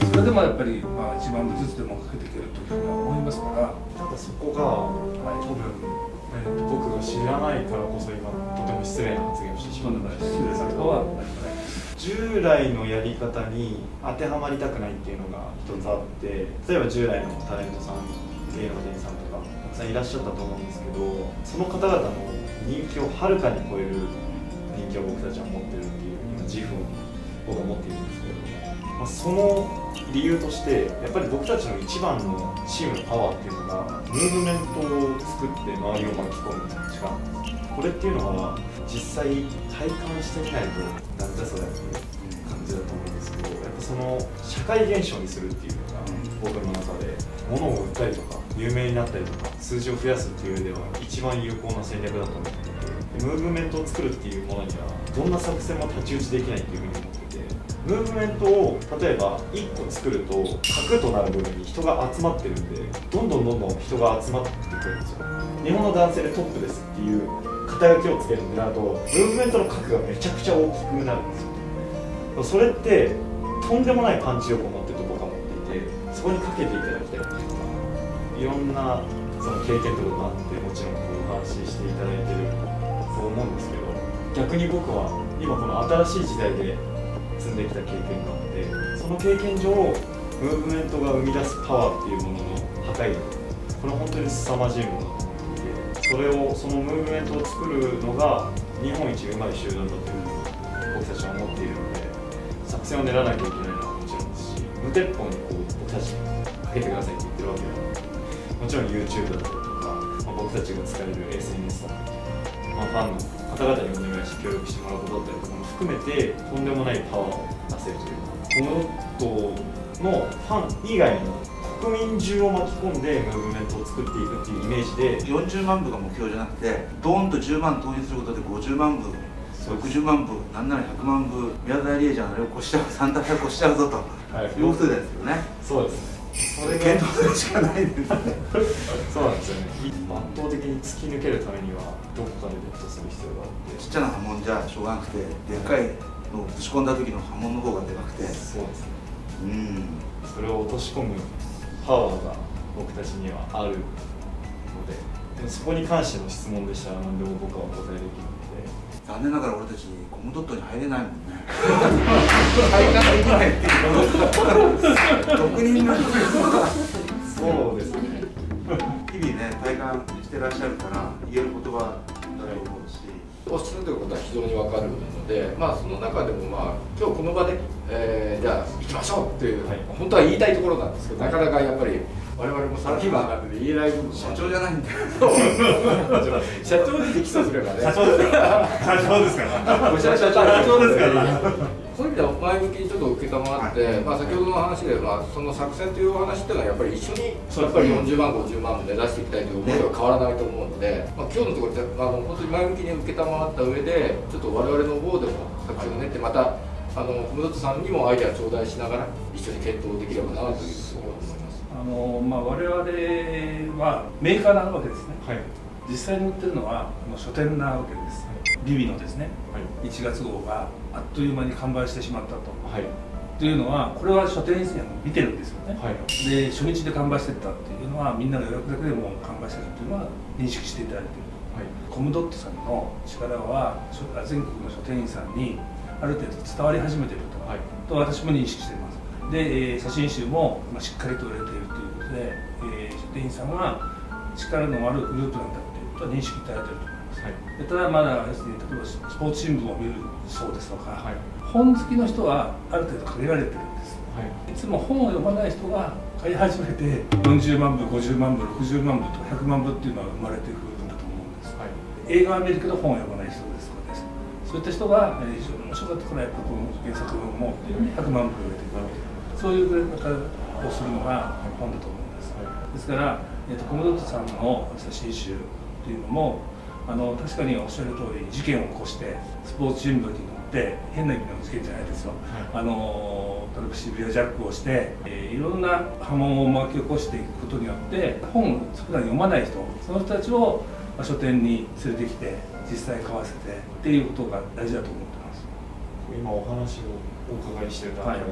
それでもやっぱり、まあ、いちまんぶずつでもかけていけるというふうには思いますから。 ただそこが、はい、多分、ね、僕が知らないからこそ今とても失礼な発言をしてしまうんですけど、従来のやり方に当てはまりたくないっていうのが一つあって、例えば従来のタレントさん、芸能人さんとかたくさんいらっしゃったと思うんですけど、その方々の人気をはるかに超える人気を僕たちは持ってるっていう今自負を僕は持っているんですけれども、まあ、その理由としてやっぱり僕たちの一番のチームのパワーっていうのがムーブメントを作って周りを巻き込む力なんです。これっていうのは実際体感してみないとなんだそれっていう感じだと思うんですけど、やっぱその社会現象にするっていうのが僕の中で物を売ったりとか有名になったりとか数字を増やすっていう上では一番有効な戦略だと思っていて、ムーブメントを作るっていうものにはどんな作戦も太刀打ちできないっていうふうに思っていて、ムーブメントを例えばいっこ作ると核となる部分に人が集まってるんで、どんどんどんどん人が集まってくるんですよ。日本の男性でトップですっていう肩書きをつけるってなるとムーブメントの核がめちゃくちゃ大きくなるんですよ。それってとんでもないパンチ力を持ってると僕は思っていて、そこにかけていただきたいっていうか、いろんなその経験とかがあってもちろんこうお話ししていただいてるそう思うんですけど、逆に僕は今この新しい時代で積んできた経験があって、その経験上ムーブメントが生み出すパワーっていうものの破壊力、これは本当に凄まじいものだと思っていて、それをそのムーブメントを作るのが日本一うまい集団だというふうに僕たちは思っているので、作戦を練らなきゃいけないのはもちろんですし、無鉄砲にこう僕たちにかけてくださいって言ってるわけではなくて、もちろん YouTube だったりとか、まあ、僕たちが使える エスエヌエス だったりとか、まあ、ファンの方々にお願いして協力してもらうことだったりとかも含めてとんでもないパワーを出せるというか、この人のファン以外の国民中を巻き込んでムーブメントを作っていくっていうイメージで、 よんじゅうまんぶが目標じゃなくてドーンとじゅうまん投入することでごじゅうまんぶ、ろくじゅうまんぶ、なんならひゃくまんぶ、宮沢りえちゃんあれを越しちゃう、サンタフェを越しちゃうぞと、はい、いうことですよね。 そうですね。 それ検討するしかないですね。 そうなんですよね。圧倒的に突き抜けるためにはどこかでベットする必要があって、 ちっちゃな波紋じゃしょうがなくて、でっかいのをぶち込んだ時の波紋の方がでかくて、 そうですね。 うん。 それを落とし込むパワーが僕たちにはあるので、でもそこに関しての質問でしたら何でも僕はお答えできるので。 残念ながら俺たちコムドットに入れないもんね。体感できないっていうの独人のそうですね。 日々ね体感してらっしゃるから言える言葉だと思うし、 おっしゃってることは非常に分かるので、まあその中でもまあ今日この場で、えー、じゃあ行きましょうっていう、はい、本当は言いたいところなんですけど、なかなかやっぱり我々もサラリーマンなんで言えない部分、 社長じゃないんだよ。 社長でできそうすればね。 社長ですから。社長ですから。 社長ですから。そういう意味では前向きにちょっと受けたまって、はい、まあ先ほどの話で、まあ、その作戦というお話っていうのはやっぱり一緒にやっぱりよんじゅうまんごじゅうまんも目指していきたいという思いは変わらないと思うので、まあ、今日のところで、まあ、本当に前向きに受けたまった上でちょっと我々の方でも作戦を練ってまたあのコムドットさんにもアイデア頂戴しながら一緒に検討できればなというふうに思います。 あのまあ、我々はメーカーなわけですね、はい、実際に売ってるのは書店なわけです、はい、ビビのですね、はい、いちがつ号があっという間に完売してしまったと、はい、というのはこれは書店員さんも見てるんですよね、はい、で初日で完売してったっていうのはみんなが予約だけでも完売してるっていうのは認識していただいていると、はい、コムドットさんの力は全国の書店員さんにある程度伝わり始めていると、はい、と私も認識しています。で、えー、写真集も、まあ、しっかりと売れているということで、えー、書店員さんが力のあるグループなんだということは認識いただいていると思います、はい、でただまだですね、例えばスポーツ新聞を見るそうですとか、はい、本好きの人はある程度限られてるんです、はい、いつも本を読まない人が買い始めてよんじゅうまんぶ、ごじゅうまんぶ、ろくじゅうまんぶとかひゃくまんぶっていうのは生まれてくるんだと思うんです、はい、映画は見るけど本を読まない人ですとかです、そういった人が非常に面白かったからやっぱこの原作を持ってひゃくまんぶ売れていくわけです。そういう売れ方をするのが本だと思うんです。ですから、えー、とコムドットさんの写真集というのもあの確かにおっしゃる通り事件を起こしてスポーツ新聞に載って変な意味の事件じゃないですよ、はい、あの例えば渋谷ジャックをして、えー、いろんな波紋を巻き起こしていくことによって本を普段読まない人、その人たちを書店に連れてきて実際買わせてっていうことが大事だと思ってます。 今お話をお伺いしている段階で、はい、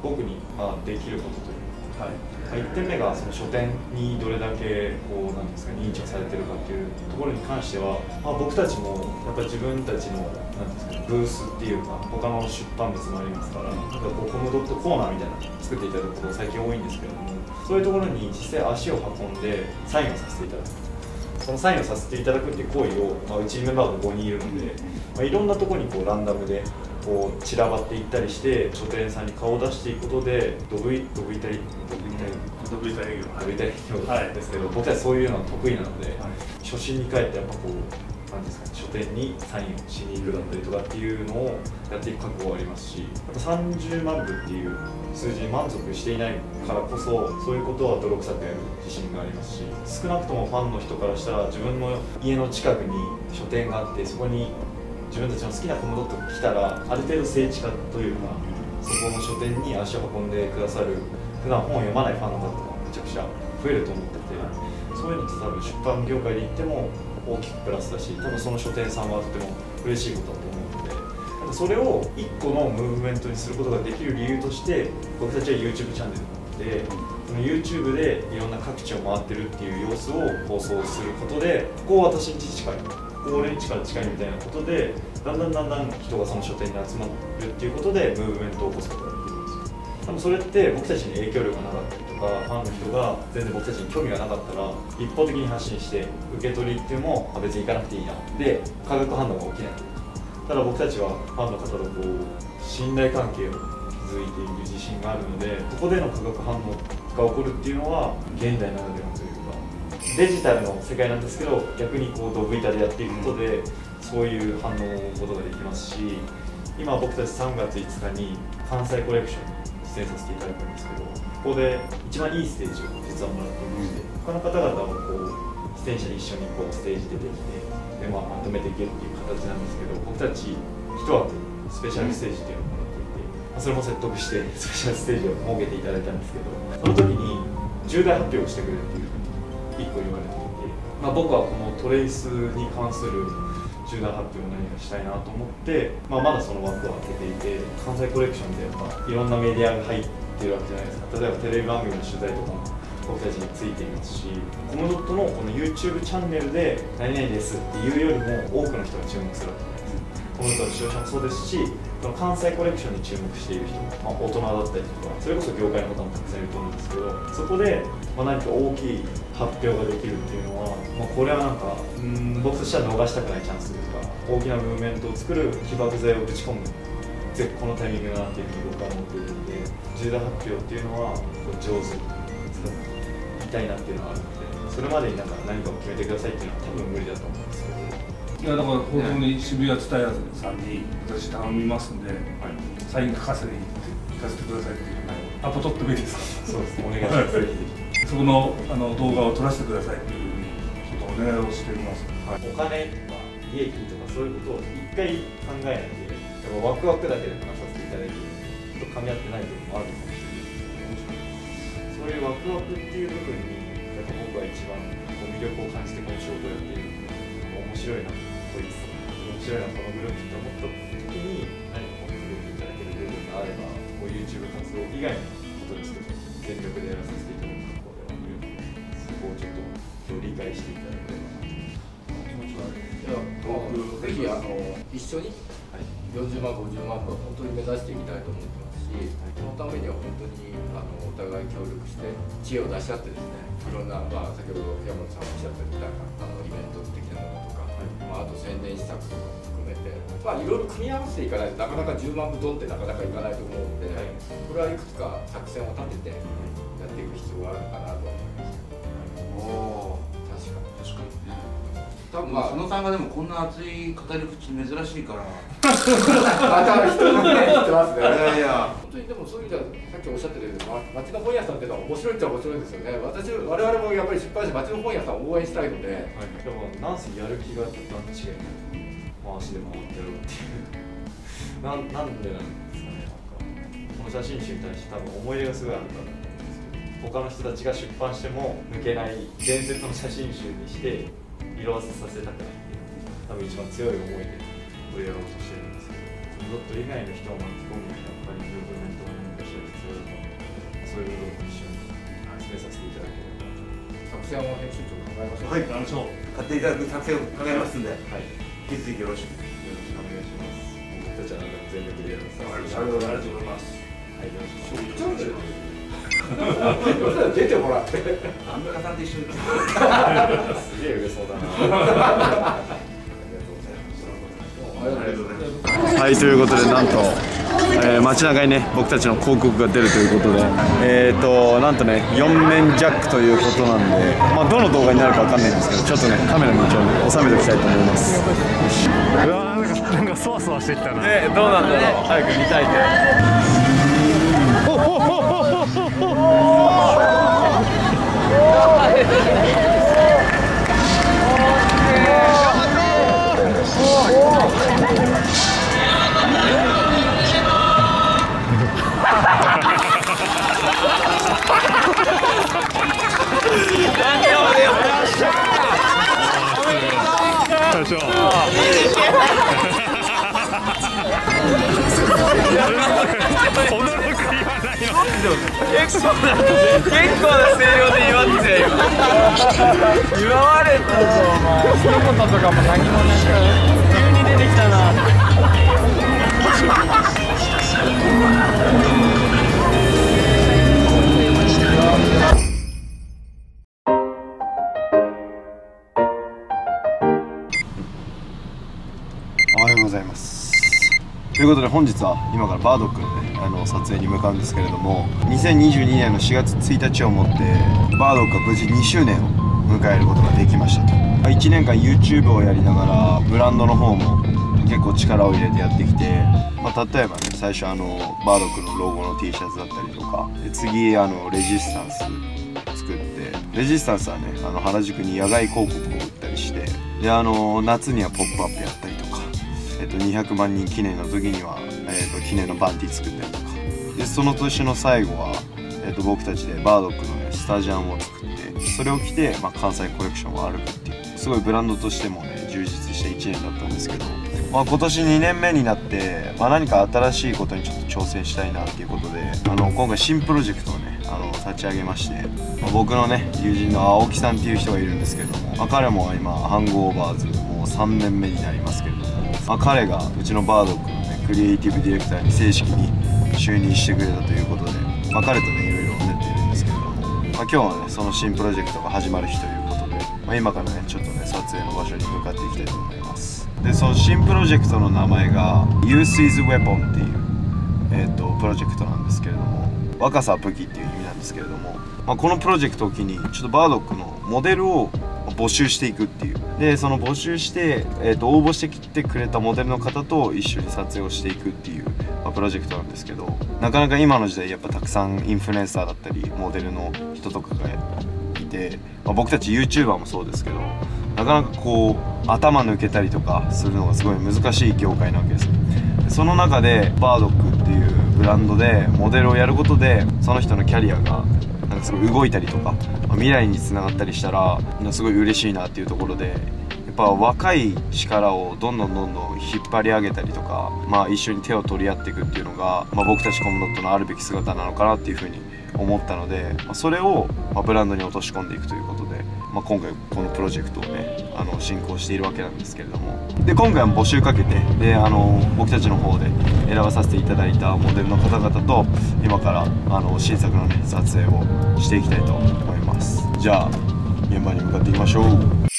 僕にまあできることというか、 はい、 いってんめがその書店にどれだけこうなんですか認知されてるかっていうところに関しては、まあ、僕たちもやっぱり自分たちのなんですかブースっていうか他の出版物もありますから、なんかこうコムドットコーナーみたいなの作っていただくこと最近多いんですけれども、そういうところに実際足を運んでサインをさせていただく。そのサインをさせていただくっていう行為を、まあ、うちメンバーがごにんいるので、まあ、いろんなところにこうランダムでこう散らばっていったりして書店さんに顔を出していくことでドブイドブイタリドブイタリドブイタ営業ドブイタ営業ですけど、僕たちそういうのが得意なので、初心に帰ってやっぱこうなんですかね、書店にサインをしに行くだったりとかっていうのをやっていく覚悟がありますし、やっぱさんじゅうまんぶっていう数字に満足していないからこそ、そういうことは泥臭くやる自信がありますし、少なくともファンの人からしたら自分の家の近くに書店があって、そこに自分たちの好きなコムドットが来たらある程度聖地化というか、そこの書店に足を運んでくださる普段本を読まないファンの方がめちゃくちゃ増えると思ってて、そういうのって多分出版業界で言っても大きくプラスだし、多分その書店さんはとても嬉しいことだと思うので、なんかそれを一個のムーブメントにすることができる理由として、僕たちは YouTube チャンネルなので、その YouTube でいろんな各地を回ってるっていう様子を放送することで、ここ私んち近い、ここ俺んちから近いみたいなことで、だんだんだんだん人がその書店に集まるっていうことでムーブメントを起こすことができるんですよ。多分それって僕たちに影響力がなかったりとか、ファンの人が全然僕たちに興味がなかったら一方的に発信して受け取りっていうのも別に行かなくていいなで化学反応が起きない。ただ僕たちはファンの方とこう信頼関係を築いている自信があるので、ここでの化学反応が起こるっていうのは現代ならではというか、デジタルの世界なんですけど、逆にこうドブ板でやっていくことでそういう反応を追うことができますし、今僕たちさんがついつかに関西コレクションに出演させていただくんですけど、ここで一番いいステージを実はもらっていまして、他の方々はこう出演者に一緒にこうステージ出てきて、で、まあ、まとめていけるっていう形なんですけど、僕たち一枠スペシャルステージっていうのをもらっていて、まあ、それも説得してスペシャルステージを設けていただいたんですけど、その時に重大発表をしてくれっていうふうにいっこ言われていて、まあ、僕はこのトレイスに関する重大発表を何かしたいなと思って、まあ、まだその枠を開けていて、関西コレクションでやっぱいろんなメディアが入ってるわけじゃないですか。例えばテレビ番組の取材とかも僕たちについていますし、コムドットのこの YouTube チャンネルで何々ですっていうよりも多くの人が注目するわけです。コムドットの視聴者もそうですし、この関西コレクションに注目している人、まあ、大人だったりとか、それこそ業界の方もたくさんいると思うんですけど、そこで、まあ、何か大きい発表ができるっていうのは、まあ、これはなんかうん僕としては逃したくないチャンスというか、大きなムーブメントを作る起爆剤をぶち込む絶好のタイミングだなっていうふうに僕は思っているので、重大発表っていうのはこう上手に言いたいなっていうのはあるので、それまでになんか何かを決めてくださいっていうのは多分無理だと思うんですけど。 いやだから本当に渋谷蔦屋さんに私頼みますんで、はい、サイン書かせに行かせてくださいっていう、はい、アポ取ってもいいですか？ そうです、お願いします。ぜひそこのあの動画を撮らせてくださいっていうふうにちょっとお願いをしています。 はい、お金とか利益とかそういうことを一回考えないで、やっぱワクワクだけで話させていただいて、ちょっと噛み合ってない部分もあるかもしれない。そういうワクワクっていう部分にやっぱ僕は一番こう魅力を感じてこの仕事をやっている。面白いな、こいつ面白いなこのグループって思った時に何かこう触れていただける部分があれば、こう YouTube 活動以外のことですけど全力でやらさせていただく方ではいるので、そこをちょっと今日理解していただければなと。気持ち悪い。 いや、僕ぜひあの一緒によんじゅうまんごじゅうまん部は本当に目指していきたいと思ってますし、そのためには本当にあのお互い協力して知恵を出し合ってですね、いろんな、まあ、先ほど山本さんがおっしゃっていたあのイベント的なものとか、まあ、あと宣伝施策とかも含めて、まあ、いろいろ組み合わせていかないとなかなかじゅうまん部ドンってなかなかいかないと思うので、これはいくつか作戦を立ててやっていく必要があるのかなと思います。 おお、確かに確かにね。多分まあ、野さんがでもこんな熱い語り口珍しいからまた人のね言ってますね。 いやいや本当にでもそういう意味ではさっきおっしゃってたように、ま、町の本屋さんっていうのは面白いっちゃ面白いんですよね。私我々もやっぱり出版社町の本屋さんを応援したいので、 はい、でもなんせやる気が段違い回しで回ってやろうっていうな, なんでなんですかね。なんかこの写真集に対して多分思い入れがすごいあるからだと思うんですけど、他の人たちが出版しても抜けない伝説の写真集にして色あせさせたくないっていう多分一番強い思いでこれやろうとしてるんですけど、コムドット以外の人を巻き込むやっぱりムーブメントが何かしら必要だそういう部分も一緒に進めさせていただければ。 作戦を編集長考えましょう。 はい、 頑張りましょう。 買っていただく作戦を考えますんで、 はい、 引き続きよろしく。 よろしくお願いします。僕たちはあなたの全力でやらせてありがとうございます。 はい、よろしくお願いします。 出てもらって。 アンミカさんと一緒に。 すげえ売れそうだな。 はい、ということでなんと、えー、街中にね僕たちの広告が出るということで、えーとなんとねよんめんジャックということなんで、まあ、どの動画になるかわかんないんですけど、ちょっとねカメラに一応ね収めておきたいと思います。 うわなんかなんかそわそわしてきたな。 でどうなんだろう、早く見たいね。 結構な結構な声量で言わんぜ今言われたぞお前。一言とかも何もなんか急に出てきたな。 おはようございます。ということで本日は今からバードックのねあの撮影に向かうんですけれども、にせんにじゅうにねんのしがつついたちをもってバードックは無事にしゅうねんを迎えることができましたと。いちねんかん YouTube をやりながらブランドの方も結構力を入れてやってきて、まあ、例えばね最初あのバードックのロゴの T シャツだったりとか、で次あのレジスタンス作って、レジスタンスはねあの原宿に野外広告を売ったりして、であの夏にはポップアップやったりとか、えっと、にひゃくまんにん記念の時には、えっと、記念のバンティ作ったりとかで、その年の最後は、えっと、僕たちでバードックの、ね、スタジアムを作って、それを着て、まあ、関西コレクションを歩くっていうすごいブランドとしてもね充実したいちねんだったんですけど、まあ、今年にねんめになって、まあ、何か新しいことにちょっと挑戦したいなっていうことで、あの今回新プロジェクトをねあの立ち上げまして、まあ、僕のね友人の青木さんっていう人がいるんですけれども、まあ、彼も今ハングオーバーズもうさんねんめになりますけれども、まあ、彼がうちのバードックのねクリエイティブディレクターに正式に就任してくれたということで、まあ、彼とねいろいろ練っているんですけれども、まあ、今日はねその新プロジェクトが始まる日ということで、まあ、今からねちょっとね撮影の場所に向かっていきたいと思います。でその新プロジェクトの名前が Youth is Weapon っていう、えー、とプロジェクトなんですけれども、若さは武器っていう意味なんですけれども、まあ、このプロジェクトを機にちょっとバードックのモデルを募集していくっていう、でその募集して、えー、と応募してきてくれたモデルの方と一緒に撮影をしていくっていう、まあ、プロジェクトなんですけど、なかなか今の時代やっぱたくさんインフルエンサーだったりモデルの人とかがいて、まあ、僕たち YouTuber もそうですけど、なかなかこう頭抜けたりとかするのがすごい難しい業界なわけです。その中でバードックっていうブランドでモデルをやることで、その人のキャリアがなんかすごい動いたりとか未来につながったりしたらすごい嬉しいなっていうところで、やっぱ若い力をどんどんどんどん引っ張り上げたりとか、まあ、一緒に手を取り合っていくっていうのが、まあ、僕たちコムドットのあるべき姿なのかなっていうふうに思ったので、まあ、それをまあブランドに落とし込んでいくということで、まあ、今回このプロジェクトをねあの進行しているわけなんですけれども、で今回も募集かけて、であの僕たちの方で選ばさせていただいたモデルの方々と今からあの新作のね撮影をしていきたいと思います。じゃあ現場に向かっていきましょう。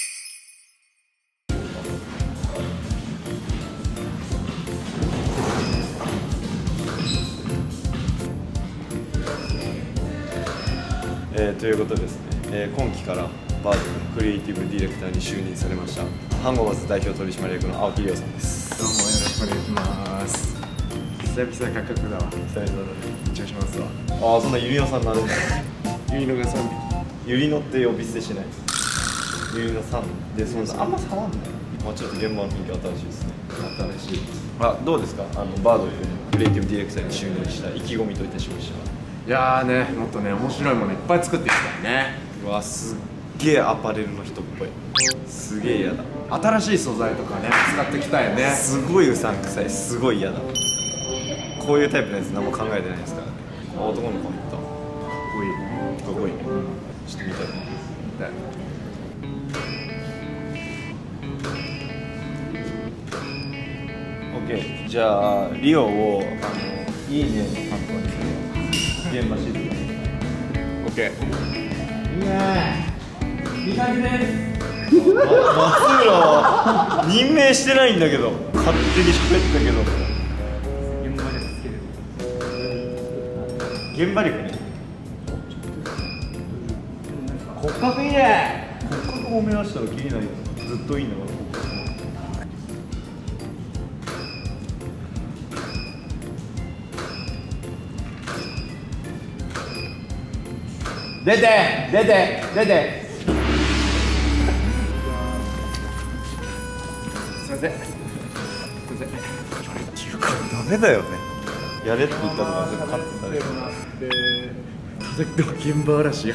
えー、ということでですね、えー、今期からバードのクリエイティブディレクターに就任されましたハンゴーバーズ代表取締役の青木亮さんです。 どうもよろしくお願いします。久々価格だわ。 久々だね。 緊張しますわ。 ああ、そんなゆりのさんなるんだ。 ゆりのがさんびき。 ゆりのって呼び捨てしない。ゆりのさんで、そんなあんま触んない。まあちょっと現場の雰囲気新しいですね。 新しい。 あ、どうですか、あのバードのクリエイティブディレクターに就任した意気込みといたしましては。 いやーね、もっとね面白いものいっぱい作っていきたいね。 うわ、すっげえアパレルの人っぽい。すげえ嫌だ。 新しい素材とかね使っていきたいよね。 すごいうさんくさい、すごい嫌だ。こういうタイプのやつ何も考えてないですからね。男の子もいった。 こいいかっこいいね、ちょっと見たいオッケー。じゃあリオをあのいいねのハンコにして現場シートオッケー。いいねいい感じです。松浦は任命してないんだけど勝手に喋ったけど現場力つける現場力ね骨格いいね骨格を目指したら気にないよずっといいんだから出て出て出てすいませんすいませんダメだよねやれって言ったのが全部カットされるでも現場嵐や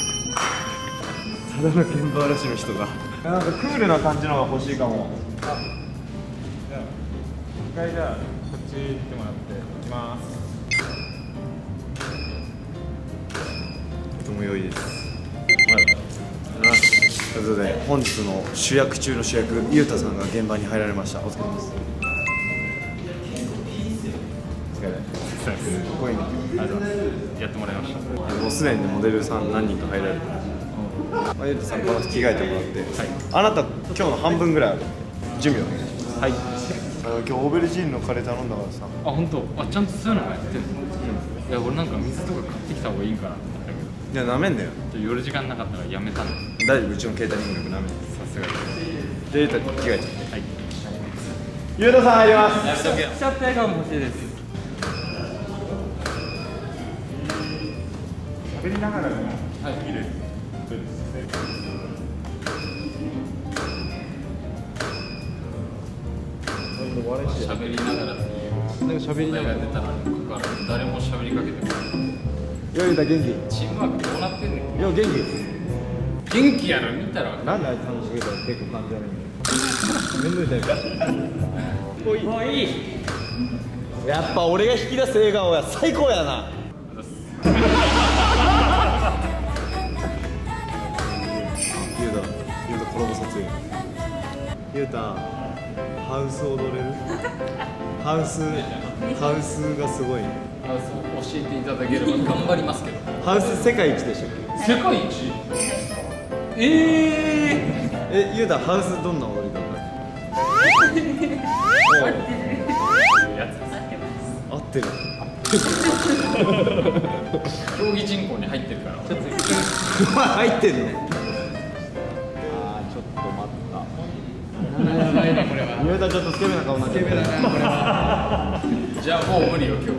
ただの現場嵐の人だなんかクールな感じのが欲しいかもあじゃあ一回じゃあこっち行ってもらって行きますとても良いですということで本日の主役中の主役ゆうたさんが現場に入られました。お疲れ様です。お疲れ。かっこいいね。ありがとうございます。やってもらいました。もうすでにモデルさん何人か入られてる。まあ、ゆうたさんこの後着替えてもらって、はい、あなた今日の半分ぐらいある。準備お願いします。はい。あの今日オーベルジーヌのカレー頼んだからさ。あ本当。あちゃんとそういうのもやってるの。うん。いや俺なんか水とか買ってきた方がいいんかなと思ったけど。いやなめんだよ。寄る時間なかったらやめたの。大丈夫うちのケータリング力なめん。さすがに。じゃあゆうた着替えちゃって。はい。ゆうたさん入ります。ちょっと笑顔も欲しいです。喋りながらでもはいいいです。喋りながらなんか喋りながら出たら誰も喋りかけてこない。よゆうた元気。チームワークどうなってんねん。いや元気。元気やろ見たら。なんであいつ楽しげたら結構感じ悪いんだよ。めんどいタイプ。もういい。もういい。やっぱ俺が引き出す笑顔や最高やな。ゆうた、ゆうたコラボ撮影。ゆうた、ハウス踊れる？ハウス、ハウスがすごい。ハウスを教えていただければ頑張りますけど。ハウス世界一でしたっけ？世界一？えー、え、ゆうたハウスどんな踊り方？合ってる。競技人口に入ってるから。ちょっと入ってるの。ああ、ちょっと待った。ゆうたちょっとスケベな顔になってる。スケベだなこれは。じゃあもう無理よ今日。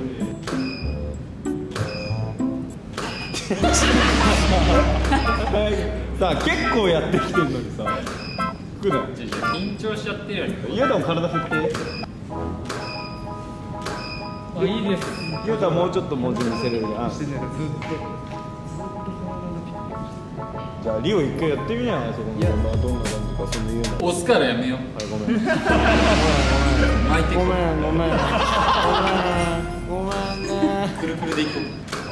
さあ結構やってきてるのにさ。緊張しちゃってるよね。ゆうたも体振って。あ、いいです。ゆうたもうちょっと文字見せれる。あ、してね、ずっと。じゃあリオ一回やってみなよ。そこのまあどんな感じかその言うの。押すからやめよう。はい、ごめん。ごめんごめん。ごめんごめん。ごめんね。くるくるでいこう。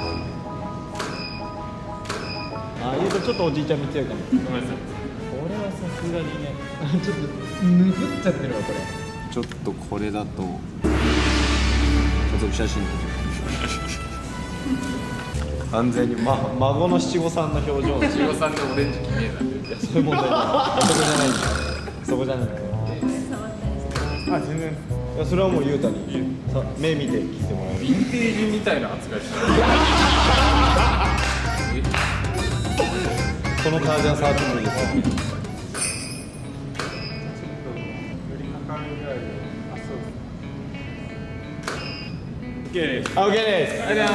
あ、ゆうたちょっとおじいちゃんみ強いかも。ごめんなさい。これはさすがにね。ちょっとぬぐっちゃってるわこれ。ちょっとこれだと。家族写真完全に、ま、孫の七五三の表情。七五三でオレンジきれいなんで。いやそういう問題だ。そこじゃないんだ。そこじゃないんだ。あ、全然。いやそれはもうゆうたにさ目見て聞いてもらう。ヴィンテージみたいな扱いしてる。このカージャン触ってもいいですか。オッケーです。あ、オッケーです。ありがとうございます。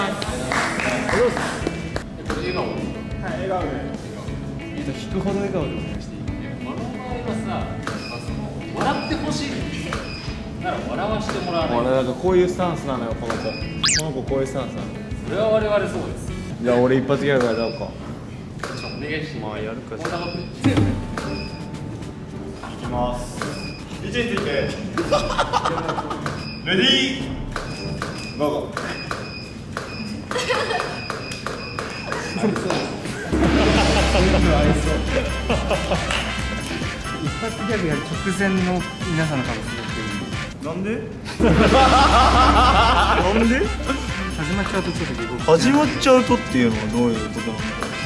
これ笑顔。はい、笑顔で。えっと引くほど笑顔でお願いしていい？笑う場合はさ、笑ってほしい。なら笑わしてもらわない。俺なんかこういうスタンスなのよこの子。この子こういうスタンスなの。それは我々そうです。じゃあ俺一発ギャグやろうか。ちょお願いして。まあやるか。いきます。位置について。レディー。ゴーゴー。 一発ギャグやる直前の皆さんの顔すごくいい。 なんでなんで始まっちゃうとちょっと下僕始まっちゃうとっていうのはどういうことなの？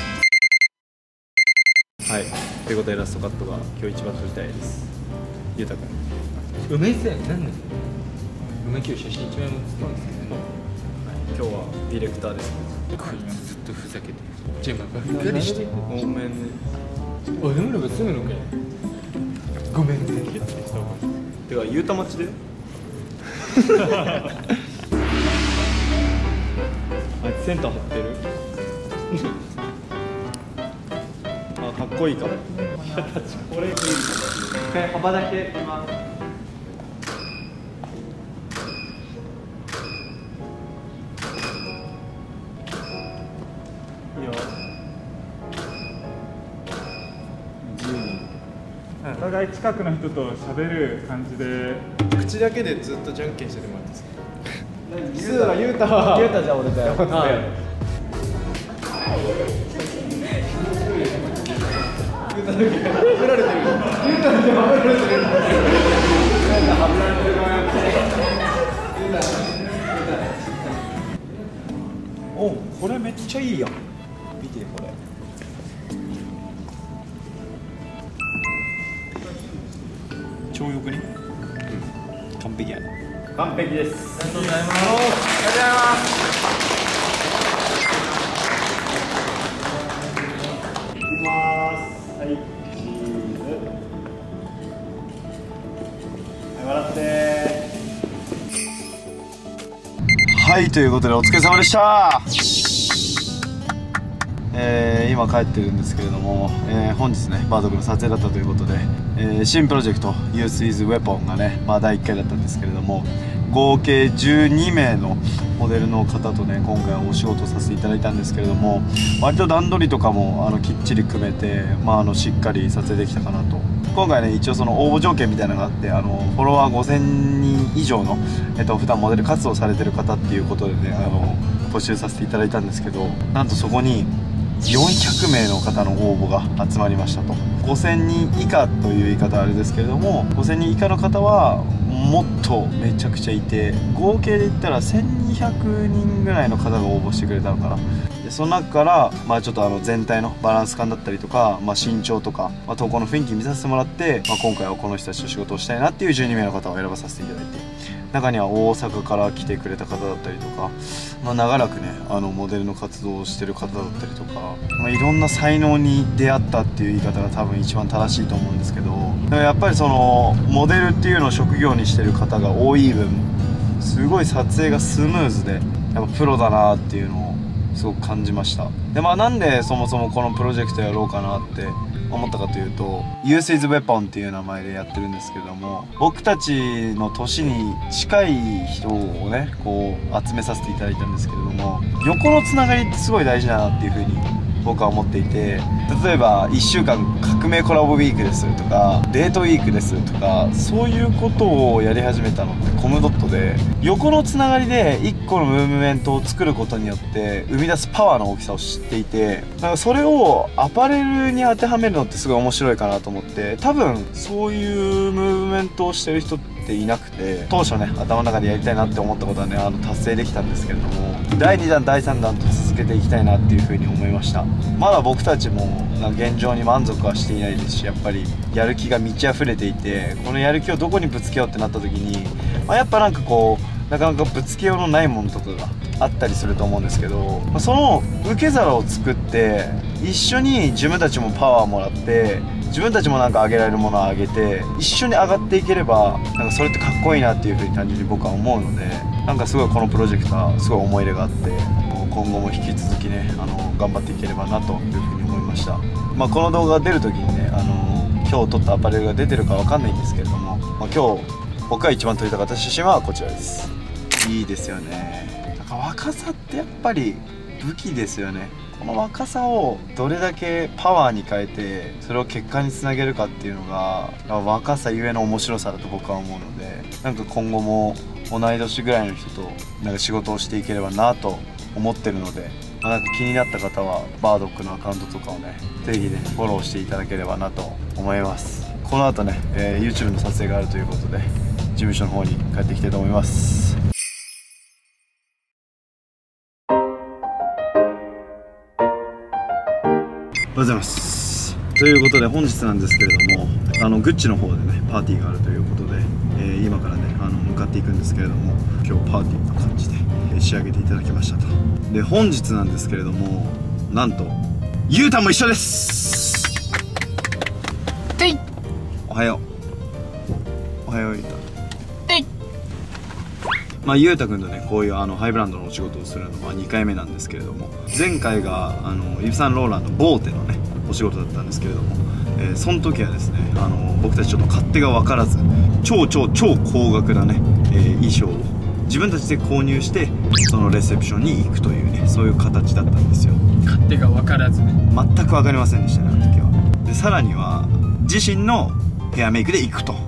はい、ということでラストカットが今日一番撮りたいです。ゆうたくん梅線何で梅今日写真一枚も写ったんですけど、 今日はディレクターです。 こいつずっとふざけてる。じゃあばっかりしてごめんね。あ、でもなんかすぐのかごめんね。 てかゆうた待ちであいつセンター張ってるあ、かっこいいかも。これ一回幅だけ今いいよ。 お互い近くの人と喋る感じで口だけでずっとじゃんけんしててもらっていいですか？ユータユータはユータじゃあ俺だよ。お、これめっちゃいいやん。見てこれ。超よくね。うん、完璧やね。完璧です。ありがとうございます。ありがとうございます。いきます。はい、チーズ。はい、笑って。はい、ということでお疲れ様でした。えー、今帰ってるんですけれども、えー、本日ねバードクの撮影だったということで、えー、新プロジェクト Youth is Weapon がね、まあ、だいいっかいだったんですけれども、合計じゅうにめいのモデルの方とね今回はお仕事させていただいたんですけれども、割と段取りとかもあのきっちり組めて、まあ、あのしっかり撮影できたかなと。今回ね一応その応募条件みたいなのがあって、あのフォロワーごせんにん以上の、えっと、普段モデル活動されてる方っていうことでね、あの募集させていただいたんですけど、なんとそこによんひゃくめいの方の応募が集まりましたと。ごせんにん以下という言い方はあれですけれども、ごせんにん以下の方はもっとめちゃくちゃいて、合計で言ったらせんにひゃくにんぐらいの方が応募してくれたのかな。でその中から、まあ、ちょっとあの全体のバランス感だったりとか、まあ、身長とか、まあ、投稿の雰囲気見させてもらって、まあ、今回はこの人たちと仕事をしたいなっていうじゅうにめいの方を選ばさせていただいて、中には大阪から来てくれた方だったりとか、まあ、長らくねあのモデルの活動をしてる方だったりとか、まあ、いろんな才能に出会ったっていう言い方が多分一番正しいと思うんですけど、でもやっぱりそのモデルっていうのを職業にしてる方が多い分、すごい撮影がスムーズでやっぱプロだなっていうのをすごく感じました。でまあなんでそもそもこのプロジェクトやろうかなって思ったかというと、 Youth is Weapon っていう名前でやってるんですけれども、僕たちの年に近い人をねこう集めさせていただいたんですけれども、横のつながりってすごい大事だなっていうふうに僕は思っていて、例えばいっしゅうかん革命コラボウィークですとかデートウィークですとか、そういうことをやり始めたのってコムドットで、横のつながりでいっこのムーブメントを作ることによって生み出すパワーの大きさを知っていて、なんかそれをアパレルに当てはめるのってすごい面白いかなと思って、多分そういうムーブメントをしてる人っていなくて、当初ね頭の中でやりたいなって思ったことはねあの達成できたんですけれども、だいにだんだいさんだんと続けていきたいなっていうふうに思いました。まだ僕たちも現状に満足はしていないですし、やっぱりやる気が満ち溢れていて、このやる気をどこにぶつけようってなった時に、まあ、やっぱなんかこうなかなかぶつけようのないものとかがあったりすると思うんですけど、まあ、その受け皿を作って一緒に自分たちもパワーもらって、自分たちもなんか上げられるものを上げて一緒に上がっていければ、なんかそれってかっこいいなっていうふうに単純に僕は思うので、なんかすごいこのプロジェクトはすごい思い入れがあって、今後も引き続きねあの頑張っていければなというふうに思いました。まあ、この動画が出る時にねあの今日撮ったアパレルが出てるかわかんないんですけれども、まあ、今日僕が一番撮りたかった写真はこちらです。いいですよね。なんか若さってやっぱり武器ですよね。この若さをどれだけパワーに変えてそれを結果につなげるかっていうのが若さゆえの面白さだと僕は思うので、なんか今後も同い年ぐらいの人となんか仕事をしていければなと思ってるので、 なんか気になった方はバードックのアカウントとかをねぜひねフォローしていただければなと思います。この後ね、えー、YouTube の撮影があるということで事務所の方に帰っていきたいと思います。おはようございます。ということで本日なんですけれども、あのグッチの方でねパーティーがあるということで、えー、今からねあの向かっていくんですけれども、今日パーティーの感じで仕上げていただきましたと。で本日なんですけれども、なんとゆうたも一緒です。ていおはようおはようゆうた。ていまあゆうたくんとねこういうあのハイブランドのお仕事をするのはにかいめなんですけれども、前回があのイヴ・サンローランのボーテのねお仕事だったんですけれども、えー、その時はですねあの僕たちちょっと勝手が分からず超超超高額なね、えー、衣装を自分たちで購入してそのレセプションに行くというねそういう形だったんですよ。 勝手が分からずね、 全く分かりませんでしたねあの時は。でさらには自身のヘアメイクで行くと、うん、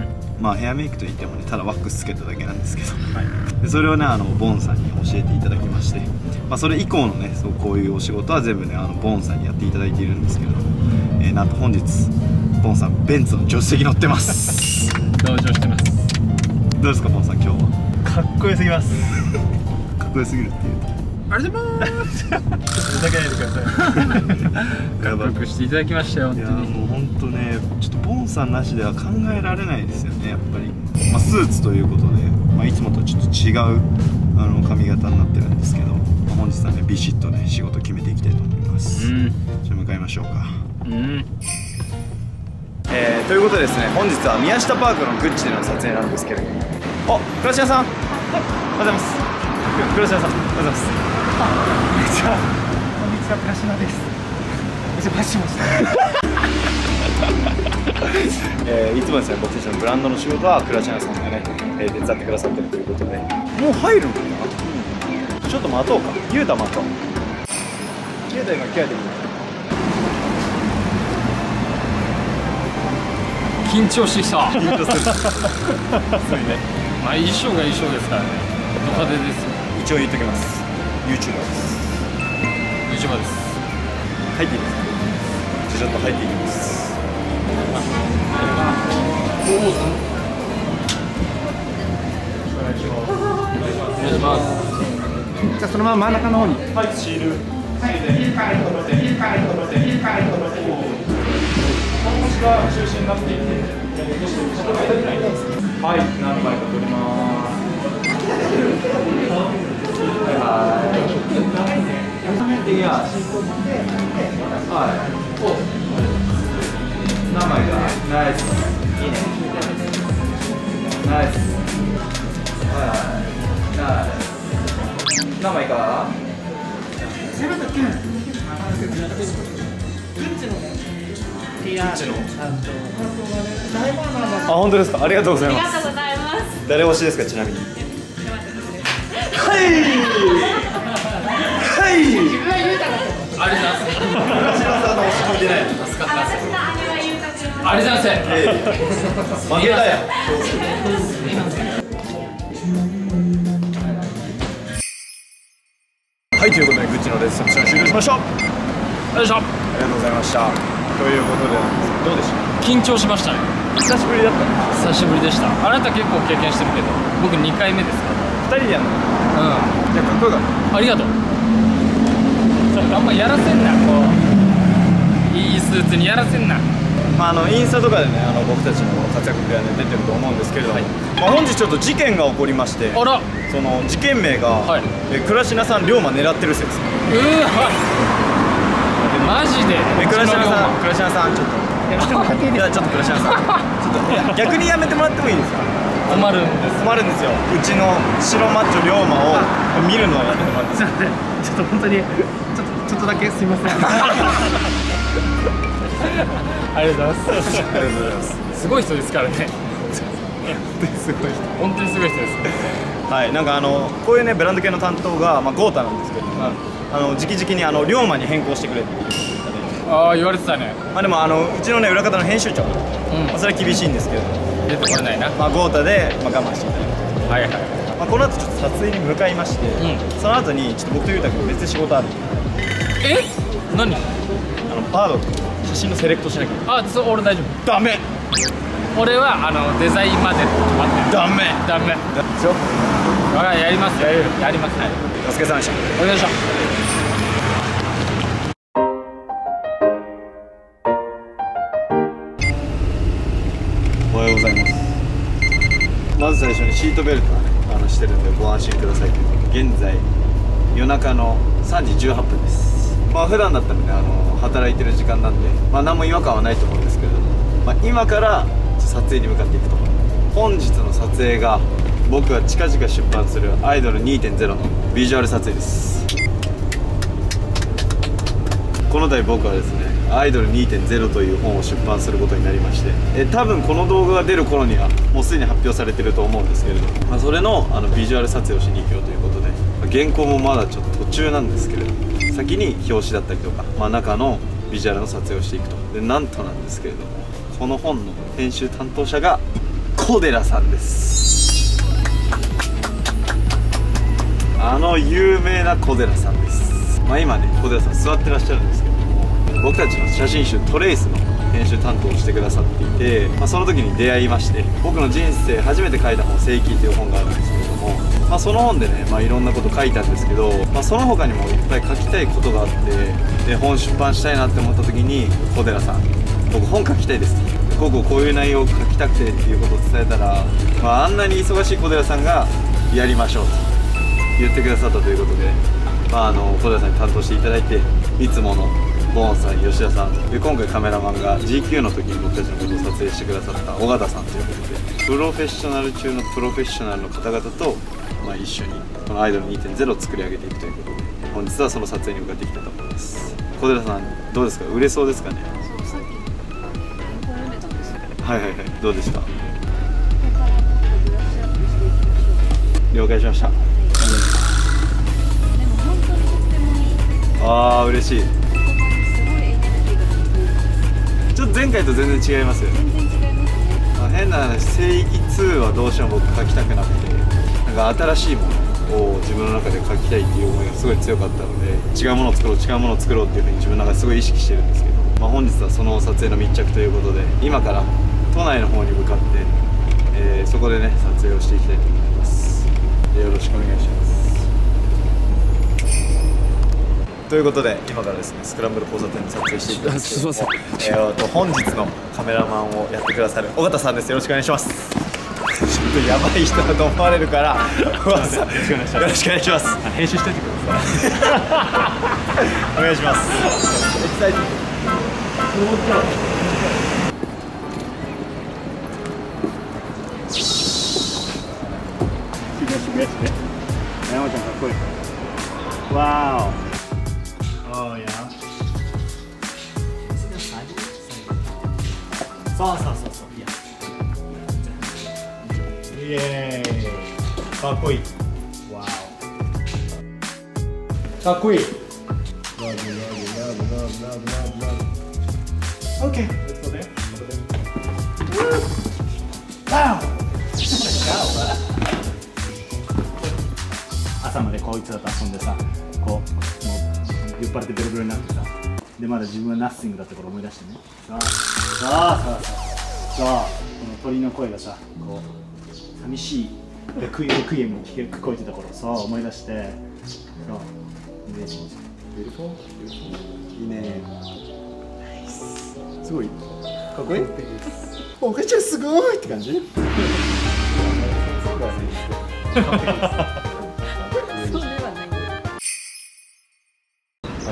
まあヘアメイクといってもねただワックスつけただけなんですけど、はい、でそれをねあのボンさんに教えていただきまして、まあ、それ以降のねそうこういうお仕事は全部ねあのボンさんにやっていただいているんですけれども、えー、なんと本日ボンさんベンツの助手席乗ってます同乗してます。 どうですかボンさん今日は。 かっこよすぎます。 かっこよすぎるっていうありがとうございます。ふざけないでください。やばくしていただきましたよ。 いやもう本当ねちょっとボンさんなしでは考えられないですよねやっぱり。まあ、スーツということで、まあ、いつもとちょっと違うあの髪型になってるんですけど、まあ、本日はねビシッとね仕事決めていきたいと思います。うん、じゃあ向かいましょうか。うん。えー、ということでですね本日は宮下パークのグッチでの撮影なんですけれども、あ、倉島さん、おはようございます。倉島さん、おはようございます。 こんにちは。こんにちは、倉島です。お邪魔しました。 えー、いつもですね僕たちのブランドの仕事は倉島さんがね、えー、手伝ってくださってるということで、もう入るのかな。ちょっと待とうか。ゆうた待とう。ゆうた今着替えてくる。 緊張してきた。 緊張する。そうね。 まあ衣装が衣装ですからね。ド派手です。 一応言っときます。ユーチューバーです。 ユーチューバーです。 入っていいですか。じゃあちょっと入っていきます。 お願いします。 じゃあそのまま真ん中の方に。 はい、シール。 はい、いいかいとろて、いいかいとろて、いいかいとろて。 腰が中心になっていて、はい、何枚か取ります。はい。いや、はい。何枚か、ナイス。いいね。ナイス。はい。ナイス。何枚か。 セブンとキュン。グッチのね。 あ、本当ですか。ありがとうございます。 ありがとうございます。 誰推しですか、ちなみに。はいはい自分はゆうただと思う。 ありがとうございます。 村島さんの推し聞いてない。 助かった。 私の姉はゆうたくん。 ありがとうございます。 負けたやん。はい、ということでグッチのレッスン終了しました。よいしょ。ありがとうございました。ということでどうでした？ 緊張しましたね。 久しぶりだった。 久しぶりでした。あなた結構経験してるけど、僕にかいめですから。 ふたりでやるの？ うん。 じゃあかっこよかった。 ありがとう。あんまやらせんな、こういいスーツにやらせんな。 まあ、あのインスタとかでねあの僕たちの活躍が、ね、出てると思うんですけれども、はい、まあ、本日ちょっと事件が起こりまして、 あらその事件名が、はい、え倉科さん龍馬狙ってる説。うわマジで。 え倉科さん倉科さんちょっといやちょっと倉科さんちょっと逆にやめてもらってもいいですか。 困るんです困るんですよ。うちの白マッチョ龍馬を見るのをやめてもらって。 ちょっと本当にちょっとちょっとだけすみません。 ありがとうございます。 ありがとうございます。 すごい人ですからね。 すごい人。 本当にすごい人です。 はい、なんかあのこういうねブランド系の担当がまあ豪太なんですけど、あの直々にあの龍馬に変更してくれって言っていただいて。 ああ言われてたね。 まあでもあのうちのね裏方の編集長、うん、まあそれは厳しいんですけど。 出てこれないな。 まあ豪太でまあ我慢していただいて。 はいはい。 まあ、この後ちょっと撮影に向かいまして、うん、その後にちょっと僕とゆうたくん別で仕事ある。 え何？ あのバードと写真のセレクトしなきゃ。 あ、そ俺大丈夫。 ダメ。 俺はあのデザインまで決まってる。 ダメダメ。 そう。 あ、やりますよ。やります。はい。 お疲れ様でした。 お疲れ様でした。 おはようございます。まず最初にシートベルトはねあのしてるんでご安心くださいけど、現在夜中のさんじじゅうはっぷんです。まあ普段だったらねあの働いてる時間なんで、まあ何も違和感はないと思うんですけれども、まあ、今から撮影に向かっていくと。本日の撮影が僕が近々出版するアイドル にてんゼロ のビジュアル撮影です。この度僕はですねアイドル にてんゼロ という本を出版することになりまして、え多分この動画が出る頃にはもうすでに発表されてると思うんですけれど、まあ、それのあのビジュアル撮影をしに行くよということで、まあ、原稿もまだちょっと途中なんですけれど先に表紙だったりとか、まあ、中のビジュアルの撮影をしていくと。でなんとなんですけれども、この本の編集担当者が小寺さんです。あの有名な小寺さんです。まあ今ね小寺さん座ってらっしゃるんですけども、僕たちの写真集「トレイス」の編集担当をしてくださっていて、まあ、その時に出会いまして、僕の人生初めて書いた本「聖域」という本があるんですけれども、まあ、その本でね、まあ、いろんなこと書いたんですけど、まあ、その他にもいっぱい書きたいことがあって、で本出版したいなって思った時に小寺さん「僕本書きたいです」と。こうこうこういう内容を書きたくてっていうことを伝えたら、まあ、あんなに忙しい小寺さんがやりましょうと言ってくださったということで、まあ、あの小寺さんに担当していただいて、いつものボーンさん、吉田さんで、今回カメラマンが ジーキュー の時に僕たちのことを撮影してくださった尾形さんということで、プロフェッショナル中のプロフェッショナルの方々と、まあ、一緒にこのアイドル にてんゼロ を作り上げていくということで、本日はその撮影に向かっていきたいと思います。小寺さんどうですか、売れそうですかね。はいはいはい、どうでした。了解しました。ああ嬉しい。ちょっと前回と全然違いますよね。全然違いますね。まあ、変な話、聖域ツーはどうしても僕書きたくなくて、なんか新しいものを自分の中で書きたいっていう思いがすごい強かったので、違うものを作ろう違うものを作ろうっていうふうに自分の中ですごい意識してるんですけど、まあ、本日はその撮影の密着ということで、今から都内の方に向かって、えー、そこでね撮影をしていきたいと思います。よろしくお願いします。ということで今からですねスクランブル交差点で撮影していくんですけども、えー、と本日のカメラマンをやってくださる尾形さんです。よろしくお願いします。ちょっとやばい人だと思われるから尾形さんよろしくお願いします。 編集しといてください。 お願いします。エキサイティング。 山ちゃんかっこいい。わーお。Oh yeah。そうそうそうそう。イエーイ。かっこいい。わーお。かっこいい。Love you, love you, love you, love you, love you, love you. Okay, let's go there. Wow. 朝までこいつらと遊んでさ、こうもう酔っ払ってベロベロになってさ、でまだ自分はナッシングだった頃思い出してね。さあさあさあさあ、この鳥の声がさ、こう寂しいレクイレクイエムに聞こえてた頃、そう思い出して、そうイメージ。 いいね。 すごいかっこいい。お母ちゃんすごいって感じ。 そうではない。 はい、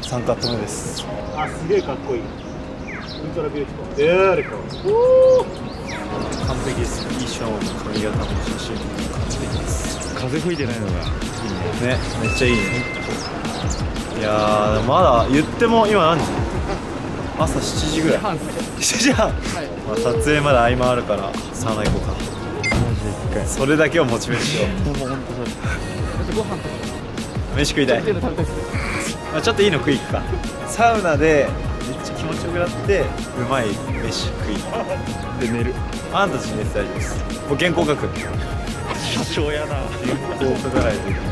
さんカット目です。 あ、すげえかっこいい。ウルトラビューティフォル。ビューティフォル。 完璧です。いいシャワーの髪型も写真も完璧です。 風吹いてないのがいいね。 ね、めっちゃいいね。いやー、まだ言っても今何時？朝しちじぐらい。しちじはん。はい、まあ撮影まだ合間あるからサウナ行こうか。マジで一回。それだけをモチベーション。もう本当そう。だってご飯とか飯食いたい。まあちょっといいの食い行くか。サウナでめっちゃ気持ちよくなってうまい飯食いで寝る。あんたたち寝て大丈夫です。もう原稿書く。 社長やな。 こう働いてる。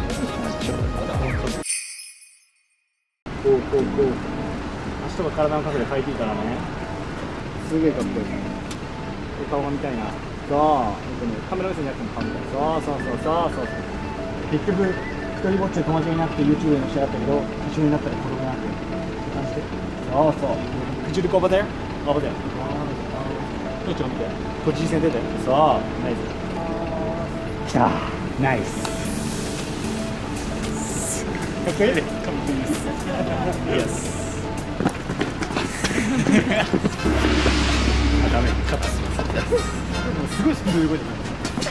こうこうこう足とか体の角で描いていいからね。すげえかっこいい。顔が見たいな。そう、カメラ目線にやっても顔みたい。そうそうそうそうそう。結局一人ぼっちで友達がいなくて YouTube の仕上がったけど、一緒になったら子供になって感じで。そうそう。Could you look over there? Over there. どっちを見て。こっち線出て。そう、ナイス。きた。ナイス。かっこいい。かっこいいです。Yes。あ、ダメ。カットすすごいスピードで動いてる。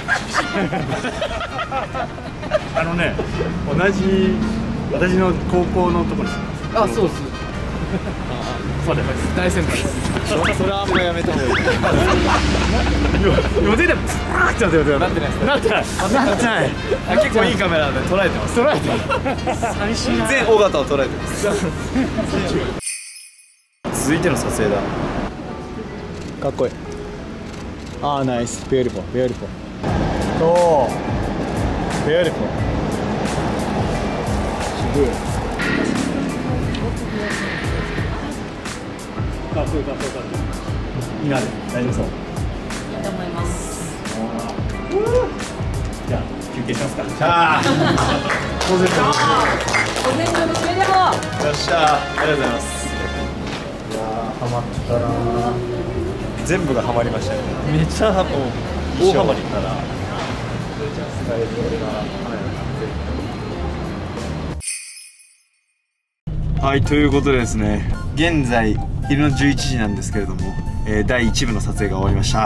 あのね、同じ私の高校のところに。 あ、そうです。 そうです。 大先輩です。それはあんまやめた方がいい。 予定でもなってないです。なってない。なってない。 結構いいカメラで捉えてます。 捉えてます。最新全尾形を捉えてます。続いての撮影だ。 かっこいい。ああ、ナイス。ビューティフォー、ビューティフォー。そう。ビューティフォー。渋い。かっこいい、かっこいい、かっこいい。いいな、大丈夫そう。 いいと思います。 じゃあ、休憩しますか。 じゃあ。 午前中の締めでも。 よっしゃ、ありがとうございます。いやー、ハマったな。全部がハマりましたね。めっちゃもう大ハマりから。はい、ということでですね、現在昼のじゅういちじなんですけれども、えー、だいいち部の撮影が終わりました。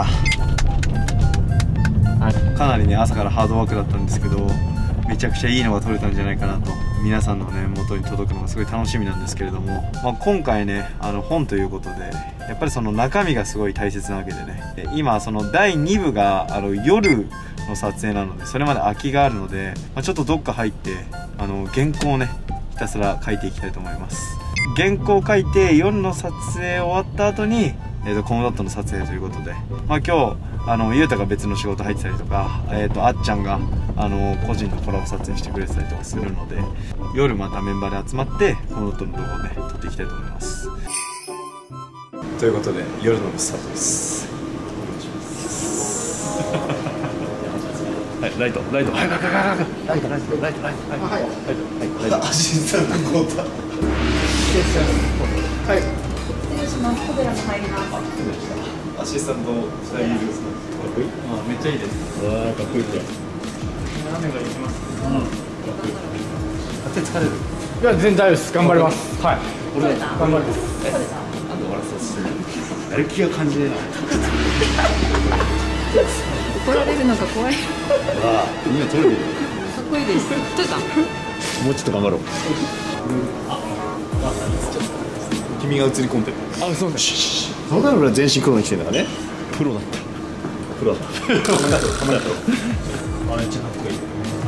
はい、かなりね朝からハードワークだったんですけど、めちゃくちゃいいのが撮れたんじゃないかなと、皆さんのね元に届くのがすごい楽しみなんですけれども、まあ、今回ねあの本ということでやっぱりその中身がすごい大切なわけでね、今そのだいに部があの夜の撮影なので、それまで空きがあるので、まあ、ちょっとどっか入ってあの原稿をねひたすら書いていきたいと思います。原稿を書いて夜の撮影終わった後に、えー、とコムドットの撮影ということで、まあ、今日あのゆうたが別の仕事入ってたりとか、えー、とあっちゃんがあの個人のコラボ撮影してくれてたりとかするので、夜またメンバーで集まってコムドットの動画をね撮っていきたいと思います。ということで夜の部スタートです。はい、ライト、ライト、はい、はい、はい、はい、ライト、ライト、ライト、ライト、はい、はい、ライト、ライト、アシスタント交代。はい。 失礼します。コベラも入ります。 アシスタントしたらいいですか。かっこいい。あ、めっちゃいいです。わあ、かっこいいじゃん。 雨が行きます。うん。かっこいい。 手疲れる。 いや、全然大丈夫です。頑張ります。はい。俺頑張ります。 え、なんで終わらせそう。やる気が感じねえな。 怒られるのが怖い。 わあ、みんな撮れてる。 かっこいいです。撮れた。 もうちょっと頑張ろう。君が映り込んでる。 あ、そうです。 そうだろ、俺は全身黒に来てるんだからね。プロだった。プロだった。カメラ撮ろう。あ、めっちゃかっこいい。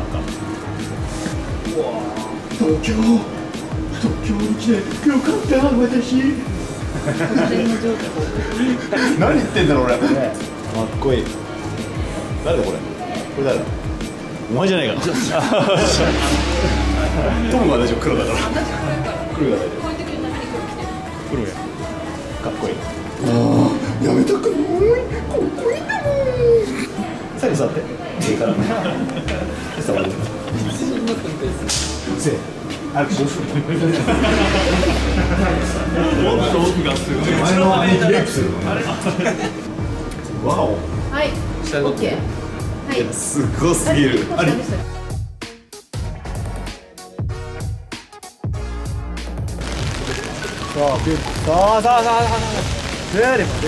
赤。うわあ、東京。東京に来てよかった、私。何言ってんだろう、俺。かっこいい。誰だこれ。これ誰だ。お前じゃないかな。トムは大丈夫、黒だから。黒が大丈夫。黒や。かっこいい。ああ、やめたくない。かっこいいな。最後座って。いいから。触る。せ。あ、どうする。もっと奥がすごい。前の姉にレイプするの。わお。 はい。オッケー。はい。 すごすぎる。あり。 そう、そうそうそうそう。出れば出れば。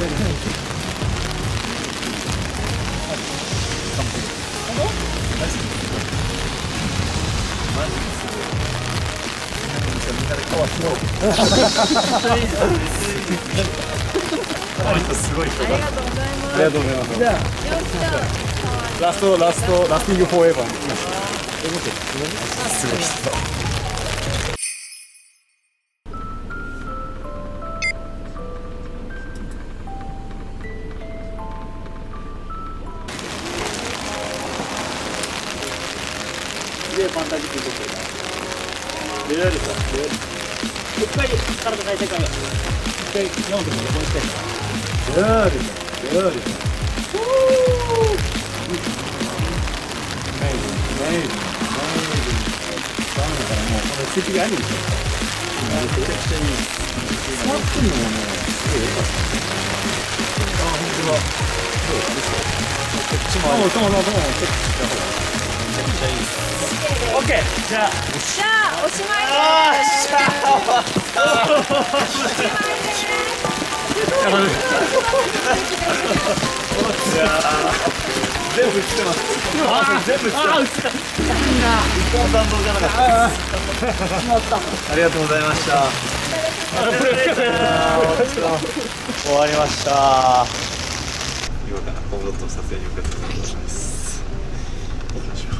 すごい人だ。 ありがとうございます。 ありがとうございます。じゃあ、ラストラストラスティングフォーエバー。すごい人。 ファンタジックにとってるから出られるから出られる一回体変えてから一回山本も横にして出られる出られるナイルナイルナイルダメだからもうこの席があるでしょめちゃくちゃいい触ってるのももうすごい良かったあ、ほんとだそうですこっちもあるそうそうそうそうチェックした方がめちゃくちゃいいオッケーじゃあじゃあおしまいです。 あーしゃー終わったおしまいです全部映ってますあ全部映ってますあ映った一本残像じゃなかったありがとうございました終わりました今から今後と撮影に向かってお願いします行きましょう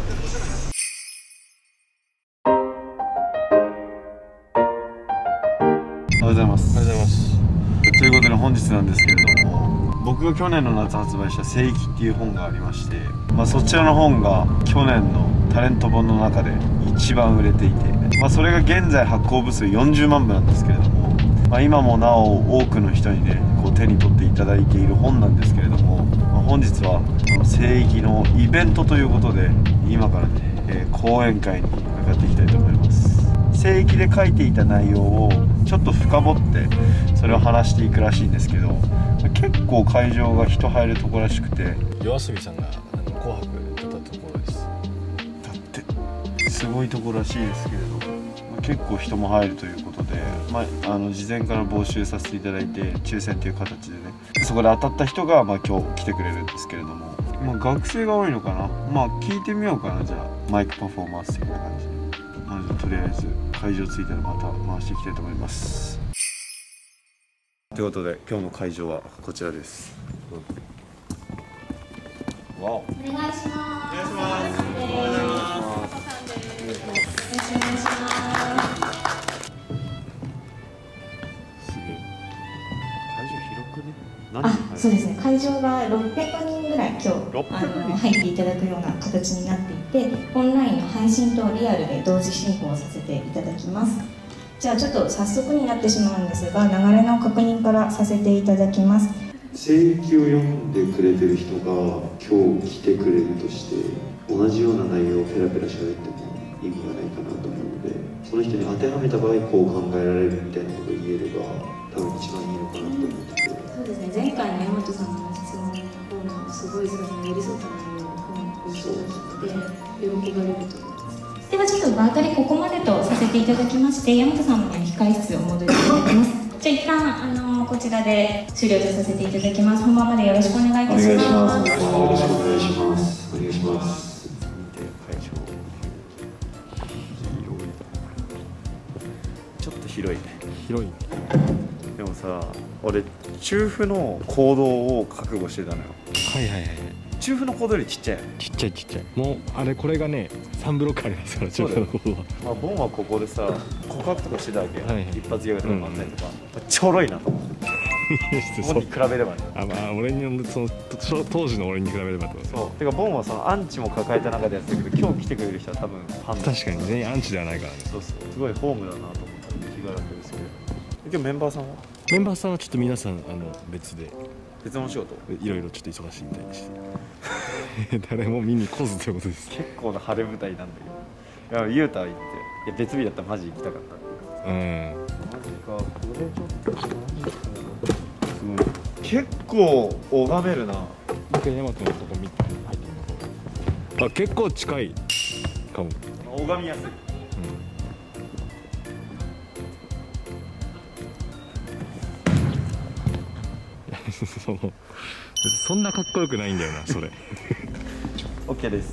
おはようございますおはようございますということで本日なんですけれども僕が去年の夏発売した「聖域」っていう本がありまして、まあ、そちらの本が去年のタレント本の中で一番売れていて、まあ、それが現在発行部数よんじゅうまんぶなんですけれども、まあ、今もなお多くの人にねこう手に取っていただいている本なんですけれども、まあ、本日は「聖域」のイベントということで今からね、えー、講演会に向かっていきたいと思います。聖域で書いていた内容をちょっと深掘ってそれを話していくらしいんですけど、結構会場が人入るところらしくて、 夜遊びさんがあの紅白で出たところです。 だってすごいところらしいですけれど、まあ、結構人も入るということで、まあ、あの事前から募集させていただいて抽選という形でねそこで当たった人がまあ今日来てくれるんですけれども、まあ、学生が多いのかな。まあ聞いてみようかな。じゃあマイクパフォーマンス的な感じで、まずとりあえず会場着いたらまた回していきたいと思います。ということで今日の会場はこちらです。わお。お願いします。お願いします。おはようございます。よろしくお願いします。すげえ。会場広くね。 あ、そうですね。会場がろっぴゃくにんぐらい今日あの入っていただくような形になっていて、オンラインの配信とリアルで同時進行させていただきます。じゃあちょっと早速になってしまうんですが、流れの確認からさせていただきます。 聖域を読んでくれてる人が今日来てくれるとして、同じような内容をペラペラ喋っても意味がないかなと思うので、その人に当てはめた場合こう考えられるみたいなことを言えれば多分一番いいのかなと思ってて。 そうですね。前回の山本さんの質問の方のすごいそれに寄り添った内容をおっしゃって喜ばれると思います。ではちょっと場当たりここまでとさせていただきまして、山本さんの控室を戻りたいと思います。じゃあ一旦あのこちらで終了とさせていただきます。本番までよろしくお願いいたします。 よろしくお願いします。お願いします。 ちょっと広いね。 広い。 でもさ、俺中府の行動を覚悟してたのよ。 はいはいはい。 中府の行動よりちっちゃい。 ちっちゃいちっちゃい。もうあれこれがねさんブロックありますから中府の行動は。 まあボンはここでさ告白とかしてたわけよ。 はいはい、 一発ギャグとか漫才とか、うん、ちょろいなと思って。ボンに比べればね。 あ、まあ俺にその当時の俺に比べればと。 そう。てかボンはそのアンチも抱えた中でやってるけど、今日来てくれる人は多分ファン。 確かに全員アンチではないからね。 そうそう。すごいホームだなと思った気が楽ですけど。今日メンバーさんは？ メンバーさんはちょっと皆さんあの別で。 別の仕事？ いろいろちょっと忙しいみたいにして。誰も見に来ずということです。 結構な晴れ舞台なんだけど。いや、ゆうたは行って、いや別日だったらマジ行きたかった。うん。マジか、これちょっとマジかな。結構拝めるな。 一回ヤマトのとこ見て入ってみよう。あ、結構近いかも。 拝みやすい。うん。 そのそんなかっこよくないんだよなそれ。 オッケーです。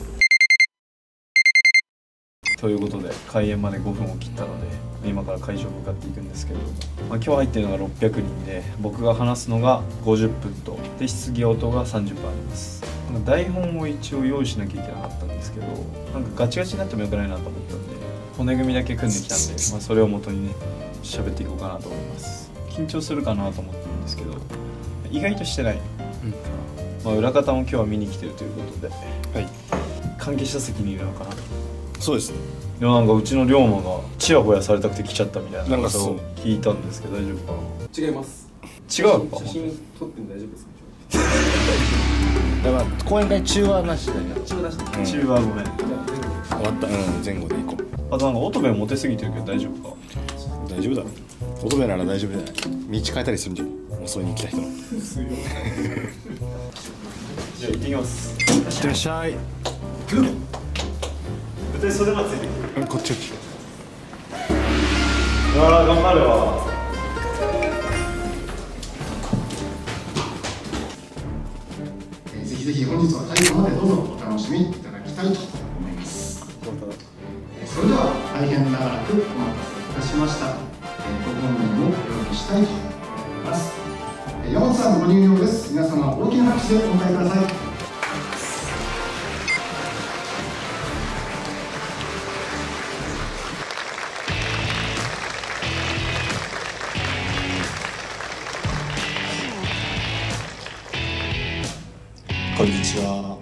ということで開演までごふんを切ったので今から会場に向かっていくんですけれども、まあ、今日入ってるのがろっぴゃくにんで僕が話すのがごじゅっぷんとで質疑応答がさんじゅっぷんあります。台本を一応用意しなきゃいけなかったんですけど、なんかガチガチになってもよくないなと思ったんで骨組みだけ組んできたんで、まあ、それを元にね喋っていこうかなと思います。緊張するかなと思ったんですけど意外としてない、うん、まあ裏方も今日は見に来てるということで、はい、関係者席にいるのかな。 そうですね。 でもなんかうちの龍馬がチヤホヤされたくて来ちゃったみたいななんかそう噂を聞いたんですけど、大丈夫かな。 違います。 違うのか。 写真撮っても大丈夫ですか。 だから講演会中はなしだよ。 中なしで。 中はごめん。 終わった。うん前後で行こう。 あとなんか乙部モテすぎてるけど大丈夫か。 大丈夫だろ。乙部なら大丈夫じゃない。道変えたりするんじゃん。襲いに来た人の。 じゃあ行ってきます。 いってらっしゃい。 舞台袖までついてくる。 うんこっちこっち。 うわー頑張るわ。 ぜひぜひ本日は最後までどうぞお楽しみいただきたいと思います。それでは大変長らくお待たせいたしました。ご本人をお呼びしたいと思います。山本さんご入場です。皆様大きな拍手でお迎えください。 こんにちは。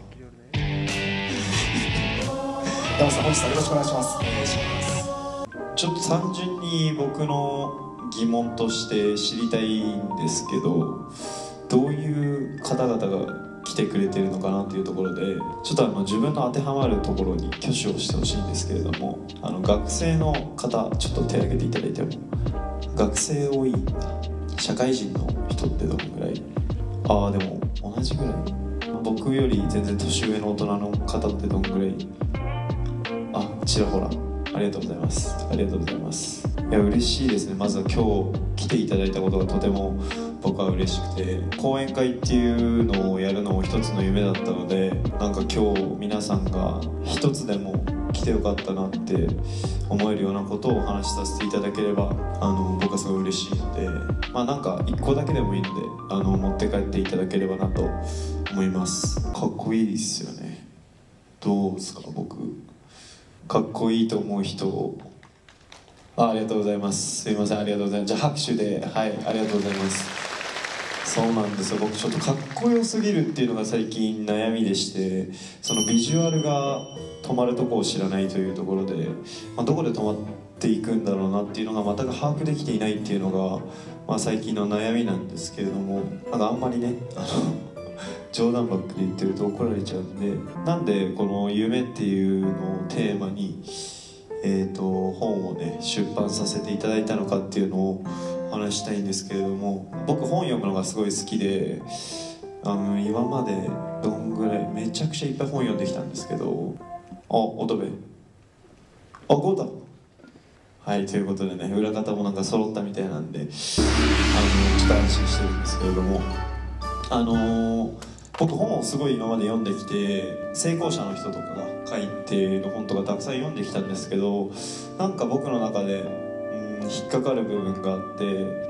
山本さん、本日はよろしくお願いします。お願いします。ちょっと単純に僕の疑問として知りたいんですけど、どういう方々が来てくれてるのかなっていうところで、ちょっとあの自分の当てはまるところに挙手をしてほしいんですけれども、あの学生の方ちょっと手挙げていただいても。学生多いんだ。社会人の人ってどのぐらい？ああでも同じぐらい。僕より全然年上の大人の方ってどんぐらい？あ、ちらほら。ありがとうございます。ありがとうございます。いや、嬉しいですね。まずは今日来ていただいたことがとても僕は嬉しくて、講演会っていうのをやるのも一つの夢だったので、なんか今日皆さんが一つでも来てよかったなって思えるようなことをお話しさせていただければ、あの僕はすごい嬉しいので、まあなんか一個だけでもいいので、あの持って帰っていただければなと思います。かっこいいですよね。どうですか？僕かっこいいと思う人。 あ, ありがとうございます。すいません、ありがとうございます。じゃあ拍手で、はい、ありがとうございます。そうなんですよ、僕ちょっとかっこよすぎるっていうのが最近悩みでして、そのビジュアルが止まるとこを知らないというところで、まあ、どこで止まっていくんだろうなっていうのが全く把握できていないっていうのが、まあ、最近の悩みなんですけれども、なんかあんまりね、あの冗談ばっかり言ってると怒られちゃうんで、なんでこの夢っていうのをテーマに、えー、と本をね出版させていただいたのかっていうのをお話したいんですけれども、僕本読むのがすごい好きで、あの今までどんぐらいめちゃくちゃいっぱい本読んできたんですけど、あ、乙部、あ、ゴータ、はい、ということでね、裏方もなんか揃ったみたいなんで、あのちょっと安心してるんですけれども、あのー、僕本をすごい今まで読んできて、成功者の人とかが書いての本とかたくさん読んできたんですけど、なんか僕の中で、うん、引っかかる部分があって、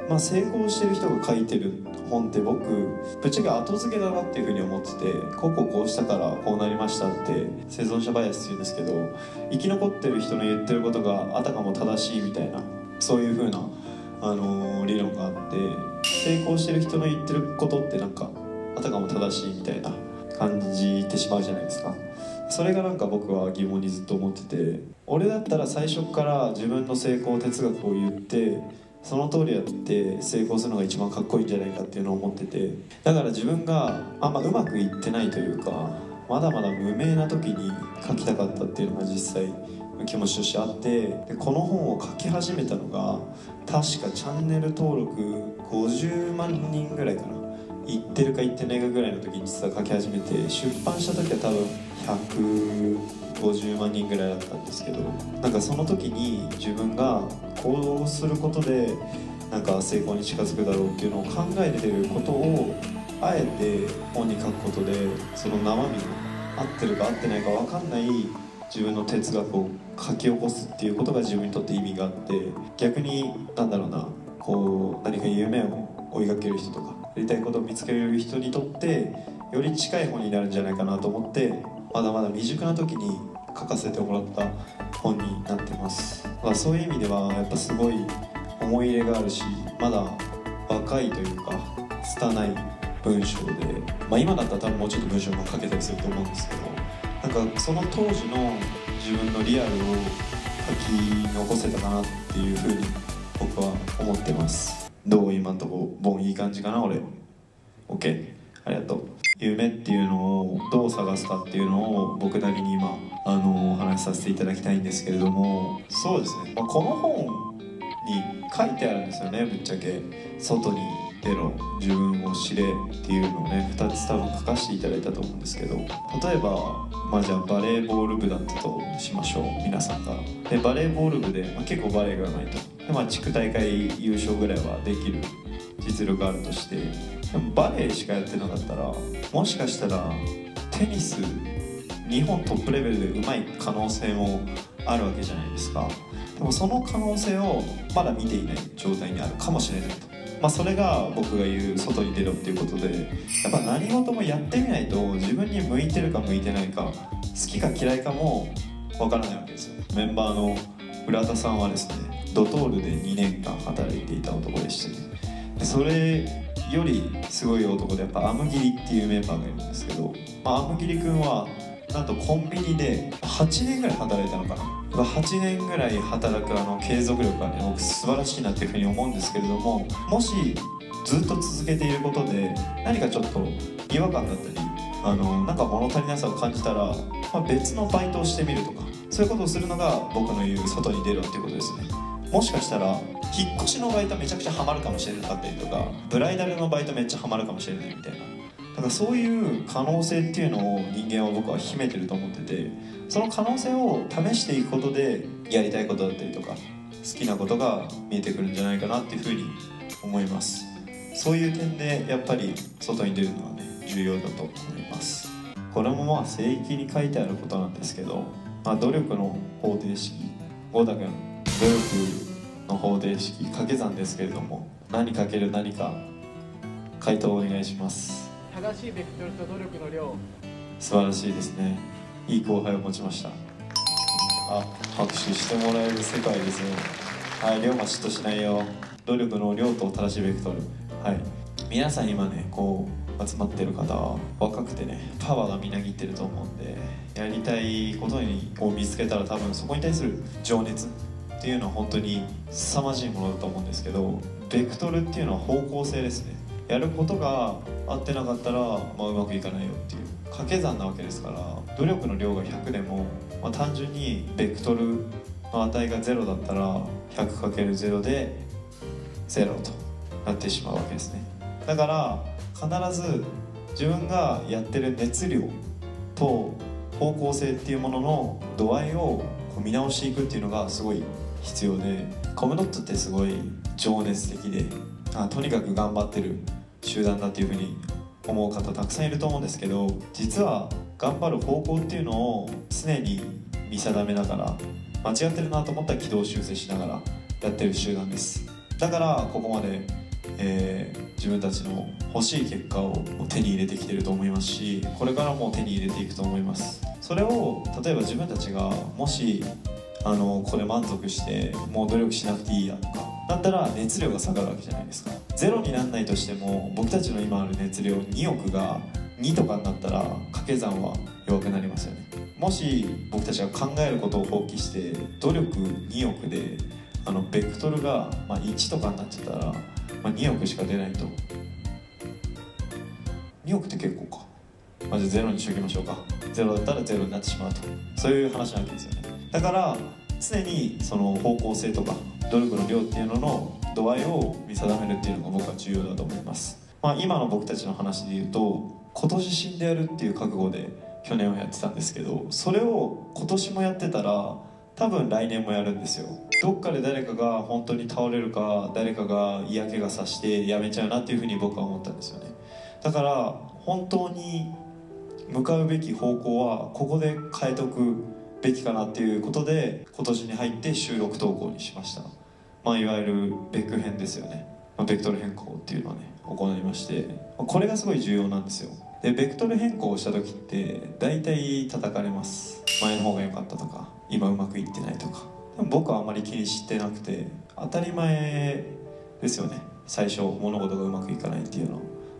まあ、成功してる人が書いてる本って僕ぶっちゃけ後付けだなっていうふうに思ってて、こうこうこうしたからこうなりましたって生存者バイアスっていうんですけど、生き残ってる人の言ってることがあたかも正しいみたいな、そういうふうな、あのー、理論があって、成功してる人の言ってることってなんかあたかも正しいみたいな感じてしまうじゃないですか。それがなんか僕は疑問にずっと思ってて、俺だったら最初から自分の成功哲学を言ってその通りやって成功するのが一番かっこいいんじゃないかっていうのを思ってて、だから自分があんまうまくいってないというか、まだまだ無名な時に書きたかったっていうのが実際気持ちとしてあって、でこの本を書き始めたのが確かチャンネル登録ごじゅうまんにんぐらいかな、行ってるか行ってないかぐらいの時に実は書き始めて、出版した時は多分ひゃくごじゅうまんにんぐらいだったんですけど、なんかその時に自分がこうすることでなんか成功に近づくだろうっていうのを考えてることをあえて本に書くことで、その生身の合ってるか合ってないか分かんない自分の哲学を書き起こすっていうことが自分にとって意味があって、逆になんだろうな、こう何か夢を追いかける人とかやりたいことを見つける人にとってより近い本になるんじゃないかなと思って、まだまだ未熟な時に書かせてもらった本になってます。まあ、そういう意味ではやっぱすごい思い入れがあるし、まだ若いというか拙い文章で、まあ、今だったら多分もうちょっと文章も書けたりすると思うんですけど、なんかその当時の自分のリアルを書き残せたかなっていうふうに僕は思ってます。どう今んとこボンいい感じかな俺。 OK ありがとう。夢っていうのをどう探すかっていうのを僕なりに今あのお話しさせていただきたいんですけれども、そうですね、まあ、この本に書いてあるんですよね。ぶっちゃけ外に出ろ、自分を知れっていうのをねふたつ多分書かせていただいたと思うんですけど、例えばまあじゃあバレーボール部だったとしましょう、皆さんが。でバレーボール部で、まあ、結構バレーがうまいと。で、まあ、地区大会優勝ぐらいはできる実力があるとして、でもバレーしかやってなかったらもしかしたらテニス日本トップレベルでうまい可能性もあるわけじゃないですか。でもその可能性をまだ見ていない状態にあるかもしれないと。まあ、それが僕が言う外に出ろっていうことで、やっぱ何事もやってみないと自分に向いてるか向いてないか、好きか嫌いかもわからないわけですよ。メンバーの浦田さんはですね、ドトールでにねんかん働いていた男でしてね、でそれよりすごい男でやっぱアムギリっていうメンバーがいるんですけど、まあ、アムギリ君はなんとコンビニではちねんぐらい働いたのかな。はちねんぐらい働くあの継続力がね、僕素晴らしいなっていうふうに思うんですけれども、もしずっと続けていることで何かちょっと違和感だったり、あのなんか物足りなさを感じたら、まあ、別のバイトをしてみるとか、そういうことをするのが僕の言う外に出ろっていうことですね。もしかしたら引っ越しのバイトめちゃくちゃハマるかもしれなかったりとか、ブライダルのバイトめっちゃハマるかもしれないみたいな、だからそういう可能性っていうのを人間は僕は秘めてると思ってて、その可能性を試していくことでやりたいことだったりとか好きなことが見えてくるんじゃないかなっていうふうに思います。そういう点でやっぱり外に出るのはね重要だと思います。これもまあ聖域に書いてあることなんですけど、まあ、努力の方程式、豪太君努力の方程式掛け算ですけれども、何かける何か回答をお願いします。 正しいベクトルと努力の量。 素晴らしいですね。いい後輩を持ちました。あ、拍手してもらえる世界ですよ。はい、量も嫉妬しないよ。努力の量と正しいベクトル。はい、皆さん今ねこう集まってる方は若くてねパワーがみなぎってると思うんで、やりたいことにを見つけたら多分そこに対する情熱っていうのは本当に凄まじいものだと思うんですけど、ベクトルっていうのは方向性ですね。やることが合ってなかったら、まあ、うまくいかないよっていう掛け算なわけですから、努力の量がひゃくでも、まあ、単純にベクトルの値がゼロだったら ひゃくかけるゼロ でゼロとなってしまうわけですね。だから必ず自分がやってる熱量と方向性っていうものの度合いを見直していくっていうのがすごい必要で、コムドットってすごい情熱的で、あとにかく頑張ってる集団だっていうふうに思う方たくさんいると思うんですけど、実は頑張る方向っていうのを常に見定めながら、間違ってるなと思ったら軌道修正しながらやってる集団です。だからここまで、えー、自分たちの欲しい結果を手に入れてきてると思いますし、これからも手に入れていくと思います。それを例えば自分たちがもしあのこれ満足してもう努力しなくていいやとかだったら熱量が下がるわけじゃないですか。ゼロにならないとしても僕たちの今ある熱量におくがにとかになったら掛け算は弱くなりますよね。もし僕たちが考えることを放棄して努力におくであのベクトルが、まあ、いちとかになっちゃったら、まあ、におくしか出ないと。におくって結構か。まあ、じゃあゼロにしておきましょうか。ゼロだったらゼロになってしまうと、そういう話なわけですよね。だから常にその方向性とか努力の量っていうのの度合いを見定めるっていうのが僕は重要だと思います。まあ、今の僕たちの話で言うと今年死んでやるっていう覚悟で去年はやってたんですけど、それを今年もやってたら多分来年もやるんですよ。どっかで誰かが本当に倒れるか誰かが嫌気がさしてやめちゃうなっていうふうに僕は思ったんですよね。だから本当に向かうべき方向はここで変えとくべきかなっていうことで今年に入って収録投稿にしました。まあ、いわゆるベック編ですよね。まあ、ベクトル変更っていうのをね行いまして、これがすごい重要なんですよ。でベクトル変更をした時って大体叩かれます。前の方が良かったとか今うまくいってないとか。でも僕はあまり気にしてなくて当たり前ですよね。最初物事がうまくいかないっていうの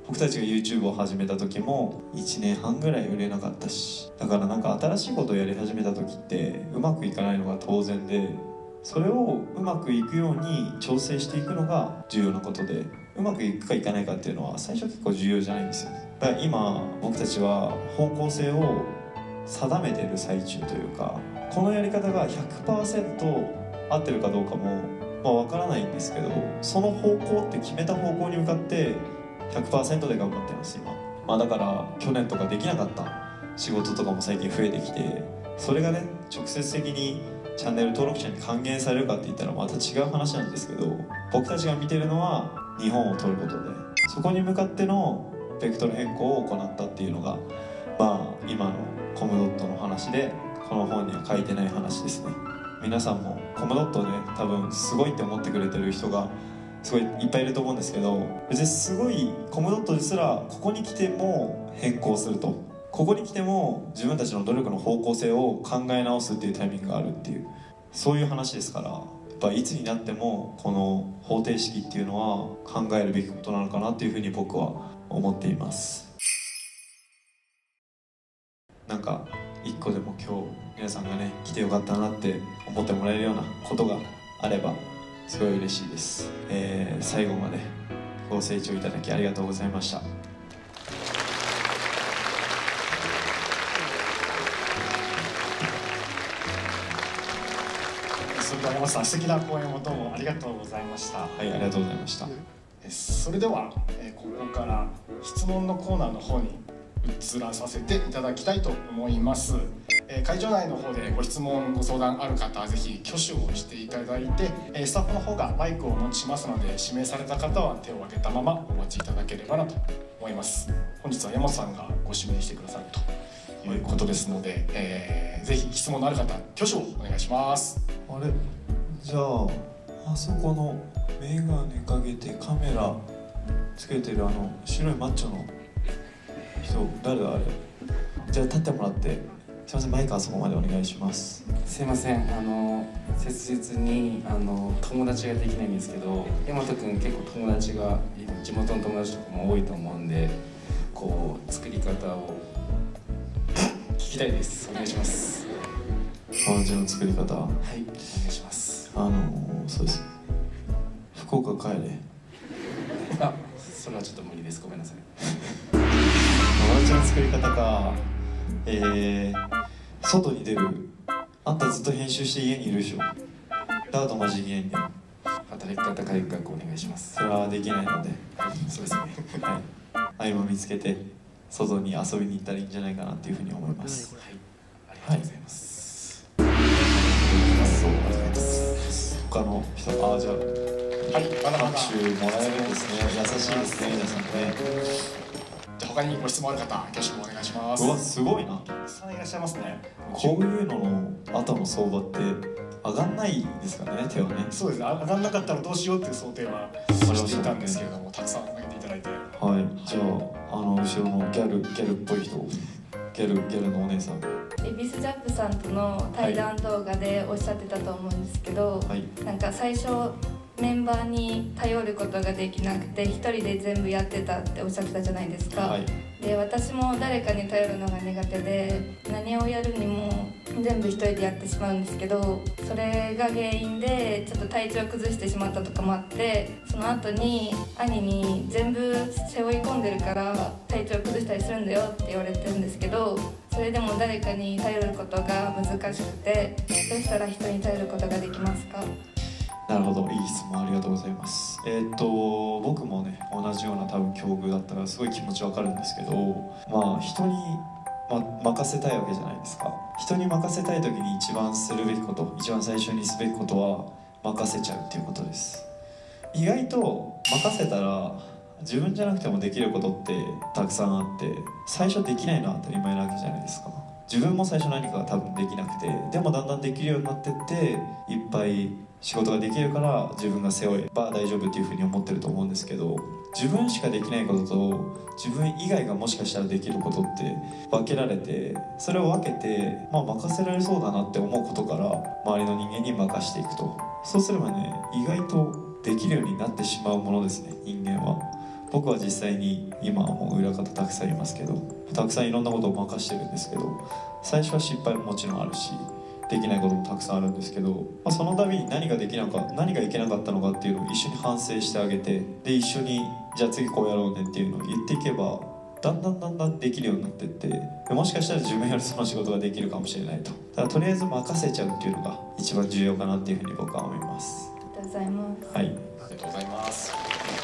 僕たちが YouTube を始めた時もいちねんはんぐらい売れなかったし、だからなんか新しいことをやり始めた時ってうまくいかないのが当然で、それをうまくいくように調整していくのが重要なことで、うまくいくかいかないかっていうのは最初結構重要じゃないんですよね。だから今僕たちは方向性を定めている最中というか、このやり方が ひゃくパーセント 合ってるかどうかもまあ分からないんですけど、その方向って決めた方向に向かってひゃくパーセント で頑張ってます今。まあだから去年とかできなかった仕事とかも最近増えてきて、それがね直接的にチャンネル登録者に還元されるかって言ったらまた違う話なんですけど、僕たちが見てるのは日本を取ることで、そこに向かってのベクトル変更を行ったっていうのがまあ今のコムドットの話で、この本には書いてない話ですね。皆さんもコムドットで多分すごいって思ってくれてる人がすごいいっぱいいると思うんですけど、別にすごいコムドットですらここに来ても変更すると、ここに来ても自分たちの努力の方向性を考え直すっていうタイミングがあるっていう、そういう話ですから、やっぱいつになってもこの方程式っていうのは考えるべきことなのかなっていうふうに僕は思っています。なんか一個でも今日皆さんがね来てよかったなって思ってもらえるようなことがあればすごい嬉しいです。えー、最後までご清聴いただきありがとうございました。 それでは山本さん、素敵な講演をどうもありがとうございました。 はい、ありがとうございました。 それでは、えー、ここから質問のコーナーの方に移らさせていただきたいと思います。えー、会場内の方でご質問ご相談ある方はぜひ挙手をしていただいて、えー、スタッフの方がマイクをお持ちしますので、指名された方は手を挙げたままお待ちいただければなと思います。本日は山本さんがご指名してくださるということですので、えー、ぜひ質問のある方挙手をお願いします。 あれ、じゃああそこのメガネかけてカメラつけてるあの白いマッチョの人誰だあれ。じゃあ立ってもらって、すいません、マイクあそこまでお願いします。 すいません、あの切実にあの友達ができないんですけど、大和君結構友達が地元の友達とかも多いと思うんで、こう作り方を聞きたいです。お願いします。 友達の作り方、はい、 お願いします。 あのそうです、福岡帰れ。 あ、それはちょっと無理です、ごめんなさい。 友達の作り方か。えー、外に出る。あんたずっと編集して家にいるでしょ。ダートマジゲーム働き方改革お願いします。 それはできないので、 そうですね、 はい、合間見つけて外に遊びに行ったらいいんじゃないかなっていうふうに思います。 はい、ありがとうございます。 はい、ありがとうございます。他の人、ああ、じゃあ、 はい、まだまだ拍手もらえるんですね。優しいですね、皆さんね。 じゃあ他にご質問ある方、挙手もお願いします。 うわ、すごいな。 たくさんいらっしゃいますね。 こういうのの後の相場って上がんないですかね、手はね。 そうですね、上がんなかったらどうしようっていう想定はしていたんですけれども、たくさん挙げていただいて。 はい、じゃあ、あの後ろのギャル、ギャルっぽい人、ギャル、ギャルのお姉さん。 エビスジャップさんとの対談動画でおっしゃってたと思うんですけど、はい、なんか最初メンバーに頼ることができなくて一人で全部やってたっておっしゃってたじゃないですか、はい、で私も誰かに頼るのが苦手で何をやるにも全部一人でやってしまうんですけど、それが原因でちょっと体調崩してしまったとかもあって、その後に兄に全部背負い込んでるから体調崩したりするんだよって言われてるんですけど、それでも誰かに頼ることが難しくて、どうしたら人に頼ることができますか？ なるほど、いい質問ありがとうございます。えー、っと僕もね同じような多分境遇だったらすごい気持ちわかるんですけど、まあ人に、ま、任せたいわけじゃないですか。人に任せたい時に一番するべきこと、一番最初にすべきことは任せちゃうっていうことです。意外と任せたら自分じゃなくてもできることってたくさんあって、最初できないのは当たり前なわけじゃないですか。自分も最初何かが多分できなくて、でもだんだんできるようになってっていっぱい仕事ができるから自分が背負えば大丈夫っていうふうに思ってると思うんですけど、自分しかできないことと自分以外がもしかしたらできることって分けられて、それを分けて、まあ、任せられそうだなって思うことから周りの人間に任していくと、そうすればね意外とできるようになってしまうものですね、人間は。 僕は実際に今はもう裏方たくさんいますけど、たくさんいろんなことを任してるんですけど、最初は失敗ももちろんあるしできないこともたくさんあるんですけど、まあ、その度に何ができなか何がいけなかったのかっていうのを一緒に反省してあげて、で一緒にじゃあ次こうやろうねっていうのを言っていけば、だんだんだんだんできるようになっていって、でもしかしたら自分よりその仕事ができるかもしれないと。ただとりあえず任せちゃうっていうのが一番重要かなっていうふうに僕は思います。 ありがとうございます。 はい、 ありがとうございます。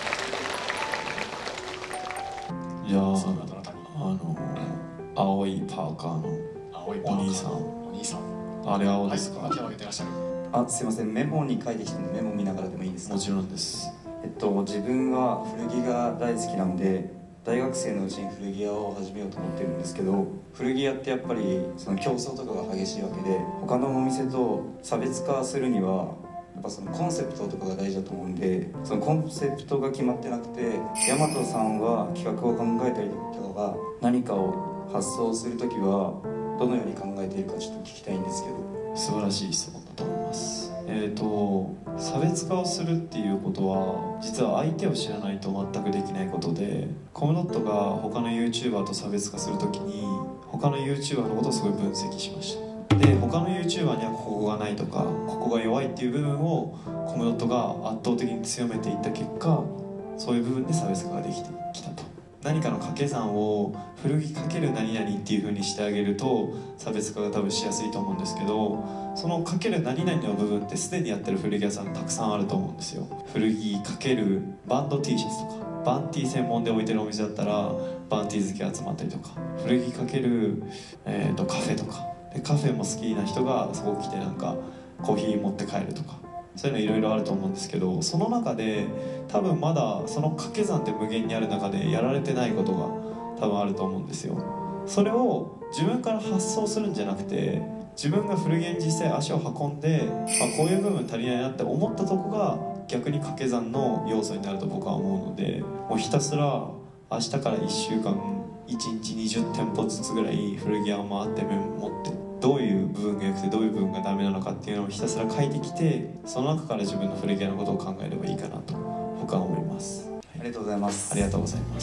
じゃあ、あの青いパーカーのお兄さん、 お兄さん、 あれ青ですか？ はい、手を挙げてらっしゃる。 あ、すいません、メモに書いてきたのでメモ見ながらでもいいですか？ もちろんです。 えっと自分は古着が大好きなんで、大学生のうちに古着屋を始めようと思ってるんですけど、古着屋ってやっぱりその競争とかが激しいわけで、他のお店と差別化するにはやっぱそのコンセプトとかが大事だと思うんで、そのコンセプトが決まってなくて、大和さんは企画を考えたりとか何かを発想するときはどのように考えているかちょっと聞きたいんですけど。 素晴らしい質問だと思います。えーと差別化をするっていうことは実は相手を知らないと全くできないことで、コムドットが他の YouTuber と差別化するときに他の YouTuber のことをすごい分析しました。で他の YouTuber にはここがないとかここが弱いっていう部分をコムドットが圧倒的に強めていった結果、そういう部分で差別化ができてきたと。何かの掛け算を古着かける何々っていう風にしてあげると差別化が多分しやすいと思うんですけど、そのかける何々の部分ってすでにやってる古着屋さんたくさんあると思うんですよ。古着かけるバンド T シャツとかバンティー専門で置いてるお店だったらバンティー好きが集まったりとか、古着かける、えー、とカフェとかでカフェも好きな人がそこ来てなんかコーヒー持って帰るとか、そういうのいろいろあると思うんですけど、その中で多分まだその掛け算って無限にある中でやられてないことが多分あると思うんですよ。それを自分から発想するんじゃなくて、自分が古着屋に実際足を運んで、まあ、こういう部分足りないなって思ったとこが逆に掛け算の要素になると僕は思うので、もうひたすら明日からいっしゅうかんいちにちにじゅってんぽずつぐらい古着屋を回ってメモ持って、どういう部分が良くてどういう部分がダメなのかっていうのをひたすら書いてきて、その中から自分の古着屋のことを考えればいいかなと僕は思います。 ありがとうございます。 ありがとうございます。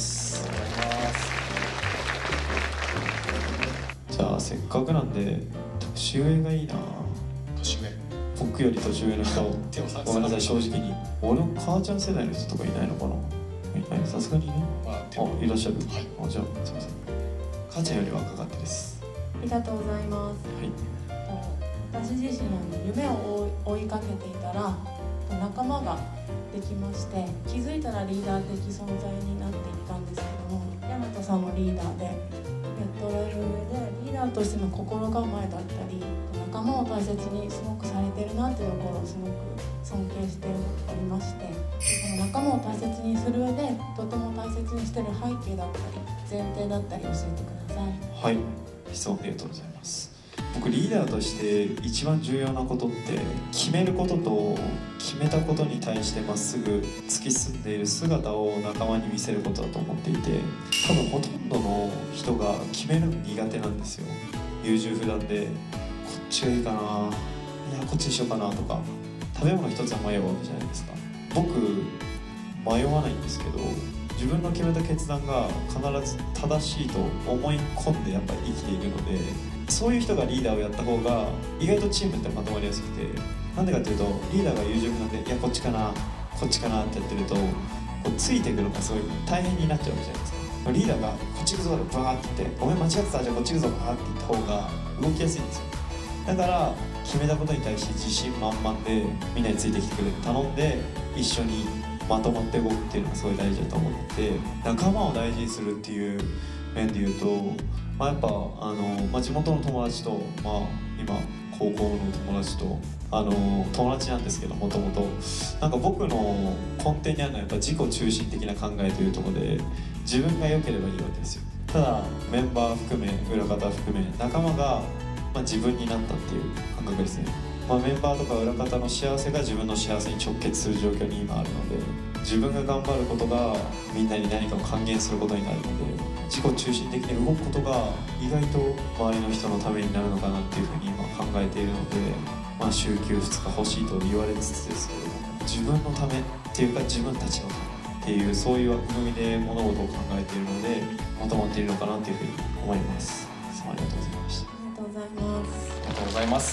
じゃあせっかくなんで年上がいいな。 年上、 僕より年上の人ごめんなさい、正直に俺の母ちゃん世代の人とかいないのかな。さすがにね、あ、いらっしゃる。はい、あ、じゃあすいません、母ちゃんより若かったです。 ありがとうございます。はい、私自身あの夢を追いかけていたら仲間ができまして、気づいたらリーダー的存在になっていったんですけども、大和さんもリーダーでやっておられる上で、リーダーとしての心構えだったり仲間を大切にすごくされてるなっていうところをすごく尊敬しておりまして、その仲間を大切にする上でとても大切にしてる背景だったり前提だったり教えてください。 はい、質問ありがとうございます。僕リーダーとして一番重要なことって決めることと決めたことに対してまっすぐ突き進んでいる姿を仲間に見せることだと思っていて、多分ほとんどの人が決めるの苦手なんですよ。優柔不断でこっちがいいかな、いやこっちにしようかなとか、食べ物一つは迷うわけじゃないですか。僕迷わないんですけど、自分の決めた決断が必ず正しいと思い込んでやっぱり生きているので、そういう人がリーダーをやった方が意外とチームってまとまりやすくて、なんでかっていうとリーダーが優柔不断でいやこっちかなこっちかなってやってると、こうついていくのがすごい大変になっちゃうわけじゃないですか。リーダーがこっち行くぞでバーって言って、ごめん間違ってた、じゃあこっち行くぞバーって言った方が動きやすいんですよ。だから決めたことに対して自信満々でみんなについてきてくれって頼んで一緒にまとまって動くっていうのがすごい大事だと思ってて、仲間を大事にするっていう面で言うと、まあ、やっぱあの、まあ、地元の友達と、まあ、今高校の友達とあの友達なんですけど、もともとなんか僕の根底にあるのはやっぱ自己中心的な考えというところで、自分が良ければいいわけですよ。ただメンバー含め裏方含め仲間が、まあ、自分になったっていう感覚ですね。まあ、メンバーとか裏方の幸せが自分の幸せに直結する状況に今あるので、自分が頑張ることがみんなに何かを還元することになるので、自己中心的に動くことが意外と周りの人のためになるのかなっていうふうに今考えているので、まあ、週休ふつか欲しいと言われつつですけれども、自分のためっていうか自分たちのためっっていう、そういう枠組みで物事を考えているのでまとまっているのかなというふうに思います。ありがとうございました。 ありがとうございます。 ありがとうございます。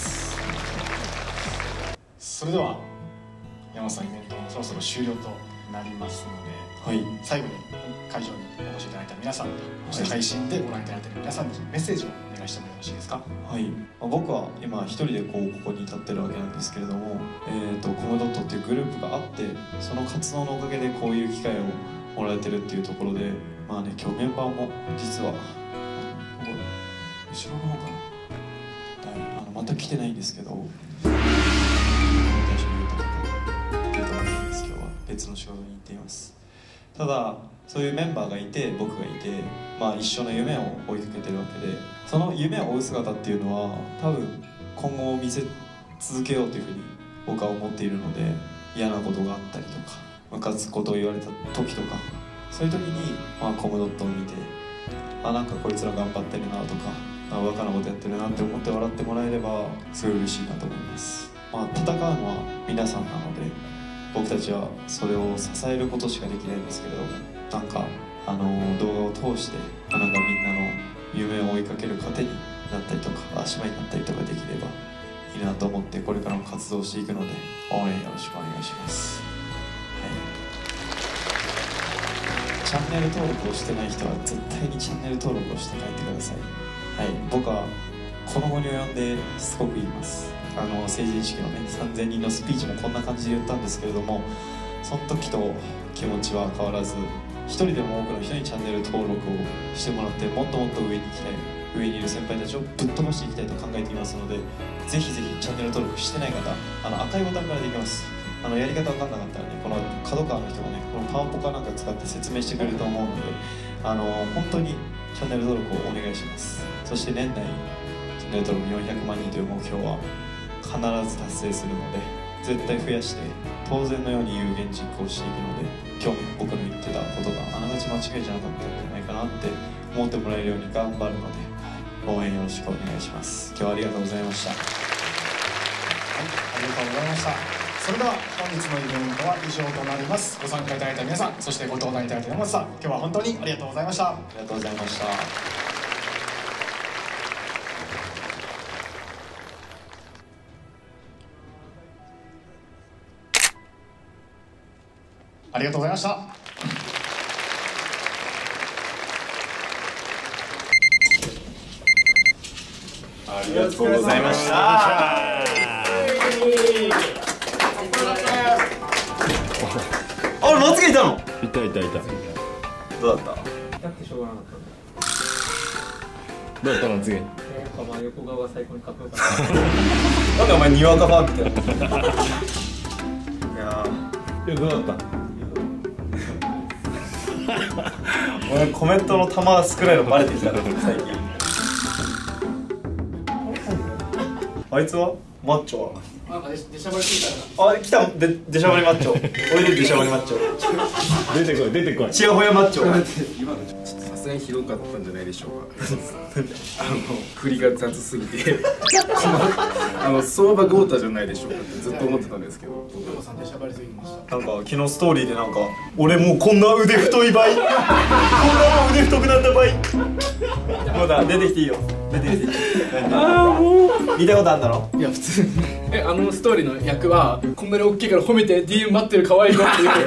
それでは山本さん、イベントもそろそろ終了となりますので、はい、最後に会場にお越しいただいた皆さん、そして配信でご覧いただいている皆さんにメッセージをお願いしてもよろしいですか。 はい、まあ、僕は今一人でこうここに立ってるわけなんですけれども、えー、とコムドットっていうグループがあって、その活動のおかげでこういう機会をもらえてるっていうところで、まあね、今日メンバーも実は後ろの方かな、あの全く来てないんですけど、最初に言うと言うとないんです。今日は別の仕事に行っています。ただそういうメンバーがいて、僕がいて、まあ、一緒の夢を追いかけてるわけで、その夢を追う姿っていうのは多分今後も見せ続けようというふうに僕は思っているので、嫌なことがあったりとかムカつくことを言われた時とか、そういう時に、まあ、コムドットを見て、あ、なんかこいつら頑張ってるなとか、あ、バカなことやってるなって思って笑ってもらえればすごい嬉しいなと思います。まあ、戦うのは皆さんなので、僕たちはそれを支えることしかできないんですけれども、なんかあの動画を通してなんかみんなの夢を追いかける糧になったりとか、足場になったりとかできればいいなと思って、これからも活動していくので応援よろしくお願いします。はい、チャンネル登録をしてない人は絶対にチャンネル登録をして帰ってください。はい、僕はこの後に及んですごく言います。あの成人式のねさんぜんにんのスピーチもこんな感じで言ったんですけれども、その時と気持ちは変わらず、一人でも多くの人にチャンネル登録をしてもらって、もっともっと上に行きたい、上にいる先輩たちをぶっ飛ばしていきたいと考えていますので、ぜひぜひチャンネル登録してない方、あの赤いボタンからできます。あのやり方分かんなかったらね、この角川の人がね、このパワポかなんか使って説明してくれると思うので、あの本当にチャンネル登録をお願いします。そして年内チャンネル登録よんひゃくまんにんという目標は必ず達成するので、絶対増やして当然のように有言実行していくので、今日僕の言ってたことがあながち間違いじゃなかったんじゃないかなって思ってもらえるように頑張るので、応援よろしくお願いします。今日はありがとうございました。はい、 ありがとうございました。それでは本日のイベントは以上となります。ご参加いただいた皆さん、そしてご登壇いただいた山本さん、今日は本当にありがとうございました。 ありがとうございました。 ありがとうございました。 ありがとうございました。あれ、まつげいたの？ いたいたいた。 どうだった？ だってしょうがなかった。 どうだったまつげ？ えー、まあ横顔が最高にかっこよかった。 なんでお前にわかファンみたいな。いやー、どうだった？ 俺コメントの球が少ないのバレてきたね最近。あいつはマッチョはなんかデシャバリついたあ、来たでデシャバリマッチョ。おいでデシャバリマッチョ。 出てこい出てこい。 チヤホヤマッチョ。 今のちょっとさすがにひどかったんじゃないでしょうか。あの振りが雑すぎてあの相場豪太じゃないでしょうかってずっと思ってたんですけど、 さんデシャバリついてました。 なんか昨日ストーリーでなんか俺もうこんな腕太い場合こんな腕太くなった場合もうだ出てきていいよ出てきていい。 ああもう見たことあんだろ。 いや普通えあのストーリーの役はこんなに大きいから褒めて ディーエム 待ってる可愛い子っていう役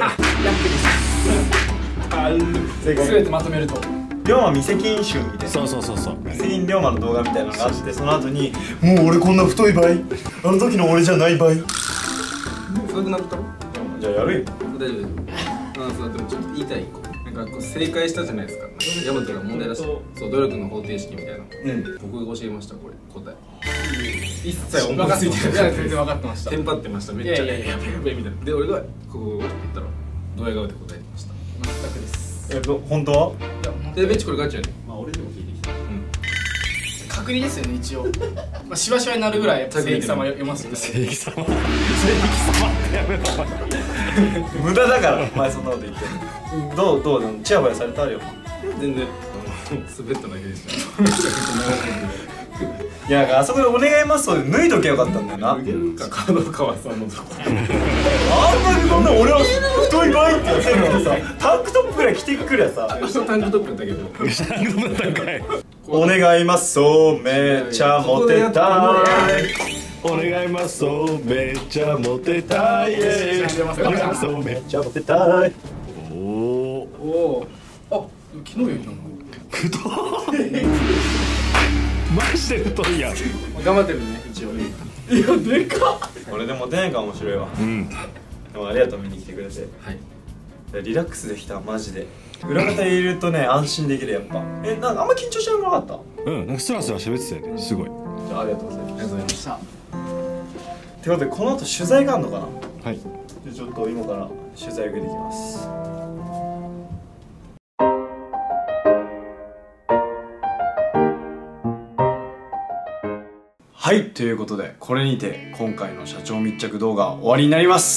です。全てまとめると龍馬未責任集みたいな。 そうそうそうそう。 未責任龍馬の動画みたいなのがあって、その後にもう俺こんな太い場合あの時の俺じゃない場合。 そうなったの？ じゃあやるよ。 大丈夫大丈夫。あ、そうでもちょっと言いたい。なんかこう正解したじゃないですか。ヤマトが問題出した。そう努力の方程式みたいな。うん。僕が教えましたこれ答え。一切思いついてない。 全然分かってました。 テンパってました。めっちゃやべやべみたいな。で俺がここ言ったらドヤ顔で答えてました。 全くです。 えっと本当は？ でベッチこれガチやね。 まあ俺でも聞いてきた。確認ですよね一応。まあしわしわになるぐらい正義様読ませて。正義様。正義様ってやめろ。 無駄だからお前そんなこと言って。どうどうでもチヤホヤされたあるよ。 全然滑っただけでした。 いや、なんかあそこでお願いますと脱いときゃよかったんだよな。 脱げるか角川さんのとこあんなにこんな俺は太いバイってやってるのにさ、タンクトップぐらい着てくりゃさ。 下タンクトップだったけど。下タンクトップだったんかい。 お願いますそうめっちゃモテたい。 お願いますそうめっちゃモテたい。お願いますそうめっちゃモテたい。おお。あ、昨日よりなんか。 太い。マジで太いやん。 頑張ってるね一応。いやでかっ。 これでモテないから面白いわ。うん。でもありがとう見に来てくれて。はい。リラックスできたマジで。裏方にいるとね安心できるやっぱ。え、なんかあんま緊張してなかった？ うん、なんかスラスラ喋ってたよね。すごい。 じゃあありがとうございます。ありがとうございました。ってことでこの後取材があるのかな？はい。じゃあちょっと今から取材受けてきます。はい、ということでこれにて今回の社長密着動画終わりになります。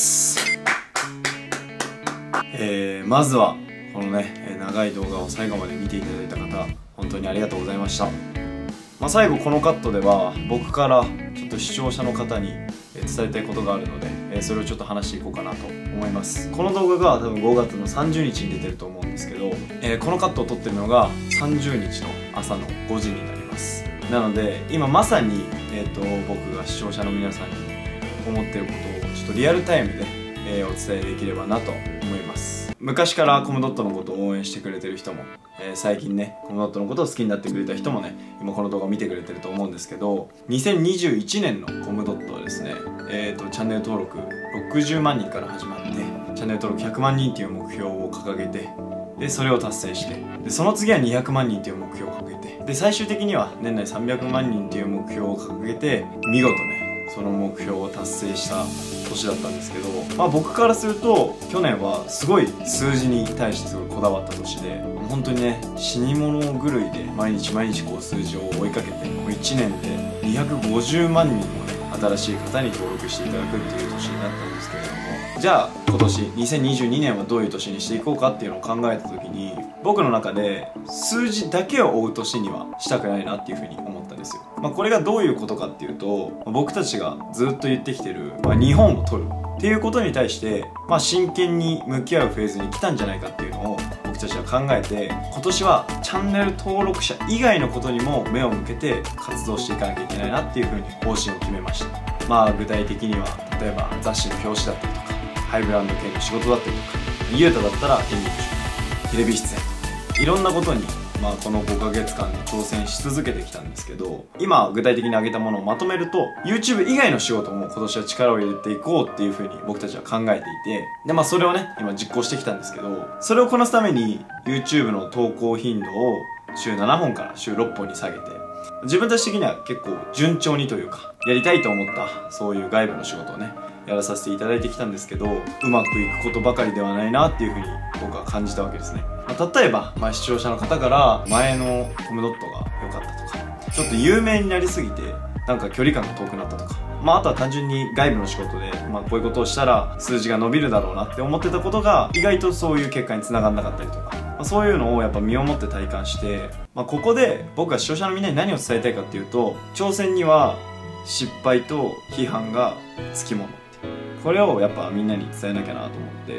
えー、まずはこのね長い動画を最後まで見ていただいた方本当にありがとうございました。まあ、最後このカットでは僕からちょっと視聴者の方に伝えたいことがあるのでそれをちょっと話していこうかなと思います。この動画が多分ごがつのさんじゅうにちに出てると思うんですけど、えー、このカットを撮ってるのがさんじゅうにちの朝のごじになります。なので今まさに、えー、と僕が視聴者の皆さんに思ってることをちょっとリアルタイムで、えー、お伝えできればなと思います。昔からコムドットのことを応援してくれてる人も、えー、最近ねコムドットのことを好きになってくれた人もね今この動画を見てくれてると思うんですけど、にせんにじゅういちねんのコムドットはですね、えー、とチャンネル登録ろくじゅうまんにんから始まってチャンネル登録ひゃくまんにんっていう目標を掲げて、でそれを達成して、でその次はにひゃくまんにんっていう目標を掲げて、で最終的には年内さんびゃくまんにんっていう目標を掲げて見事ねその目標を達成した年だったんですけど、まあ僕からすると去年はすごい数字に対してすごいこだわった年で、本当にね死に物狂いで毎日毎日こう数字を追いかけてもういちねんでにひゃくごじゅうまんにんもね新しい方に登録していただくっていう年になったんですけれども、じゃあ今年にせんにじゅうにねんはどういう年にしていこうかっていうのを考えた時に、僕の中で数字だけを追う年にはしたくないなっていうふうに思ったんですよ。まあ、これがどういうことかっていうと、僕たちがずっと言ってきてる、まあ、日本を取るっていうことに対して、まあ、真剣に向き合うフェーズに来たんじゃないかっていうのを僕たちは考えて、今年はチャンネル登録者以外のことにも目を向けて活動していかなきゃいけないなっていうふうに方針を決めました。まあ具体的には例えば雑誌の表紙だったりとかハイブランド系の仕事だったりとか、ユータだったら演劇の仕事、テレビ出演とかいろんなことに、まあ、このごかげつかんで挑戦し続けてきたんですけど、今具体的に挙げたものをまとめると YouTube 以外の仕事も今年は力を入れていこうっていうふうに僕たちは考えていて、でまあそれをね今実行してきたんですけど、それをこなすために YouTube の投稿頻度を週ななほんから週ろっぽんに下げて、自分たち的には結構順調にというかやりたいと思ったそういう外部の仕事をねやらさせていただいてきたんですけど、うまくいくことばかりではないなっていうふうに僕は感じたわけですね。まあ、例えば、まあ、視聴者の方から前のコムドットが良かったとか、ちょっと有名になりすぎてなんか距離感が遠くなったとか、まあ、あとは単純に外部の仕事で、まあ、こういうことをしたら数字が伸びるだろうなって思ってたことが意外とそういう結果につながんなかったりとか、まあ、そういうのをやっぱ身をもって体感して、まあ、ここで僕が視聴者のみんなに何を伝えたいかっていうと、挑戦には失敗と批判がつきもの、これをやっぱみんなに伝えなきゃなと思って、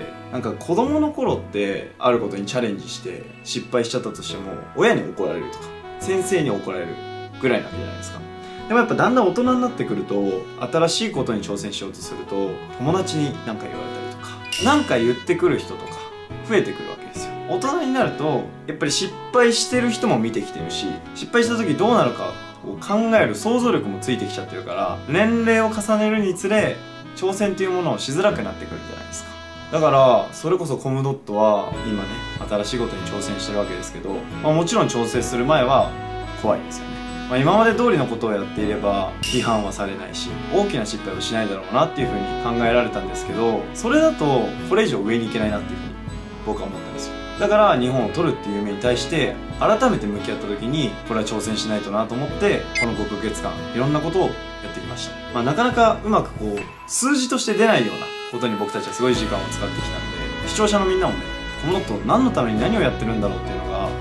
なんか子供の頃ってあることにチャレンジして失敗しちゃったとしても親に怒られるとか先生に怒られるぐらいなわけじゃないですか。でもやっぱだんだん大人になってくると、新しいことに挑戦しようとすると友達に何か言われたりとか何か言ってくる人とか増えてくるわけですよ。大人になるとやっぱり失敗してる人も見てきてるし、失敗した時どうなるかを考える想像力もついてきちゃってるから、年齢を重ねるにつれ挑戦というものをしづらくなってくるじゃないですか。だからそれこそコムドットは今ね新しいことに挑戦してるわけですけど、まあ、もちろん挑戦する前は怖いんですよね。まあ、今まで通りのことをやっていれば批判はされないし大きな失敗をしないだろうなっていうふうに考えられたんですけど、それだとこれ以上上に行けないなっていうふうに僕は思ったんですよ。だから日本を取るっていう夢に対して改めて向き合った時にこれは挑戦しないとなと思って、このごかげつかんいろんなことをやってきました。まあ、なかなかうまくこう数字として出ないようなことに僕たちはすごい時間を使ってきたので、視聴者のみんなもねコムドット何のために何をやってるんだろうっていうのが、ま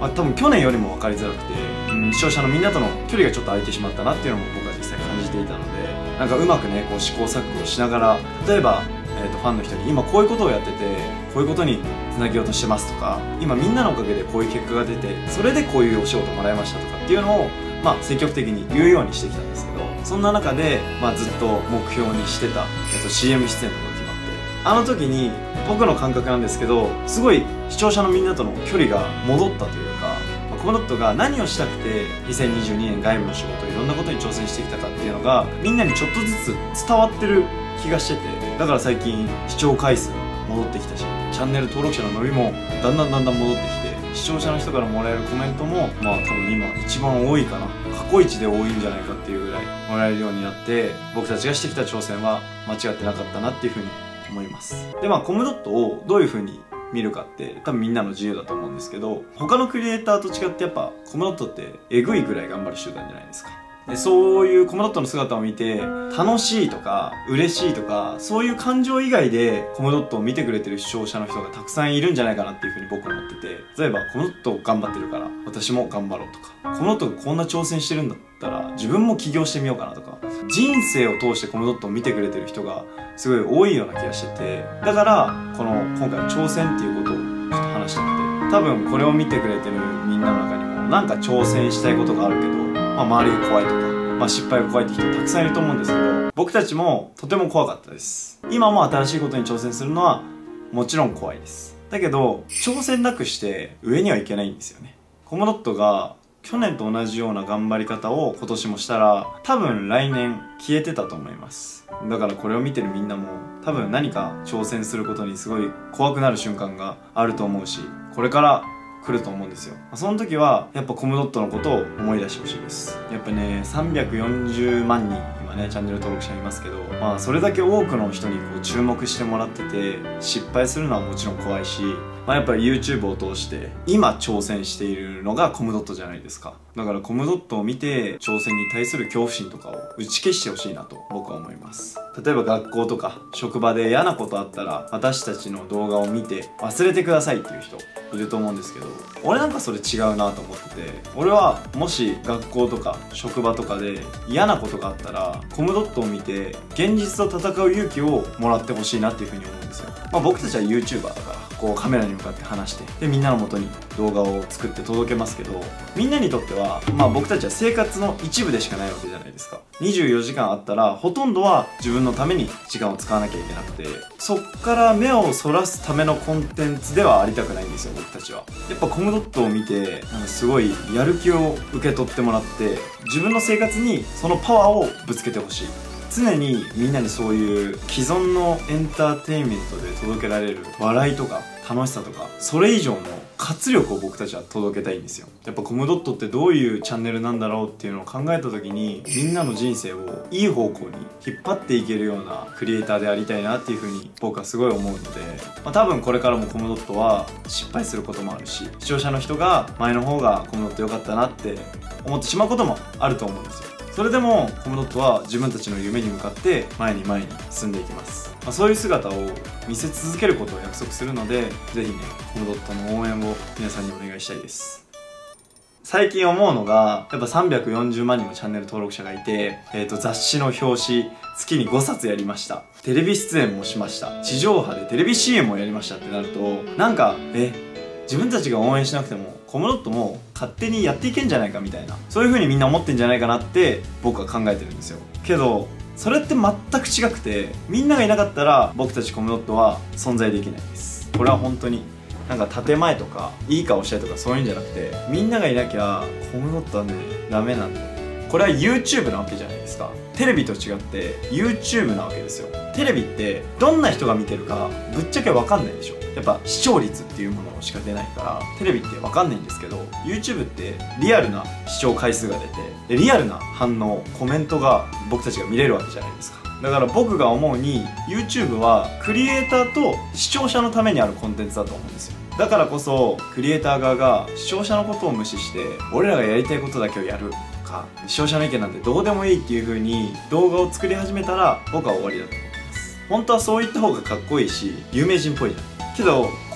まあ、多分去年よりも分かりづらくて、うん、視聴者のみんなとの距離がちょっと空いてしまったなっていうのも僕は実際感じていたので、なんかうまくねこう試行錯誤しながら、例えば、えー、とファンの人に今こういうことをやっててこういうことにつなげようとしてますとか、今みんなのおかげでこういう結果が出てそれでこういうお仕事もらいましたとかっていうのを、まあ、積極的に言うようにしてきたんですけど、そんな中で、まあ、ずっと目標にしてた、えー、と シーエム 出演とかが決まって、あの時に僕の感覚なんですけど、すごい視聴者のみんなとの距離が戻ったというか、まあ、コムドットが何をしたくてにせんにじゅうにねん外部の仕事いろんなことに挑戦してきたかっていうのがみんなにちょっとずつ伝わってる気がしてて、だから最近視聴回数戻ってきたし、チャンネル登録者の伸びもだんだんだんだん戻ってきて、視聴者の人からもらえるコメントもまあ多分今一番多いかな、過去一で多いんじゃないかっていうぐらいもらえるようになって、僕たちがしてきた挑戦は間違ってなかったなっていうふうに思います。でまあコムドットをどういうふうに見るかって多分みんなの自由だと思うんですけど、他のクリエイターと違ってやっぱコムドットってえぐいぐらい頑張る集団じゃないですか。でそういうコムドットの姿を見て楽しいとか嬉しいとかそういう感情以外でコムドットを見てくれてる視聴者の人がたくさんいるんじゃないかなっていうふうに僕は思ってて、例えばコムドット頑張ってるから私も頑張ろうとか、コムドットがこんな挑戦してるんだったら自分も起業してみようかなとか、人生を通してコムドットを見てくれてる人がすごい多いような気がしてて、だからこの今回挑戦っていうことをちょっと話したくて、多分これを見てくれてるみんなの中にもなんか挑戦したいことがあるけど、まあ、周りが怖いとか、まあ、失敗が怖いって人たくさんいると思うんですけど、僕たちもとても怖かったです。今も新しいことに挑戦するのはもちろん怖いです。だけど挑戦なくして上にはいけないんですよね。コムドットが去年と同じような頑張り方を今年もしたら多分来年消えてたと思います。だからこれを見てるみんなも多分何か挑戦することにすごい怖くなる瞬間があると思うし、これから来ると思うんですよ。その時はやっぱコムドットのことを思い出してほしいです。やっぱねさんびゃくよんじゅうまんにん今ねチャンネル登録者いますけど、まあそれだけ多くの人にこう注目してもらってて失敗するのはもちろん怖いし、まあ、やっぱり YouTube を通して今挑戦しているのがコムドットじゃないですか。だからコムドットを見て挑戦に対する恐怖心とかを打ち消してほしいなと僕は思います。例えば学校とか職場で嫌なことあったら私たちの動画を見て忘れてくださいっていう人いると思うんですけど、俺なんかそれ違うなと思ってて、俺はもし学校とか職場とかで嫌なことがあったらコムドットを見て現実と戦う勇気をもらってほしいなっていうふうに思うんですよ。まあ、僕たちは YouTuber だからこうカメラに向かって話してでみんなの元に動画を作って届けますけど、みんなにとってはまあ僕たちは生活の一部でしかないわけじゃないですか。にじゅうよじかんあったらほとんどは自分のために時間を使わなきゃいけなくて、そっから目をそらすためのコンテンツではありたくないんですよ僕たちは。やっぱコムドットを見てなんかすごいやる気を受け取ってもらって自分の生活にそのパワーをぶつけてほしい。常にみんなにそういう既存のエンターテインメントで届けられる笑いとか楽しさとかそれ以上の活力を僕たちは届けたいんですよ。やっぱコムドットってどういうチャンネルなんだろうっていうのを考えた時にみんなの人生をいい方向に引っ張っていけるようなクリエイターでありたいなっていうふうに僕はすごい思うので、まあ、多分これからもコムドットは失敗することもあるし視聴者の人が前の方がコムドット良かったなって思ってしまうこともあると思うんですよ。それでもコムドットは自分たちの夢に向かって前に前に進んでいきます。まあ、そういう姿を見せ続けることを約束するのでぜひねコムドットの応援を皆さんにお願いしたいです。最近思うのがやっぱさんびゃくよんじゅうまんにんもチャンネル登録者がいて、えー、と雑誌の表紙月にごさつやりました。テレビ出演もしました。地上波でテレビ シーエム もやりましたってなるとなんかえ自分たちが応援しなくてもコムドットも勝手にやっていけんじゃないかみたいな、そういう風にみんな思ってんじゃないかなって僕は考えてるんですよ。けどそれって全く違くて、みんながいなかったら僕たちコムドットは存在できないです。これは本当になんか建前とかいい顔したいとかそういうんじゃなくて、みんながいなきゃコムドットはねダメなんだよ。これは YouTube なわけじゃないですか。テレビと違って YouTube なわけですよ。テレビってどんな人が見てるかぶっちゃけ分かんないでしょ。やっぱ視聴率っていうものしか出ないからテレビって分かんないんですけど、 YouTube ってリアルな視聴回数が出てでリアルな反応コメントが僕たちが見れるわけじゃないですか。だから僕が思うに YouTube はクリエイターと視聴者のためにあるコンテンツだと思うんですよ。だからこそクリエイター側が視聴者のことを無視して俺らがやりたいことだけをやるとか、視聴者の意見なんてどうでもいいっていう風に動画を作り始めたら僕は終わりだと思います。本当はそういった方がかっこいいし有名人っぽいじゃん。けどこ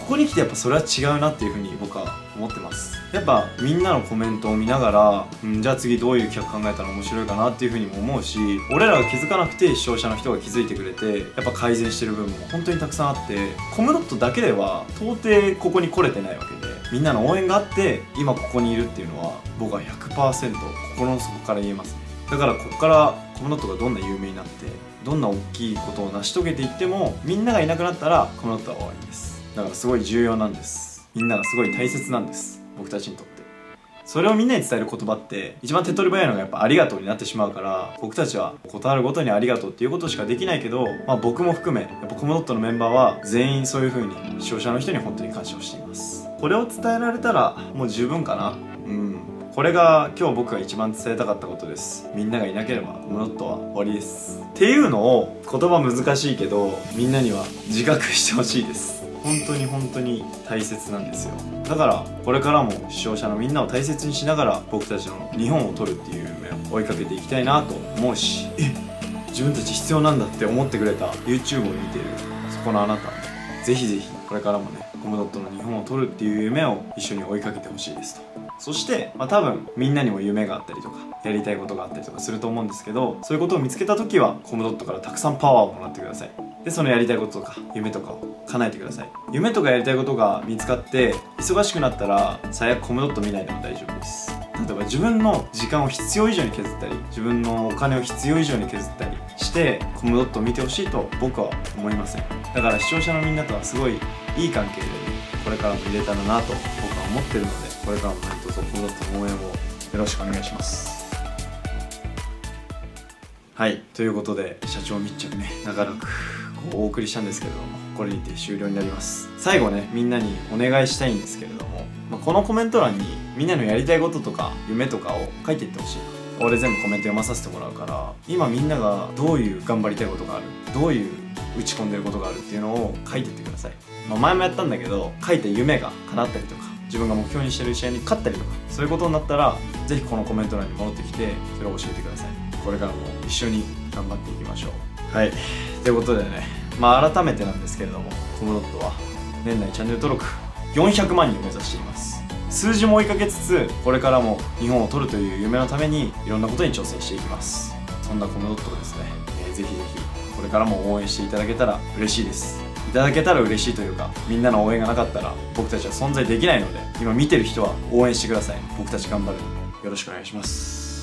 こに来てやっぱそれは違うなっていうふうに僕は思ってます。やっぱみんなのコメントを見ながら、うん、じゃあ次どういう企画考えたら面白いかなっていうふうにも思うし、俺らが気づかなくて視聴者の人が気づいてくれてやっぱ改善してる部分も本当にたくさんあって、コムドットだけでは到底ここに来れてないわけで、みんなの応援があって今ここにいるっていうのは僕は ひゃくパーセント 心の底から言えますね。だからここからコムドットがどんな有名になってどんな大きいことを成し遂げていっても、みんながいなくなったらコムドットは終わりです。だからすごい重要なんです。みんながすごい大切なんです、僕たちにとって。それをみんなに伝える言葉って一番手っ取り早いのがやっぱありがとうになってしまうから、僕たちはことあるごとにありがとうっていうことしかできないけど、まあ、僕も含めやっぱコムドットのメンバーは全員そういう風に視聴者の人に本当に感謝をしています。これを伝えられたらもう十分かな。うん、これが今日僕が一番伝えたかったことです。みんながいなければコムドットは終わりです。っていうのを言葉難しいけどみんなには自覚してほしいです。本当に本当に大切なんですよ。だからこれからも視聴者のみんなを大切にしながら僕たちの日本を取るっていう夢を追いかけていきたいなと思うし、え自分たち必要なんだって思ってくれた YouTube を見てるそこのあなた、ぜひぜひこれからもねコムドットの日本を取るっていう夢を一緒に追いかけてほしいですと。そして、まあ、多分みんなにも夢があったりとかやりたいことがあったりとかすると思うんですけど、そういうことを見つけた時はコムドットからたくさんパワーをもらってください。でそのやりたいこととか夢とかを叶えてください。夢とかやりたいことが見つかって忙しくなったら最悪コムドット見ないでも大丈夫です。例えば自分の時間を必要以上に削ったり自分のお金を必要以上に削ったりしてコムドットを見てほしいと僕は思いません。だから視聴者のみんなとはすごいいい関係でこれからも入れたらなと僕は思ってるので、これからも何卒コムドットの応援をよろしくお願いします。はい、ということで社長密着ね長らくお送りしたんですけれども、これにて終了になります。最後ねみんなにお願いしたいんですけれども、まあ、このコメント欄にみんなのやりたいこととか夢とかを書いていってほしい。俺全部コメント読まさせてもらうから、今みんながどういう頑張りたいことがある、どういう打ち込んでることがあるっていうのを書いていってください。まあ、前もやったんだけど書いた夢が叶ったりとか自分が目標にしてる試合に勝ったりとかそういうことになったらぜひこのコメント欄に戻ってきてそれを教えてください。これからも一緒に頑張っていきましょう。はい、ということでね、まあ改めてなんですけれどもコムドットは年内チャンネル登録よんひゃくまんにんを目指しています。数字も追いかけつつこれからも日本を取るという夢のためにいろんなことに挑戦していきます。そんなコムドットをですね、えー、ぜひぜひこれからも応援していただけたら嬉しいです。いただけたら嬉しいというか、みんなの応援がなかったら僕たちは存在できないので、今見てる人は応援してください。僕たち頑張るのでよろしくお願いします。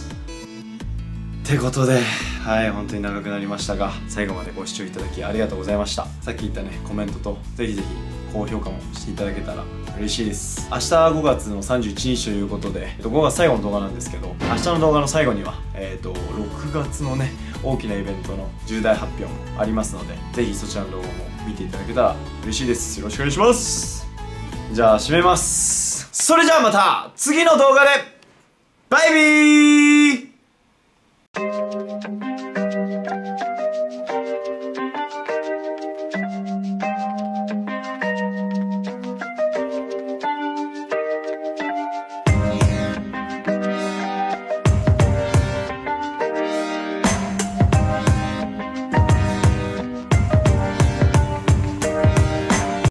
ってことで、はい、本当に長くなりましたが最後までご視聴いただきありがとうございました。さっき言ったねコメントとぜひぜひ高評価もしていただけたら嬉しいです。明日ごがつのさんじゅういちにちということでごがつ最後の動画なんですけど、明日の動画の最後には、えー、とろくがつのね大きなイベントの重大発表もありますので、ぜひそちらの動画も見ていただけたら嬉しいです。よろしくお願いします。じゃあ締めます。それじゃあまた次の動画でバイビー。